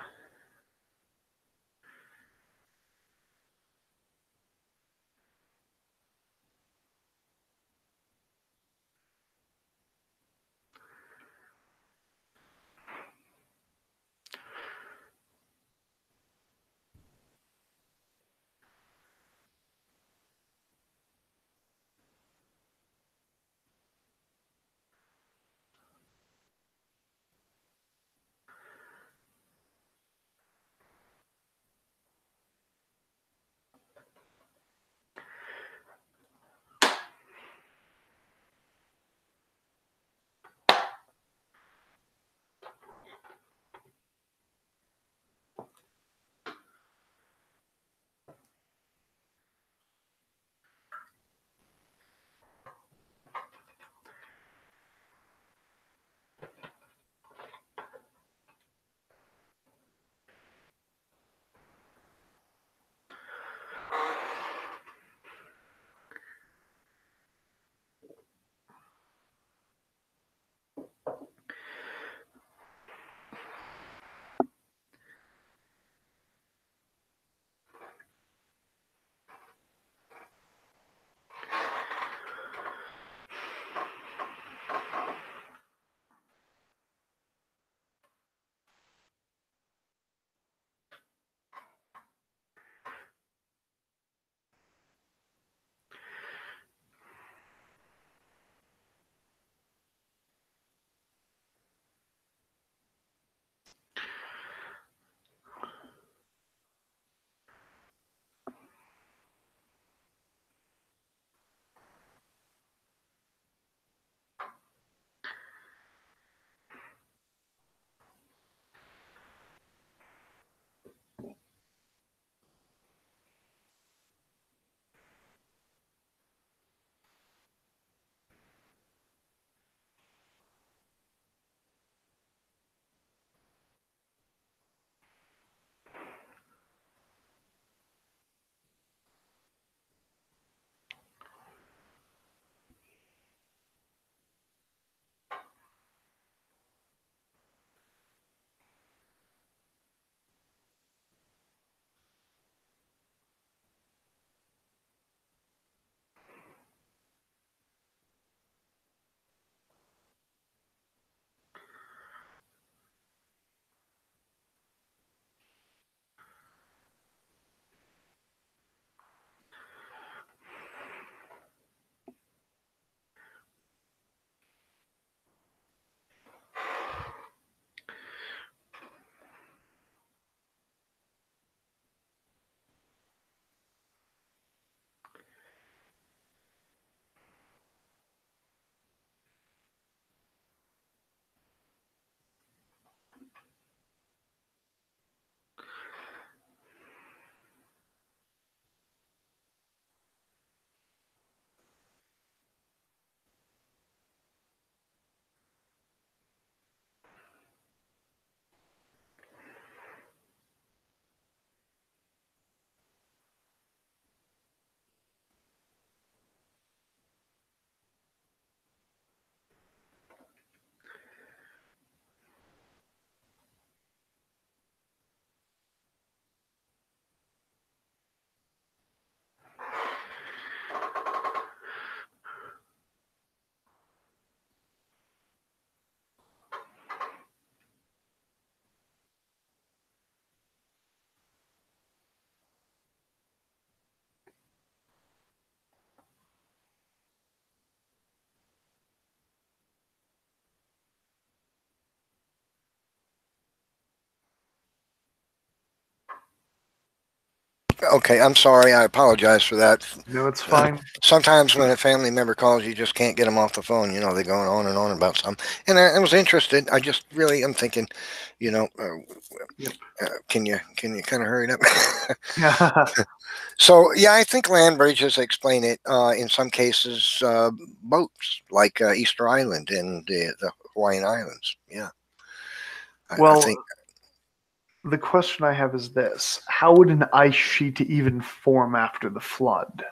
Okay, I'm sorry. I apologize for that. No, it's fine. Sometimes when a family member calls, you just can't get them off the phone. They're going on and on about something. And I was interested. I just really am thinking, you know, Yep. can you kind of hurry it up? Yeah. So yeah, I think land bridges explain it. In some cases, boats like Easter Island and the Hawaiian Islands. Yeah, I Well, think. the question I have is this: how would an ice sheet even form after the flood?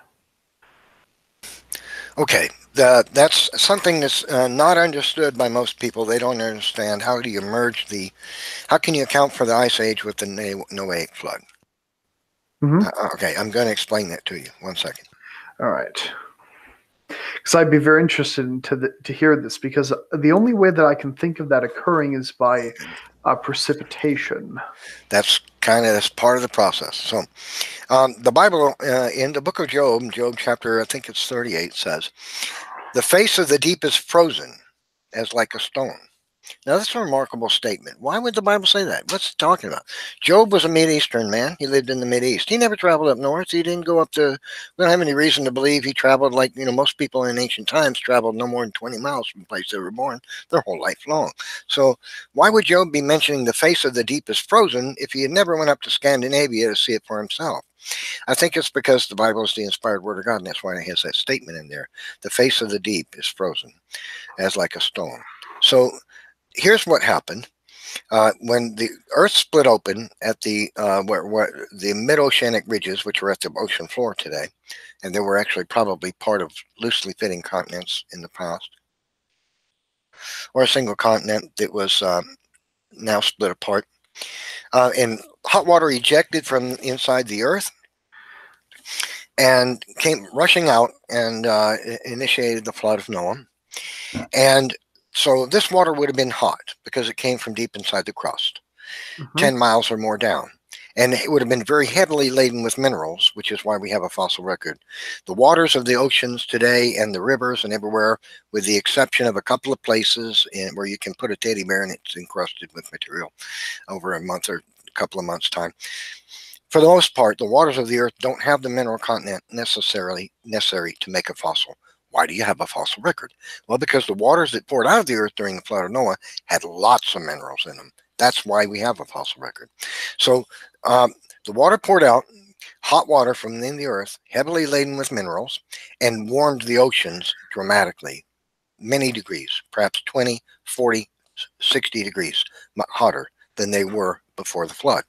Okay, that's something that's not understood by most people. They don't understand how do you merge the, how can you account for the ice age with the Noahic flood? Hmm. Okay, I'm going to explain that to you. 1 second. All right. Because I'd be very interested to hear this, because the only way that I can think of that occurring is by precipitation. That's part of the process. So, the Bible in the book of Job, Job chapter, I think it's 38, says, "The face of the deep is frozen as like a stone." Now, that's a remarkable statement. Why would the Bible say that? What's it talking about? Job was a Mideastern man. He lived in the Mideast. He never traveled up north. He didn't go up to, we don't have any reason to believe he traveled like, most people in ancient times traveled no more than 20 miles from the place they were born their whole life long. So why would Job be mentioning the face of the deep is frozen if he had never went up to Scandinavia to see it for himself? I think it's because the Bible is the inspired word of God, and that's why it has that statement in there. The face of the deep is frozen as like a stone. So here's what happened when the Earth split open at the where the mid-oceanic ridges, which are at the ocean floor today, and they were actually probably part of loosely fitting continents in the past, or a single continent that was now split apart, and hot water ejected from inside the Earth and came rushing out and initiated the flood of Noah. And so this water would have been hot because it came from deep inside the crust, Hmm. 10 miles or more down. And it would have been very heavily laden with minerals, which is why we have a fossil record. The waters of the oceans today and the rivers and everywhere, with the exception of a couple of places where you can put a teddy bear and it's encrusted with material over a month or a couple of months' time. For the most part, the waters of the earth don't have the mineral content necessary to make a fossil. Why do you have a fossil record? Well, because the waters that poured out of the earth during the flood of Noah had lots of minerals in them. That's why we have a fossil record. So the water poured out, hot water from within the earth, heavily laden with minerals, and warmed the oceans dramatically, many degrees, perhaps 20, 40, 60 degrees hotter than they were before the flood.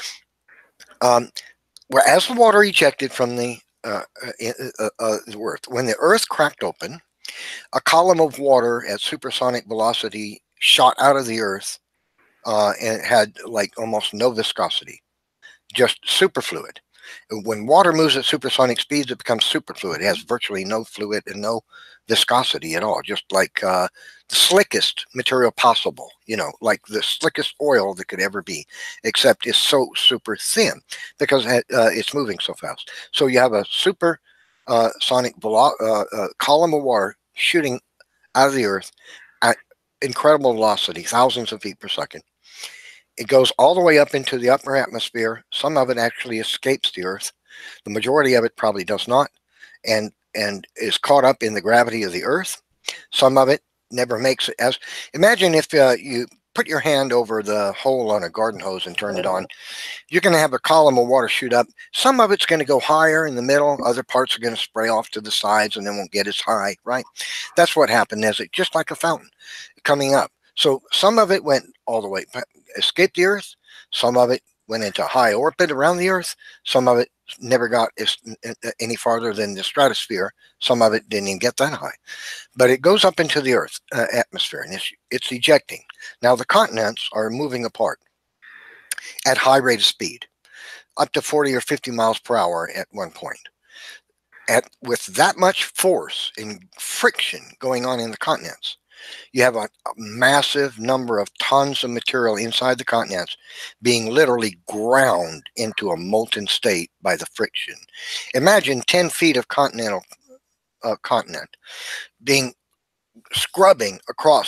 Whereas the water ejected from the earth, when the earth cracked open, a column of water at supersonic velocity shot out of the earth, and it had like almost no viscosity, just superfluid. When water moves at supersonic speeds, it becomes superfluid. It has virtually no fluid and no viscosity at all, just like the slickest material possible, like the slickest oil that could ever be, except it's so super thin because it's moving so fast. So you have a super sonic column of water shooting out of the earth at incredible velocity, thousands of feet per second. It goes all the way up into the upper atmosphere. Some of it actually escapes the Earth. The majority of it probably does not, and is caught up in the gravity of the Earth. Some of it never makes it. As imagine if you put your hand over the hole on a garden hose and turn it on. You're going to have a column of water shoot up. Some of it's going to go higher in the middle. Other parts are going to spray off to the sides and then won't get as high. Right? That's what happened. As it just like a fountain coming up. So some of it went all the way, escaped the Earth. Some of it went into high orbit around the Earth. Some of it never got any farther than the stratosphere. Some of it didn't even get that high. But it goes up into the Earth atmosphere, and it's ejecting. Now the continents are moving apart at high rate of speed, up to 40 or 50 miles per hour at one point. With that much force and friction going on in the continents, you have a massive number of tons of material inside the continents being literally ground into a molten state by the friction. Imagine 10 feet of continent being scrubbing across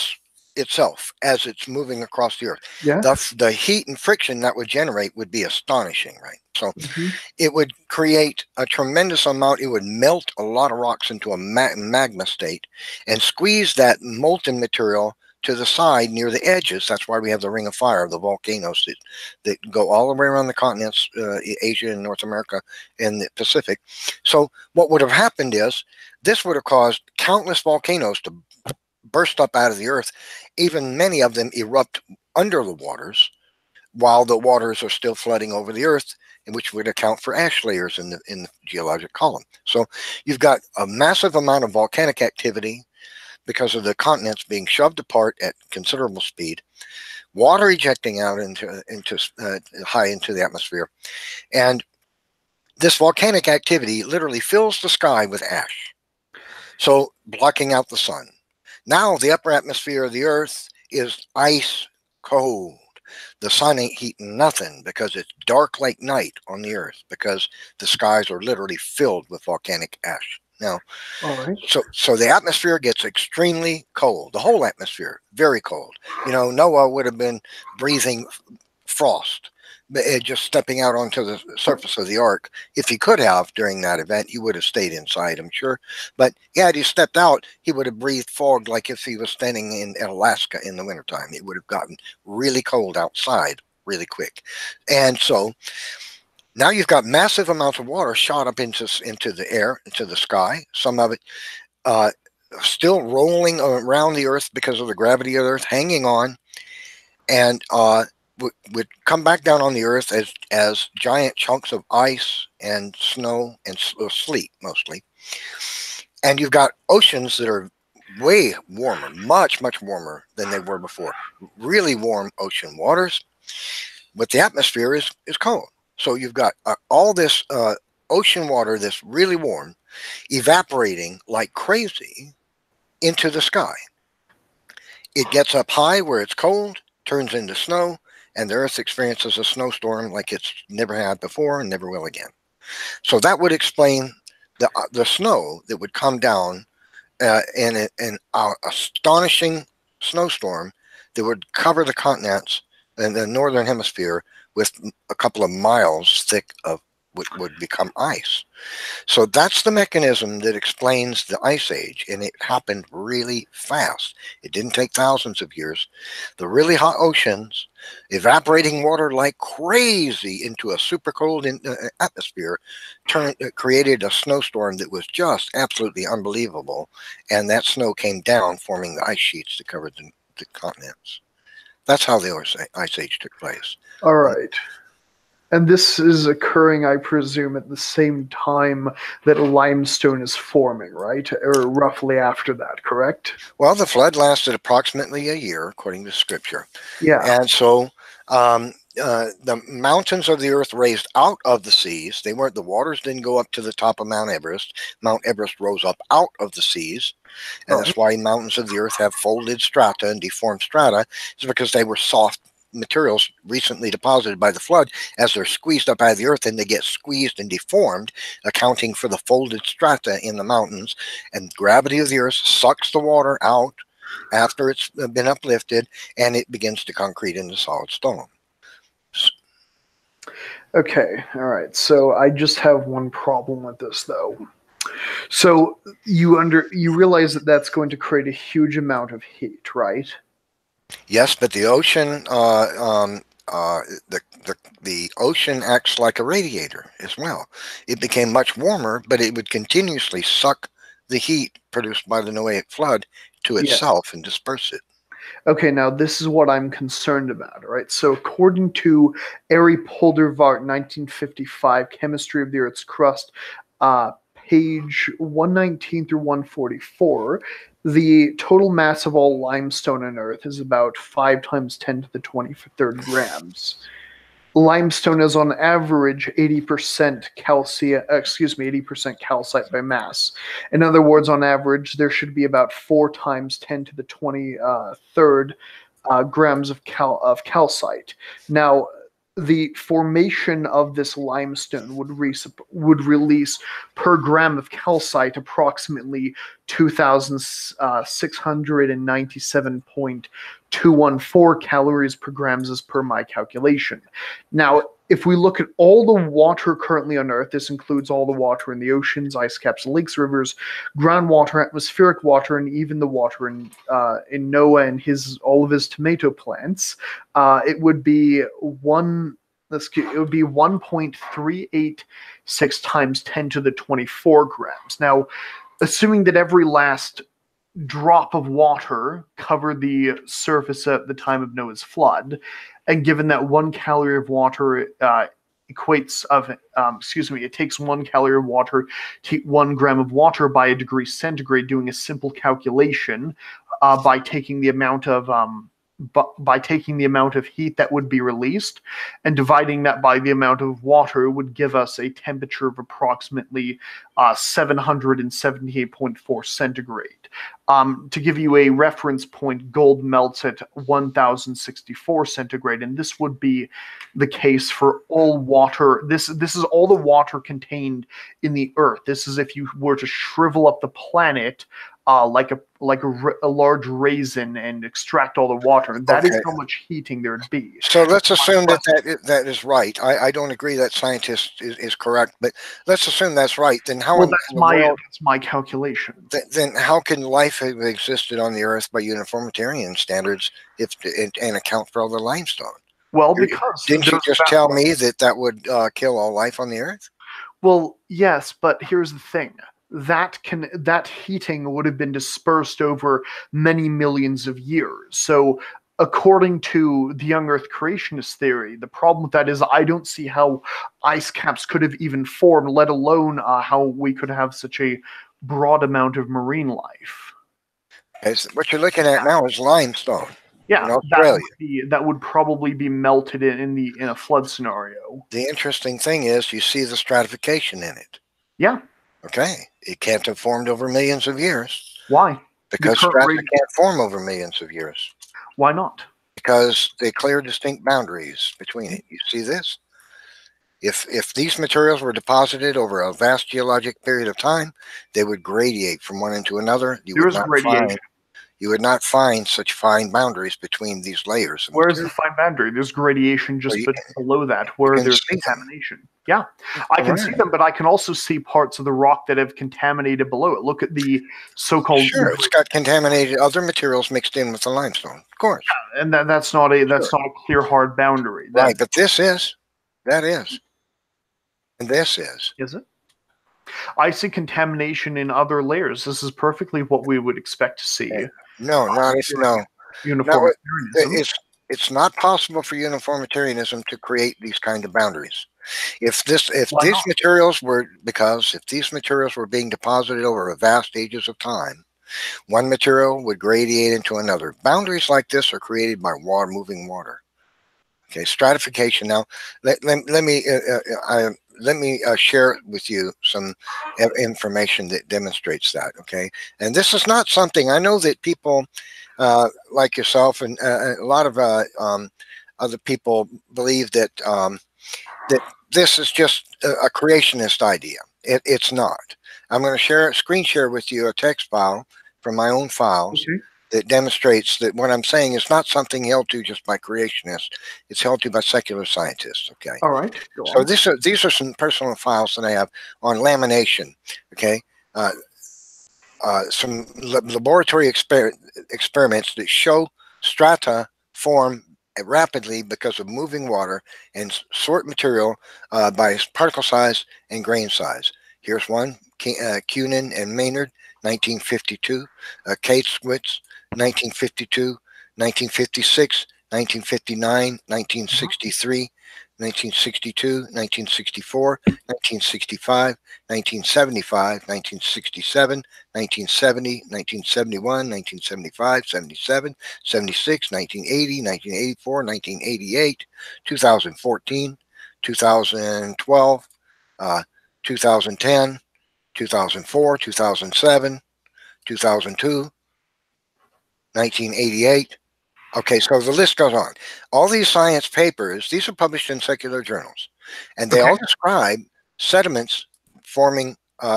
itself as it's moving across the earth. Yeah. The heat and friction that would generate would be astonishing, right? So Hmm. it would create a tremendous amount. It would melt a lot of rocks into a magma state and squeeze that molten material to the side near the edges. That's why we have the ring of fire, the volcanoes that go all the way around the continents, Asia and North America and the Pacific. So what would have happened is this would have caused countless volcanoes to burst up out of the earth, even many of them erupt under the waters while the waters are still flooding over the earth, which would account for ash layers in the geologic column. So you've got a massive amount of volcanic activity because of the continents being shoved apart at considerable speed, water ejecting out into high into the atmosphere, and this volcanic activity literally fills the sky with ash, so blocking out the sun. Now the upper atmosphere of the earth is ice cold. The sun ain't heating nothing because it's dark like night on the earth because the skies are literally filled with volcanic ash. Now, All right. so the atmosphere gets extremely cold. The whole atmosphere, very cold. Noah would have been breathing frost, just stepping out onto the surface of the ark. If he could have during that event, he would have stayed inside, I'm sure. But yeah, had he stepped out, he would have breathed fog like if he was standing in Alaska in the wintertime. It would have gotten really cold outside really quick. And so now you've got massive amounts of water shot up into the air, into the sky. Some of it still rolling around the earth because of the gravity of the earth, hanging on, and would come back down on the earth as giant chunks of ice and snow and sleet mostly. And you've got oceans that are way warmer, much warmer than they were before. Really warm ocean waters, but the atmosphere is cold. So you've got all this ocean water that's really warm evaporating like crazy into the sky. It gets up high where it's cold, turns into snow, and the earth experiences a snowstorm like it's never had before and never will again. So that would explain the snow that would come down in an astonishing snowstorm that would cover the continents in the northern hemisphere with a couple of miles thick of what would become ice. So that's the mechanism that explains the Ice Age, and it happened really fast. It didn't take thousands of years. The really hot oceans, evaporating water like crazy into a super cold atmosphere, created a snowstorm that was just absolutely unbelievable, and that snow came down, forming the ice sheets that covered the continents. That's how the Ice Age took place. All right. And this is occurring, I presume, at the same time that limestone is forming, right? Or roughly after that, correct? Well, the flood lasted approximately a year, according to scripture. Yeah. And so the mountains of the earth raised out of the seas. The waters didn't go up to the top of Mount Everest. Mount Everest rose up out of the seas. And that's why mountains of the earth have folded strata and deformed strata, is because they were soft materials recently deposited by the flood. As they're squeezed up out of the earth, and they get squeezed and deformed, accounting for the folded strata in the mountains. And gravity of the earth sucks the water out after it's been uplifted, and it begins to concrete into solid stone. Okay, all right. So I just have one problem with this, though. So you realize that that's going to create a huge amount of heat, right? Yes, but the ocean, the ocean acts like a radiator as well. It became much warmer, but it would continuously suck the heat produced by the Noahic flood to itself and disperse it. Okay, now this is what I'm concerned about, all right? So according to Arie Poldervaart, 1955, Chemistry of the Earth's Crust, page 119 through 144, the total mass of all limestone on Earth is about 5 times 10 to the 23rd grams. Limestone is on average 80% 80% calcite by mass. In other words, on average, there should be about 4 times 10 to the 23rd grams of calcite. Now, the formation of this limestone would release per gram of calcite approximately 2,697.214 calories per grams as per my calculation. Now, if we look at all the water currently on Earth, this includes all the water in the oceans, ice caps, lakes, rivers, groundwater, atmospheric water, and even the water in Noah and all of his tomato plants. It would be 1.386 times 10 to the 24 grams. Now, assuming that every last drop of water covered the surface at the time of Noah's flood, and given that 1 calorie of water it takes 1 calorie of water to heat 1 gram of water by a degree centigrade. Doing a simple calculation by taking the amount of heat that would be released and dividing that by the amount of water, would give us a temperature of approximately 778.4 centigrade. To give you a reference point, gold melts at 1064 centigrade, and this would be the case for all water. This is all the water contained in the earth. This is if you were to shrivel up the planet like a large raisin and extract all the water. That is how much heating there'd be. So let's assume that is right. I don't agree that scientist is correct, but let's assume that's right. Then how? That's my calculation. Then how can life have existed on the Earth by uniformitarian standards and account for all the limestone? Well, because didn't you just tell me that would kill all life on the Earth? Well, yes, but here's the thing. That heating would have been dispersed over many millions of years. So according to the young Earth creationist theory, the problem with that is I don't see how ice caps could have even formed, let alone how we could have such a broad amount of marine life. What you're looking at now is limestone. Yeah, that would probably be melted in a flood scenario. The interesting thing is you see the stratification in it. Yeah. Okay. It can't have formed over millions of years. Why? Because strata can't form over millions of years. Why not? Because they clear distinct boundaries between it. You see this? If these materials were deposited over a vast geologic period of time, they would gradiate from one into another. You would not find such fine boundaries between these layers. Where's the fine boundary? There's gradation just below that where there's contamination. Yeah, I can see them, but I can also see parts of the rock that have contaminated below it. Look at the so-called. Sure, it's got contaminated other materials mixed in with the limestone, of course. Yeah, and that's not a clear hard boundary. Right, but this is. That is. And this is. Is it? I see contamination in other layers. This is perfectly what we would expect to see. No. Uniformitarianism. It's not possible for uniformitarianism to create these kind of boundaries. If these materials were being deposited over vast ages of time, one material would gradiate into another. Boundaries like this are created by moving water. Okay, stratification. Now, let me share with you some information that demonstrates that. Okay, and this is not something I know that people like yourself and a lot of other people believe that that this is just a creationist idea. It's not. I'm going to screen share with you a text file from my own files. Okay. That demonstrates that what I'm saying is not something held to just by creationists. It's held to by secular scientists. Okay. All right. So these are some personal files that I have on lamination. Okay. Some laboratory experiments that show strata form rapidly because of moving water and sort material by particle size and grain size. Here's one: Cunin and Maynard, 1952. Katewitz, 1952, 1956, 1959, 1963, 1962, 1964, 1965, 1975, 1967, 1970, 1971, 1975, 77, 76, 1980, 1984, 1988, 2014, 2012, 2010, 2004, 2007, 2002, 1988, Okay, so the list goes on. All these science papers, these are published in secular journals, and they Okay. all describe sediments forming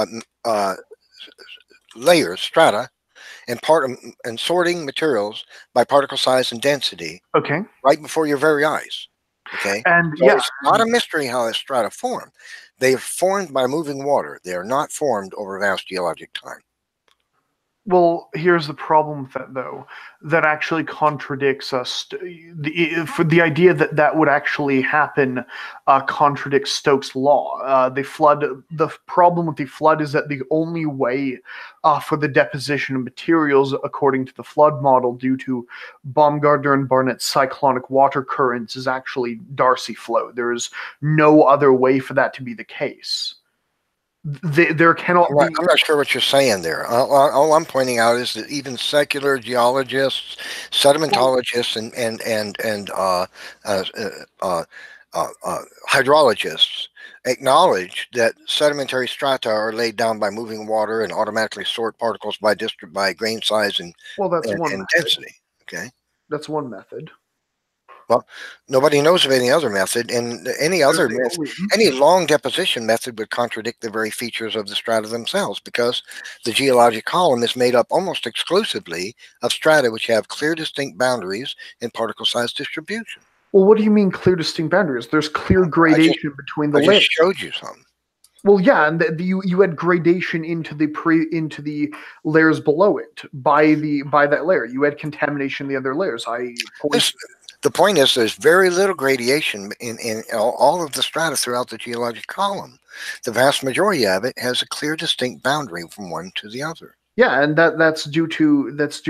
layers, strata, and and sorting materials by particle size and density Okay. right before your very eyes. Okay, And so yeah, it's not a mystery how the strata form. They are formed by moving water. They are not formed over vast geologic time. well, here's the problem with that, though. That actually contradicts us. For the idea that that would actually happen contradicts Stokes' law. The flood. The problem with the flood is that the only way for the deposition of materials, according to the flood model, due to Baumgartner and Barnett's cyclonic water currents, is actually Darcy flow. There is no other way for that to be the case. There cannot be. I'm not sure what you're saying there. All I'm pointing out is that even secular geologists, sedimentologists, uh, uh, hydrologists acknowledge that sedimentary strata are laid down by moving water and automatically sort particles by by grain size Well, that's one and method. density. Okay. That's one method. Well, nobody knows of any other method, and There's the only. any long deposition method would contradict the very features of the strata themselves, because the geologic column is made up almost exclusively of strata which have clear, distinct boundaries and particle size distribution. Well, what do you mean clear, distinct boundaries? There's clear gradation between the I just layers. showed you some. Well, yeah, and you had gradation into the layers below it by that layer. You had contamination in the other layers. The point is there's very little gradation in all of the strata throughout the geologic column. The vast majority of it has a clear, distinct boundary from one to the other. Yeah, and that's due to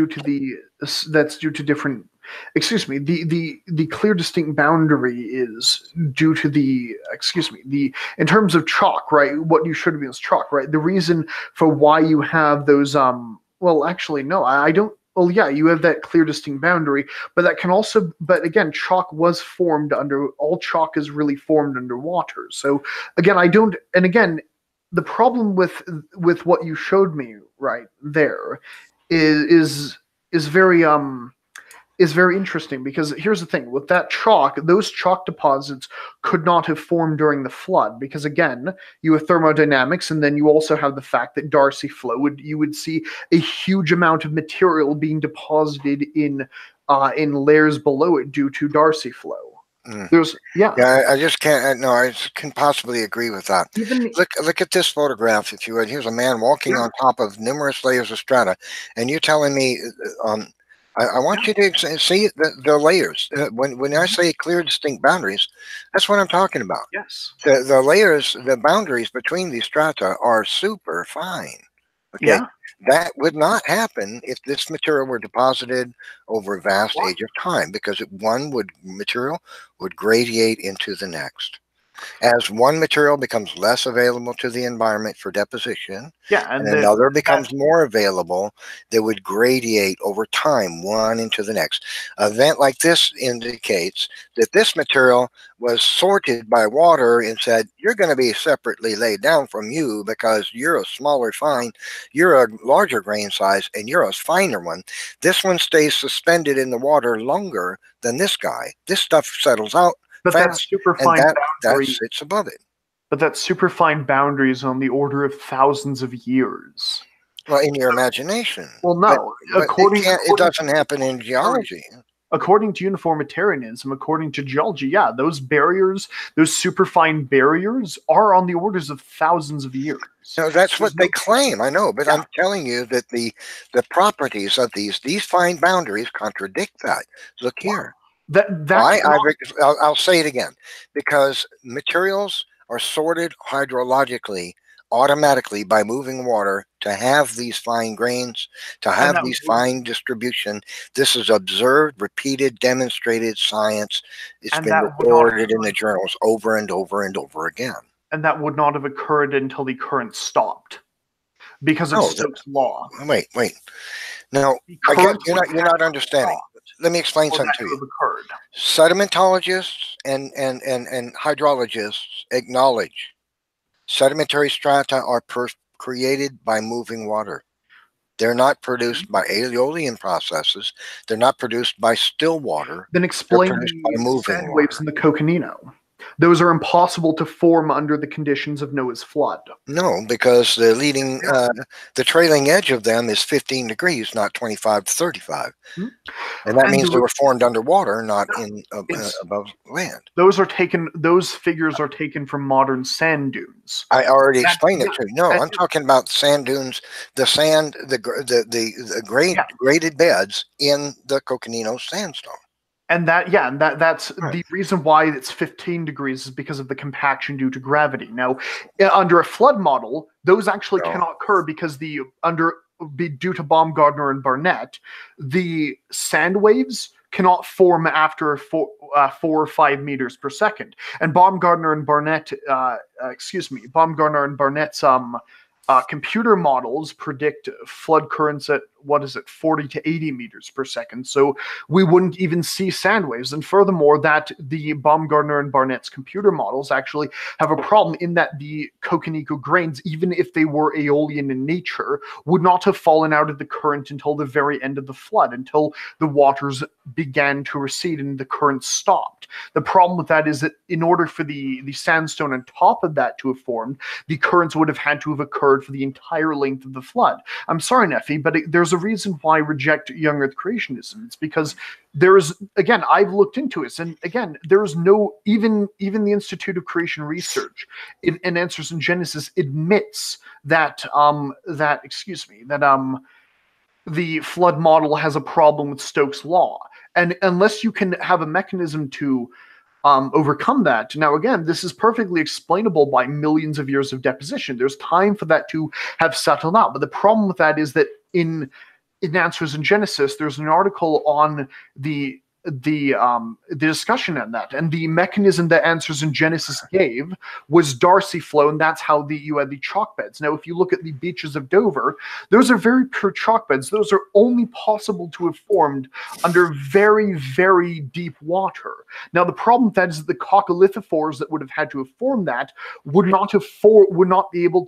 different. Excuse me. The clear, distinct boundary is due to the in terms of chalk, right? What you should be is chalk, right? The reason for why you have those well, actually, no, I don't. Well, yeah, you have that clear, distinct boundary, but that can also. But again, chalk was formed under. All chalk is really formed underwater. So again, I don't. And again, the problem with what you showed me right there is very is very interesting, because here's the thing with that chalk, those chalk deposits could not have formed during the flood, because again, you have thermodynamics, and then you also have the fact that Darcy flow you would see a huge amount of material being deposited in layers below it due to Darcy flow. There's I just can't. No, I can possibly agree with that. even Look at this photograph, if you would. Here's a man walking on top of numerous layers of strata, and you're telling me, I want you to see the layers. When I say clear, distinct boundaries, that's what I'm talking about. yes, The layers, the boundaries between these strata are super fine. Okay, yeah. that would not happen if this material were deposited over a vast age of time, because one material would gradiate into the next. As one material becomes less available to the environment for deposition, Yeah, and another becomes more available, they would gradiate over time, one into the next. An event like this indicates that this material was sorted by water and said, you're going to be separately laid down from you because you're a smaller fine, you're a larger grain size, and you're a finer one. This one stays suspended in the water longer than this guy. This stuff settles out but fast, that super and fine that boundary sits above it. But that superfine boundary is on the order of thousands of years. Well, in your imagination. Well, no. But it doesn't happen in geology. According to uniformitarianism, according to geology, yeah, those barriers, those superfine barriers, are on the orders of thousands of years. No, that's what they claim. I know, but I'm telling you that the properties of these fine boundaries contradict that. Look here. I'll say it again, because materials are sorted hydrologically automatically by moving water to have these fine grains, to have these fine distribution. This is observed, repeated, demonstrated science. It's been recorded in the journals over and over and over again. And that would not have occurred until the current stopped because of Stokes' law. Wait. Now, you're not understanding. Let me explain something to you. Sedimentologists and hydrologists acknowledge sedimentary strata are created by moving water. They're not produced by aeolian processes. They're not produced by still water. Then They're explain produced by the moving sand waves water. in the Coconino. Those are impossible to form under the conditions of Noah's flood. No, because the trailing edge of them is 15 degrees, not 25 to 35. Hmm? And that And means they were formed underwater, not it's above land. those figures are taken from modern sand dunes. I already That- explained it yeah, to you. No, and- I'm talking about sand dunes, the graded beds in the Coconino sandstone. And that's Right. the reason why it's 15 degrees is because of the compaction due to gravity. Now, under a flood model, those actually No. cannot occur because due to Baumgartner and Barnett, the sand waves cannot form after 4 or 5 meters per second. And Baumgartner and Barnett's computer models predict flood currents at 40 to 80 meters per second. So we wouldn't even see sand waves. And furthermore, that the Baumgartner and Barnett's computer models actually have a problem in that the Cocanico grains, even if they were aeolian in nature, would not have fallen out of the current until the very end of the flood, until the waters began to recede and the current stopped. The problem with that is that in order for the sandstone on top of that to have formed, the currents would have had to have occurred for the entire length of the flood. I'm sorry, Nephi, but there's a reason why I reject young Earth creationism. It's because again, I've looked into it, and again, there is no, even the Institute of Creation Research in Answers in Genesis admits that the flood model has a problem with Stokes' law, and unless you can have a mechanism to overcome that. Now, again, this is perfectly explainable by millions of years of deposition. There's time for that to have settled out. But the problem with that is that in Answers in Genesis, there's an article on the discussion on that, and the mechanism that Answers in Genesis gave was Darcy flow, and that's how you had the chalk beds. Now, if you look at the beaches of Dover, those are very pure chalk beds. Those are only possible to have formed under very, very deep water. Now, the problem with that is that the coccolithophores that would have had to have formed that would not be able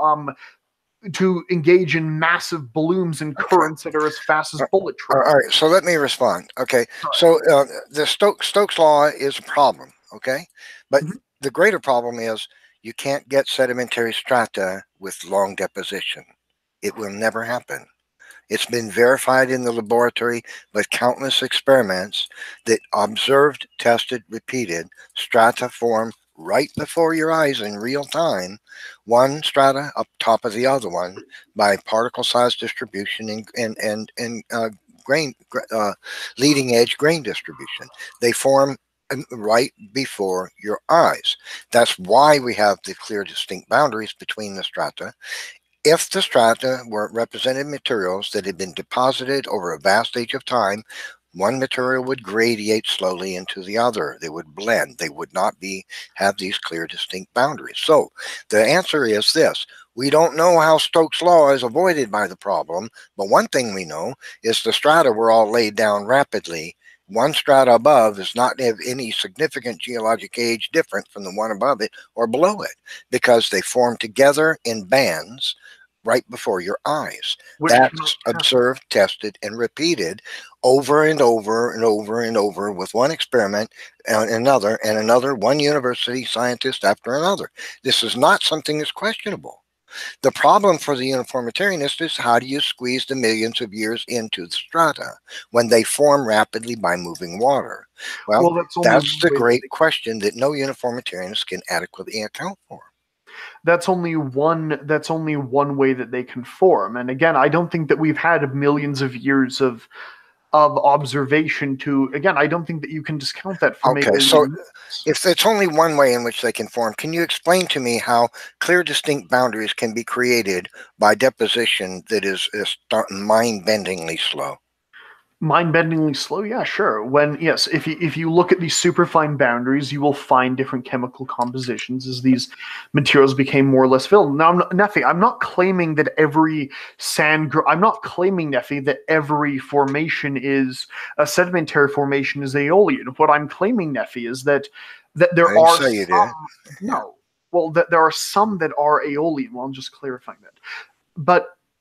to engage in massive blooms and currents that are as fast as bullet trains. All right, so let me respond. Okay, so the Stokes law is a problem. Okay, but the greater problem is you can't get sedimentary strata with long deposition. It will never happen. It's been verified in the laboratory with countless experiments that observed, tested, repeated strata form right before your eyes in real time, one strata up top of the other one by particle size distribution and grain leading edge grain distribution. They form right before your eyes. That's why we have the clear, distinct boundaries between the strata. If the strata were represented materials that had been deposited over a vast age of time, one material would gradiate slowly into the other. They would blend. They would not have these clear, distinct boundaries. So the answer is this. We don't know how Stokes' law is avoided by the problem, but one thing we know is the strata were all laid down rapidly. One strata above does not have any significant geologic age different from the one above it or below it, because they form together in bands right before your eyes. That's observed, tested, and repeated over and over and over and over with one experiment and another, one university scientist after another. This is not something that's questionable. The problem for the uniformitarianist is how do you squeeze the millions of years into the strata when they form rapidly by moving water? Well, that's the great question that no uniformitarianist can adequately account for. That's only one way that they can form. And again, I don't think that we've had millions of years of observation I don't think that you can discount that from okay, so if it's only one way in which they can form, can you explain to me how clear, distinct boundaries can be created by deposition that is mind-bendingly slow? Mind-bendingly slow? Yeah, sure. If you look at these superfine boundaries, you will find different chemical compositions as these materials became more or less filled. Now, Nephi, I'm not claiming that every formation is a sedimentary formation is aeolian. What I'm claiming, Nephi, is that there are some. Well, that there are some that are aeolian. Well, I'm just clarifying that. But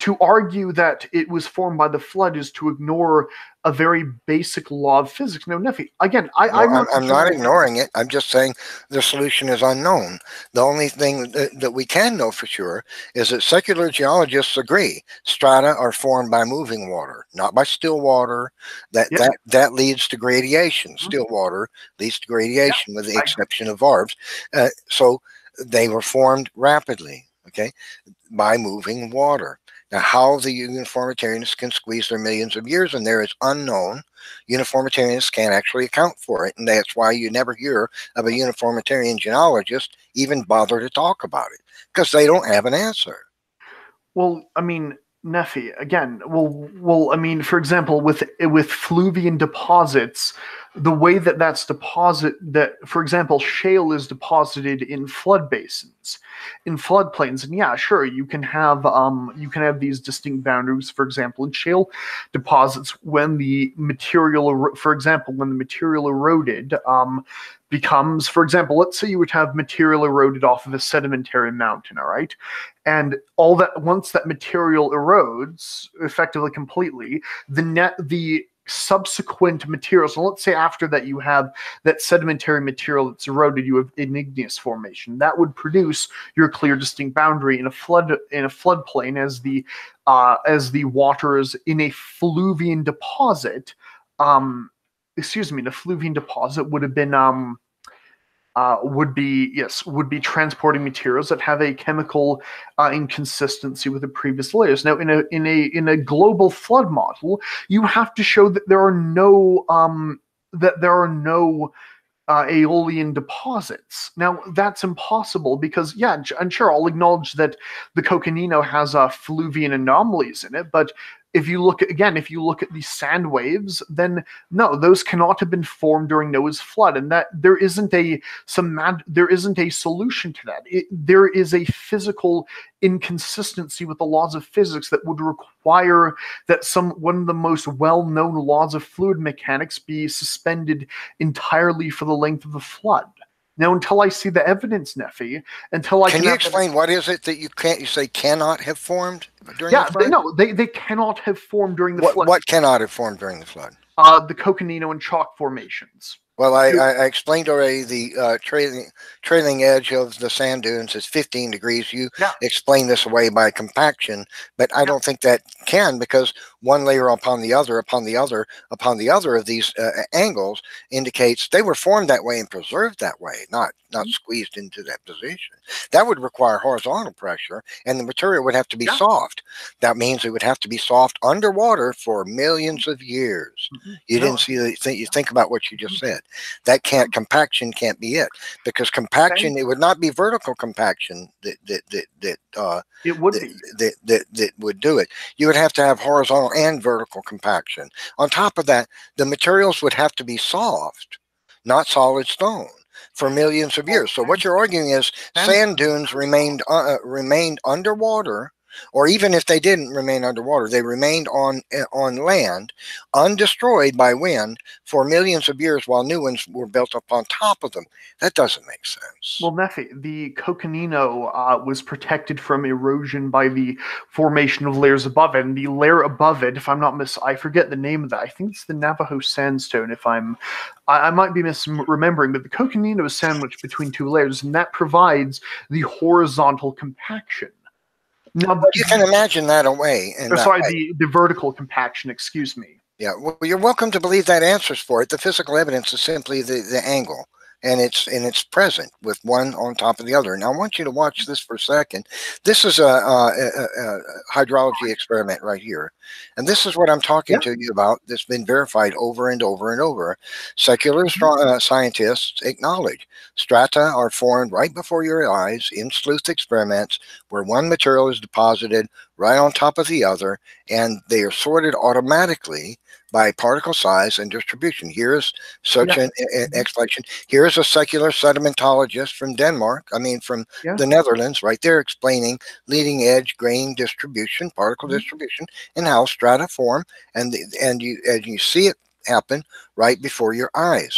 to argue that it was formed by the flood is to ignore a very basic law of physics. No, Neffy, again, I'm not ignoring it. I'm just saying the solution is unknown. The only thing that we can know for sure is that secular geologists agree strata are formed by moving water, not by still water. That leads to gradation. Still water leads to gradation, with the exception of varves. So they were formed rapidly, okay, by moving water. Now, how the uniformitarianists can squeeze their millions of years in there is unknown. Uniformitarianists can't actually account for it, and that's why you never hear of a uniformitarian geologist even bother to talk about it, because they don't have an answer. Well, I mean, Neffy, again, I mean, for example, with fluvian deposits, the way for example, shale is deposited in flood basins, in floodplains, and yeah, sure, you can have these distinct boundaries. For example, in shale deposits, when the material eroded, becomes, for example, let's say you would have material eroded off of a sedimentary mountain, all right? And all that, once that material erodes effectively completely, the subsequent materials, so let's say after that you have that sedimentary material that's eroded, you have an igneous formation. That would produce your clear distinct boundary in a floodplain as the water is in a fluvian deposit. The fluvian deposit would have been would be transporting materials that have a chemical inconsistency with the previous layers. Now, in a global flood model, you have to show that there are no aeolian deposits. Now, that's impossible because, yeah, and sure, I'll acknowledge that the Coconino has fluvian anomalies in it, but if you look at these sand waves, then no, those cannot have been formed during Noah's flood, and that there isn't a solution to that. There is a physical inconsistency with the laws of physics that would require that one of the most well-known laws of fluid mechanics be suspended entirely for the length of the flood. Now, until I see the evidence, Neffy, can you explain what is it that you say cannot have formed during the flood? They cannot have formed during the flood. What cannot have formed during the flood? The Coconino and chalk formations. Well, I explained already the trailing edge of the sand dunes is 15 degrees. You explained this away by compaction, but I don't think that can, because one layer upon the other, upon the other, upon the other of these angles indicates they were formed that way and preserved that way, not squeezed into that position. That would require horizontal pressure, and the material would have to be soft. That means it would have to be soft underwater for millions of years. You didn't see you think about what you just said. That compaction can't be it, because compaction, it would not be vertical compaction that would do it. You would have to have horizontal and vertical compaction. On top of that, the materials would have to be soft, not solid stone, for millions of years. So what you're arguing is sand dunes remained underwater, or even if they didn't remain underwater, they remained on land, undestroyed by wind for millions of years, while new ones were built up on top of them. That doesn't make sense. Well, Neffy, the Coconino was protected from erosion by the formation of layers above it, and the layer above it, if I'm not I forget the name of that. I think it's the Navajo sandstone. I might be misremembering, but the Coconino is sandwiched between two layers, and that provides the horizontal compaction. Now, you can imagine that away. The vertical compaction, excuse me. Yeah, well, you're welcome to believe that answers for it. The physical evidence is simply the angle, and it's present with one on top of the other. Now, I want you to watch this for a second. This is a hydrology experiment right here, and this is what I'm talking to you about. That's been verified over and over and over. Secular scientists acknowledge strata are formed right before your eyes in sleuth experiments, where one material is deposited right on top of the other, and they are sorted automatically by particle size and distribution. Here's such an explanation. Here's a secular sedimentologist from Denmark, from the Netherlands, right there, explaining leading edge grain distribution, particle distribution, and how strata form, and you see it happen right before your eyes.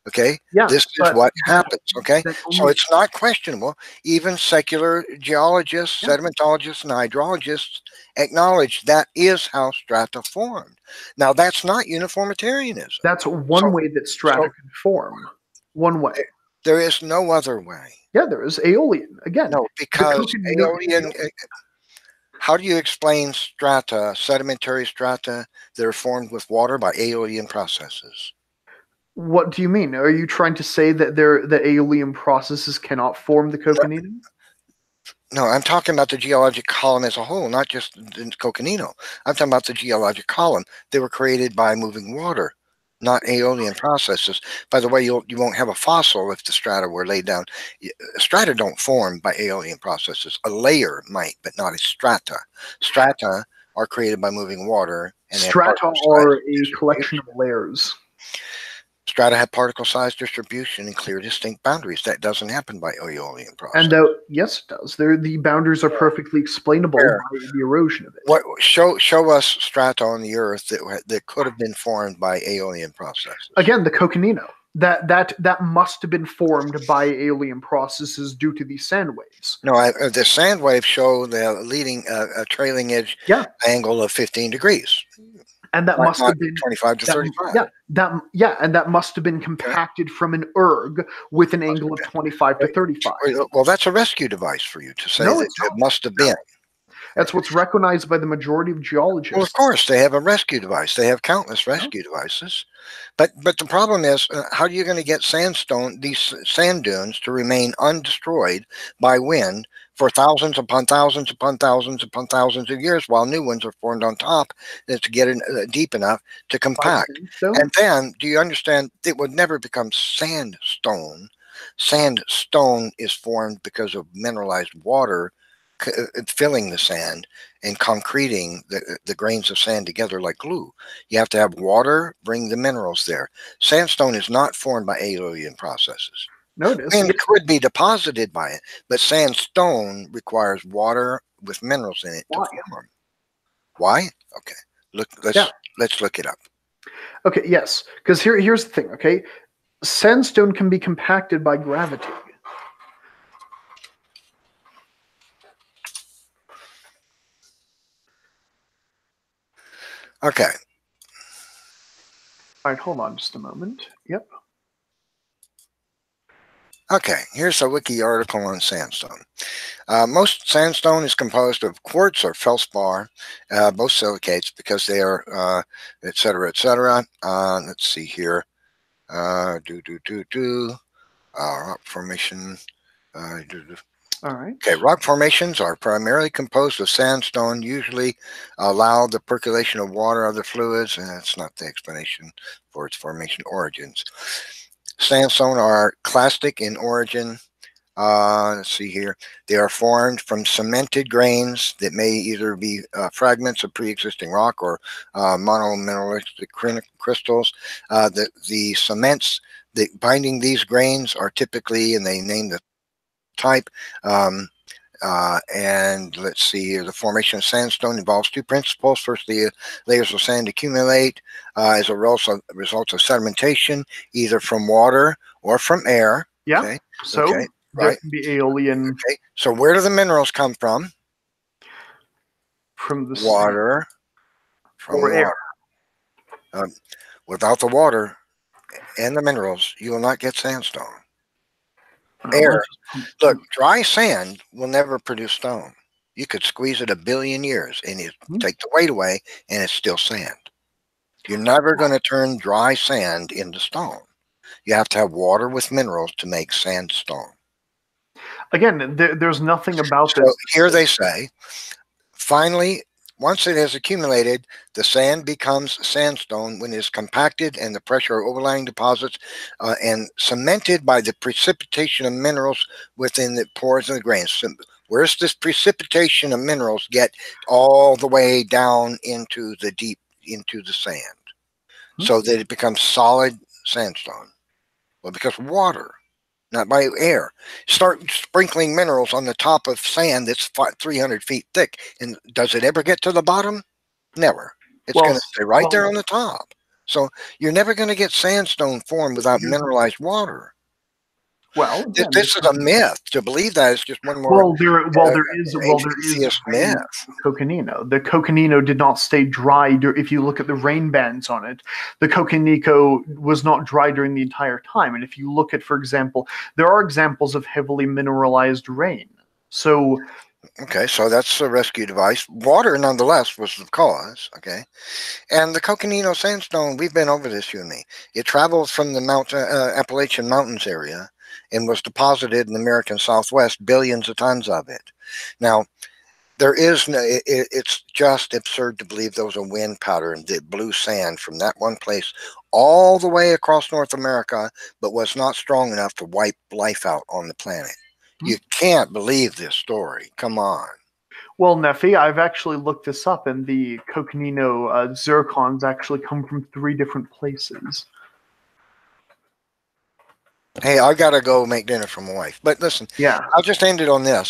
Okay, Yeah, this is but what happens. Okay, that so only it's not questionable. Even secular geologists, yeah, sedimentologists, and hydrologists acknowledge that is how strata formed. Now, that's not uniformitarianism. that's So, one way that strata so can form. One way. there is no other way. Yeah, there is Aeolian. Again, No, the because Coconino. Aeolian. How do you explain strata, sedimentary strata that are formed with water by Aeolian processes? What do you mean? Are you trying to say that the Aeolian processes cannot form the Coconino? No, I'm talking about the geologic column as a whole, not just the Coconino. I'm talking about the geologic column. They were created by moving water, not Aeolian processes. By the way, you won't have a fossil if the strata were laid down. Strata don't form by Aeolian processes. A layer might, but not a strata. Strata are created by moving water and have Strata particle size are a collection distribution. of layers. Strata have particle size distribution and clear distinct boundaries. That doesn't happen by Aeolian process. And yes, it does. The boundaries are perfectly explainable Where? by the erosion of it. What show us strata on the Earth that could have been formed by Aeolian processes? Again, the Coconino. That must have been formed by Aeolian processes due to the sand waves. No, the sand waves show the leading a trailing edge Yeah, angle of 15 degrees. and that must have been 25 to that, 35. and that must have been compacted from an erg with an angle of 25 to 35. Well, that's a rescue device for you to say No, that it's it not. must have been. That's what's recognized by the majority of Well, of geologists. course, they have a rescue device. They have countless rescue devices. But the problem is, how are you going to get sandstone, these sand dunes, to remain undestroyed by wind for thousands upon thousands upon thousands upon thousands of years while new ones are formed on top to get deep enough to compact? Sandstone? And then, do you understand, it would never become sandstone. Sandstone is formed because of mineralized water filling the sand and concreting the grains of sand together like glue. You have to have water, bring the minerals there. Sandstone is not formed by Aeolian processes. No, it is. Wind could be deposited by it, but sandstone requires water with minerals in it to form. Why? Okay, let's look it up. Okay, yes, because here's the thing. Okay, sandstone can be compacted by gravity. Okay. All right, hold on just a moment. Yep. Okay, here's a wiki article on sandstone. Most sandstone is composed of quartz or felspar, both silicates because they are, et cetera, et cetera. Let's see here. Rock formation. All right. Okay, rock formations are primarily composed of sandstone, usually allow the percolation of water, other fluids, and that's not the explanation for its formation origins. Sandstone are clastic in origin. Let's see here. They are formed from cemented grains that may either be fragments of pre-existing rock or monomineralistic crystals. The cements that binding these grains are typically, and they name the type, and let's see here, the formation of sandstone involves two principles. First, the layers of sand accumulate as a result of sedimentation, either from water or from air. Yeah. Okay. So okay. there Right. can be Aeolian. Okay. So where do the minerals come from? From the Water. From or water. air. Without the water and the minerals, you will not get sandstone. Air. Look, dry sand will never produce stone. You could squeeze it 1 billion years and you take the weight away and it's still sand. You're never going to turn dry sand into stone. You have to have water with minerals to make sandstone. Again, there's nothing about So this. here they say, finally, once it has accumulated, the sand becomes sandstone when it is compacted and the pressure of overlying deposits and cemented by the precipitation of minerals within the pores of the grains. So where's this precipitation of minerals get all the way down into the sand so that it becomes solid sandstone? Well, because water, not by air. Start sprinkling minerals on the top of sand that's 300 feet thick. And does it ever get to the bottom? Never. It's going to stay right there on the top. So you're never going to get sandstone formed without Here's- mineralized water. Well, again, This is a myth. To believe that is just one more atheist rain myth. in Coconino. The Coconino did not stay dry. If you look at the rain bands on it, the Coconino was not dry during the entire time. And if you look at, for example, there are examples of heavily mineralized rain. So, okay, so that's a rescue device. Water, nonetheless, was the cause. Okay, and the Coconino sandstone, we've been over this, you and me. It traveled from the Appalachian Mountains area and was deposited in the American Southwest, billions of tons of it. Now, there is no, it's just absurd to believe there was a wind pattern that blew sand from that one place all the way across North America, but was not strong enough to wipe life out on the planet. You can't believe this story. Come on. well, Nephi, I've actually looked this up, and the Coconino zircons actually come from 3 different places. Hey, I gotta go make dinner for my wife. But listen, Yeah. I'll just end it on this.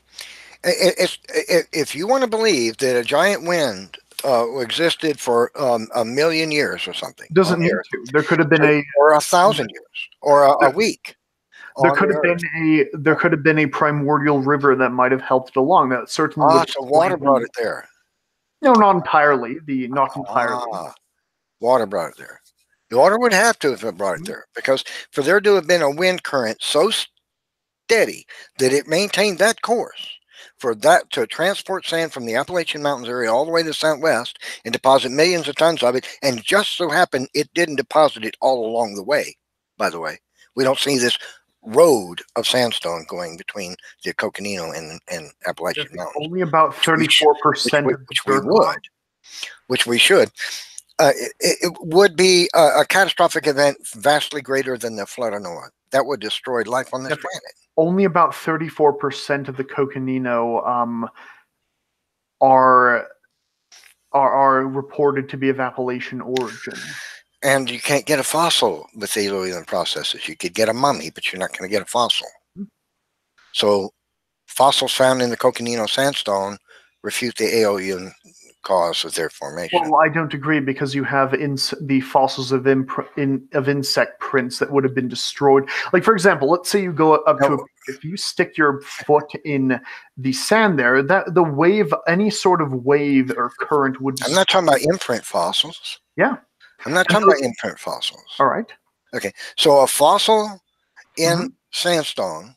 If you want to believe that a giant wind existed for a million years or something, Doesn't need to. There could have been or 1,000 years, or a week. There could have been a primordial river that might have helped it along. That certainly would. So water brought it there. No, not entirely. Not entirely. Water brought it there. The water would have to have brought it there, because for there to have been a wind current so steady that it maintained that course, for that to transport sand from the Appalachian Mountains area all the way to the Southwest and deposit millions of tons of it, and just so happened it didn't deposit it all along the way. By the way, we don't see this road of sandstone going between the Coconino and Appalachian Mountains. Only about 34%, which we should. It would be a catastrophic event vastly greater than the flood of Noah. That would destroy life on this planet. Only about 34% of the Coconino are reported to be of Appalachian origin. And you can't get a fossil with the Eolian processes. You could get a mummy, but you're not going to get a fossil. So fossils found in the Coconino sandstone refute the Aeolian cause of their formation. Well, I don't agree, because you have the fossils of insect prints that would have been destroyed. Like, for example, let's say you go up to if you stick your foot in the sand there, that the wave, any sort of wave or current would. I'm not talking about imprint fossils. Yeah. I'm not talking about imprint fossils. All right. Okay. So a fossil in sandstone,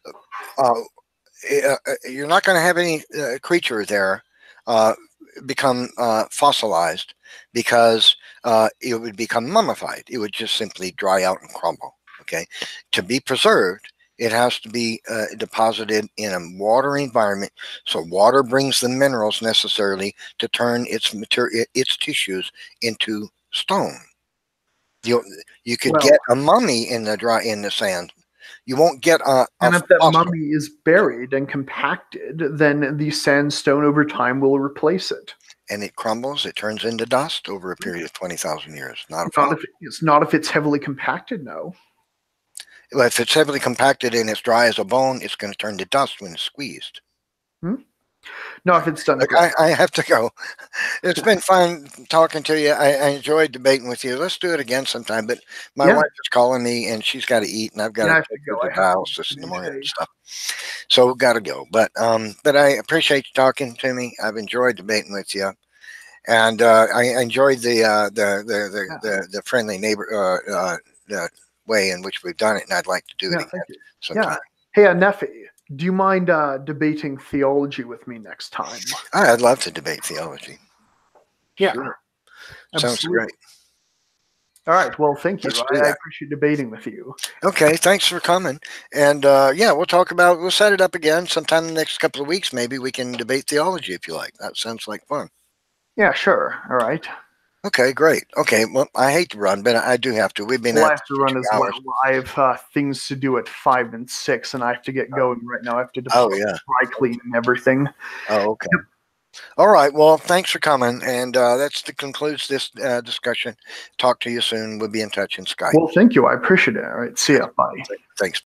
you're not going to have any creature there become fossilized, because it would become mummified. It would just simply dry out and crumble. Okay. To be preserved, it has to be deposited in a water environment. So water brings the minerals necessarily to turn its tissues into stone. You could get a mummy in the sand. You won't get and if that mummy is buried and compacted, then the sandstone over time will replace it. And it crumbles. It turns into dust over a period of 20,000 years. It's not if it's heavily compacted. No. Well, if it's heavily compacted and it's dry as a bone, it's going to turn to dust when it's squeezed. No, if it's done. Look, I have to go. It's been fun talking to you. I enjoyed debating with you. Let's do it again sometime. But my wife is calling me, and she's got to eat, and I've got to go to the house this in the morning and stuff. So got to go. But I appreciate you talking to me. I've enjoyed debating with you, and I enjoyed the friendly neighbor way in which we've done it, and I'd like to do it again sometime. Hey, Nephi, do you mind debating theology with me next time? I'd love to debate theology. Yeah. Sure. Sounds great. All right. Well, thank you. I appreciate debating with you. Okay. Thanks for coming. And we'll set it up again sometime in the next couple of weeks. Maybe we can debate theology if you like. That sounds like fun. Yeah, sure. All right. Okay, great. Okay, well, I hate to run, but I do have to. We've been I have to run as well. I have things to do at 5 and 6, and I have to get going right now. I have to dry clean and everything. Oh, okay. All right. Well, thanks for coming, and that concludes this discussion. Talk to you soon. We'll be in touch in Skype. Well, thank you. I appreciate it. All right. See ya. Bye. Thanks.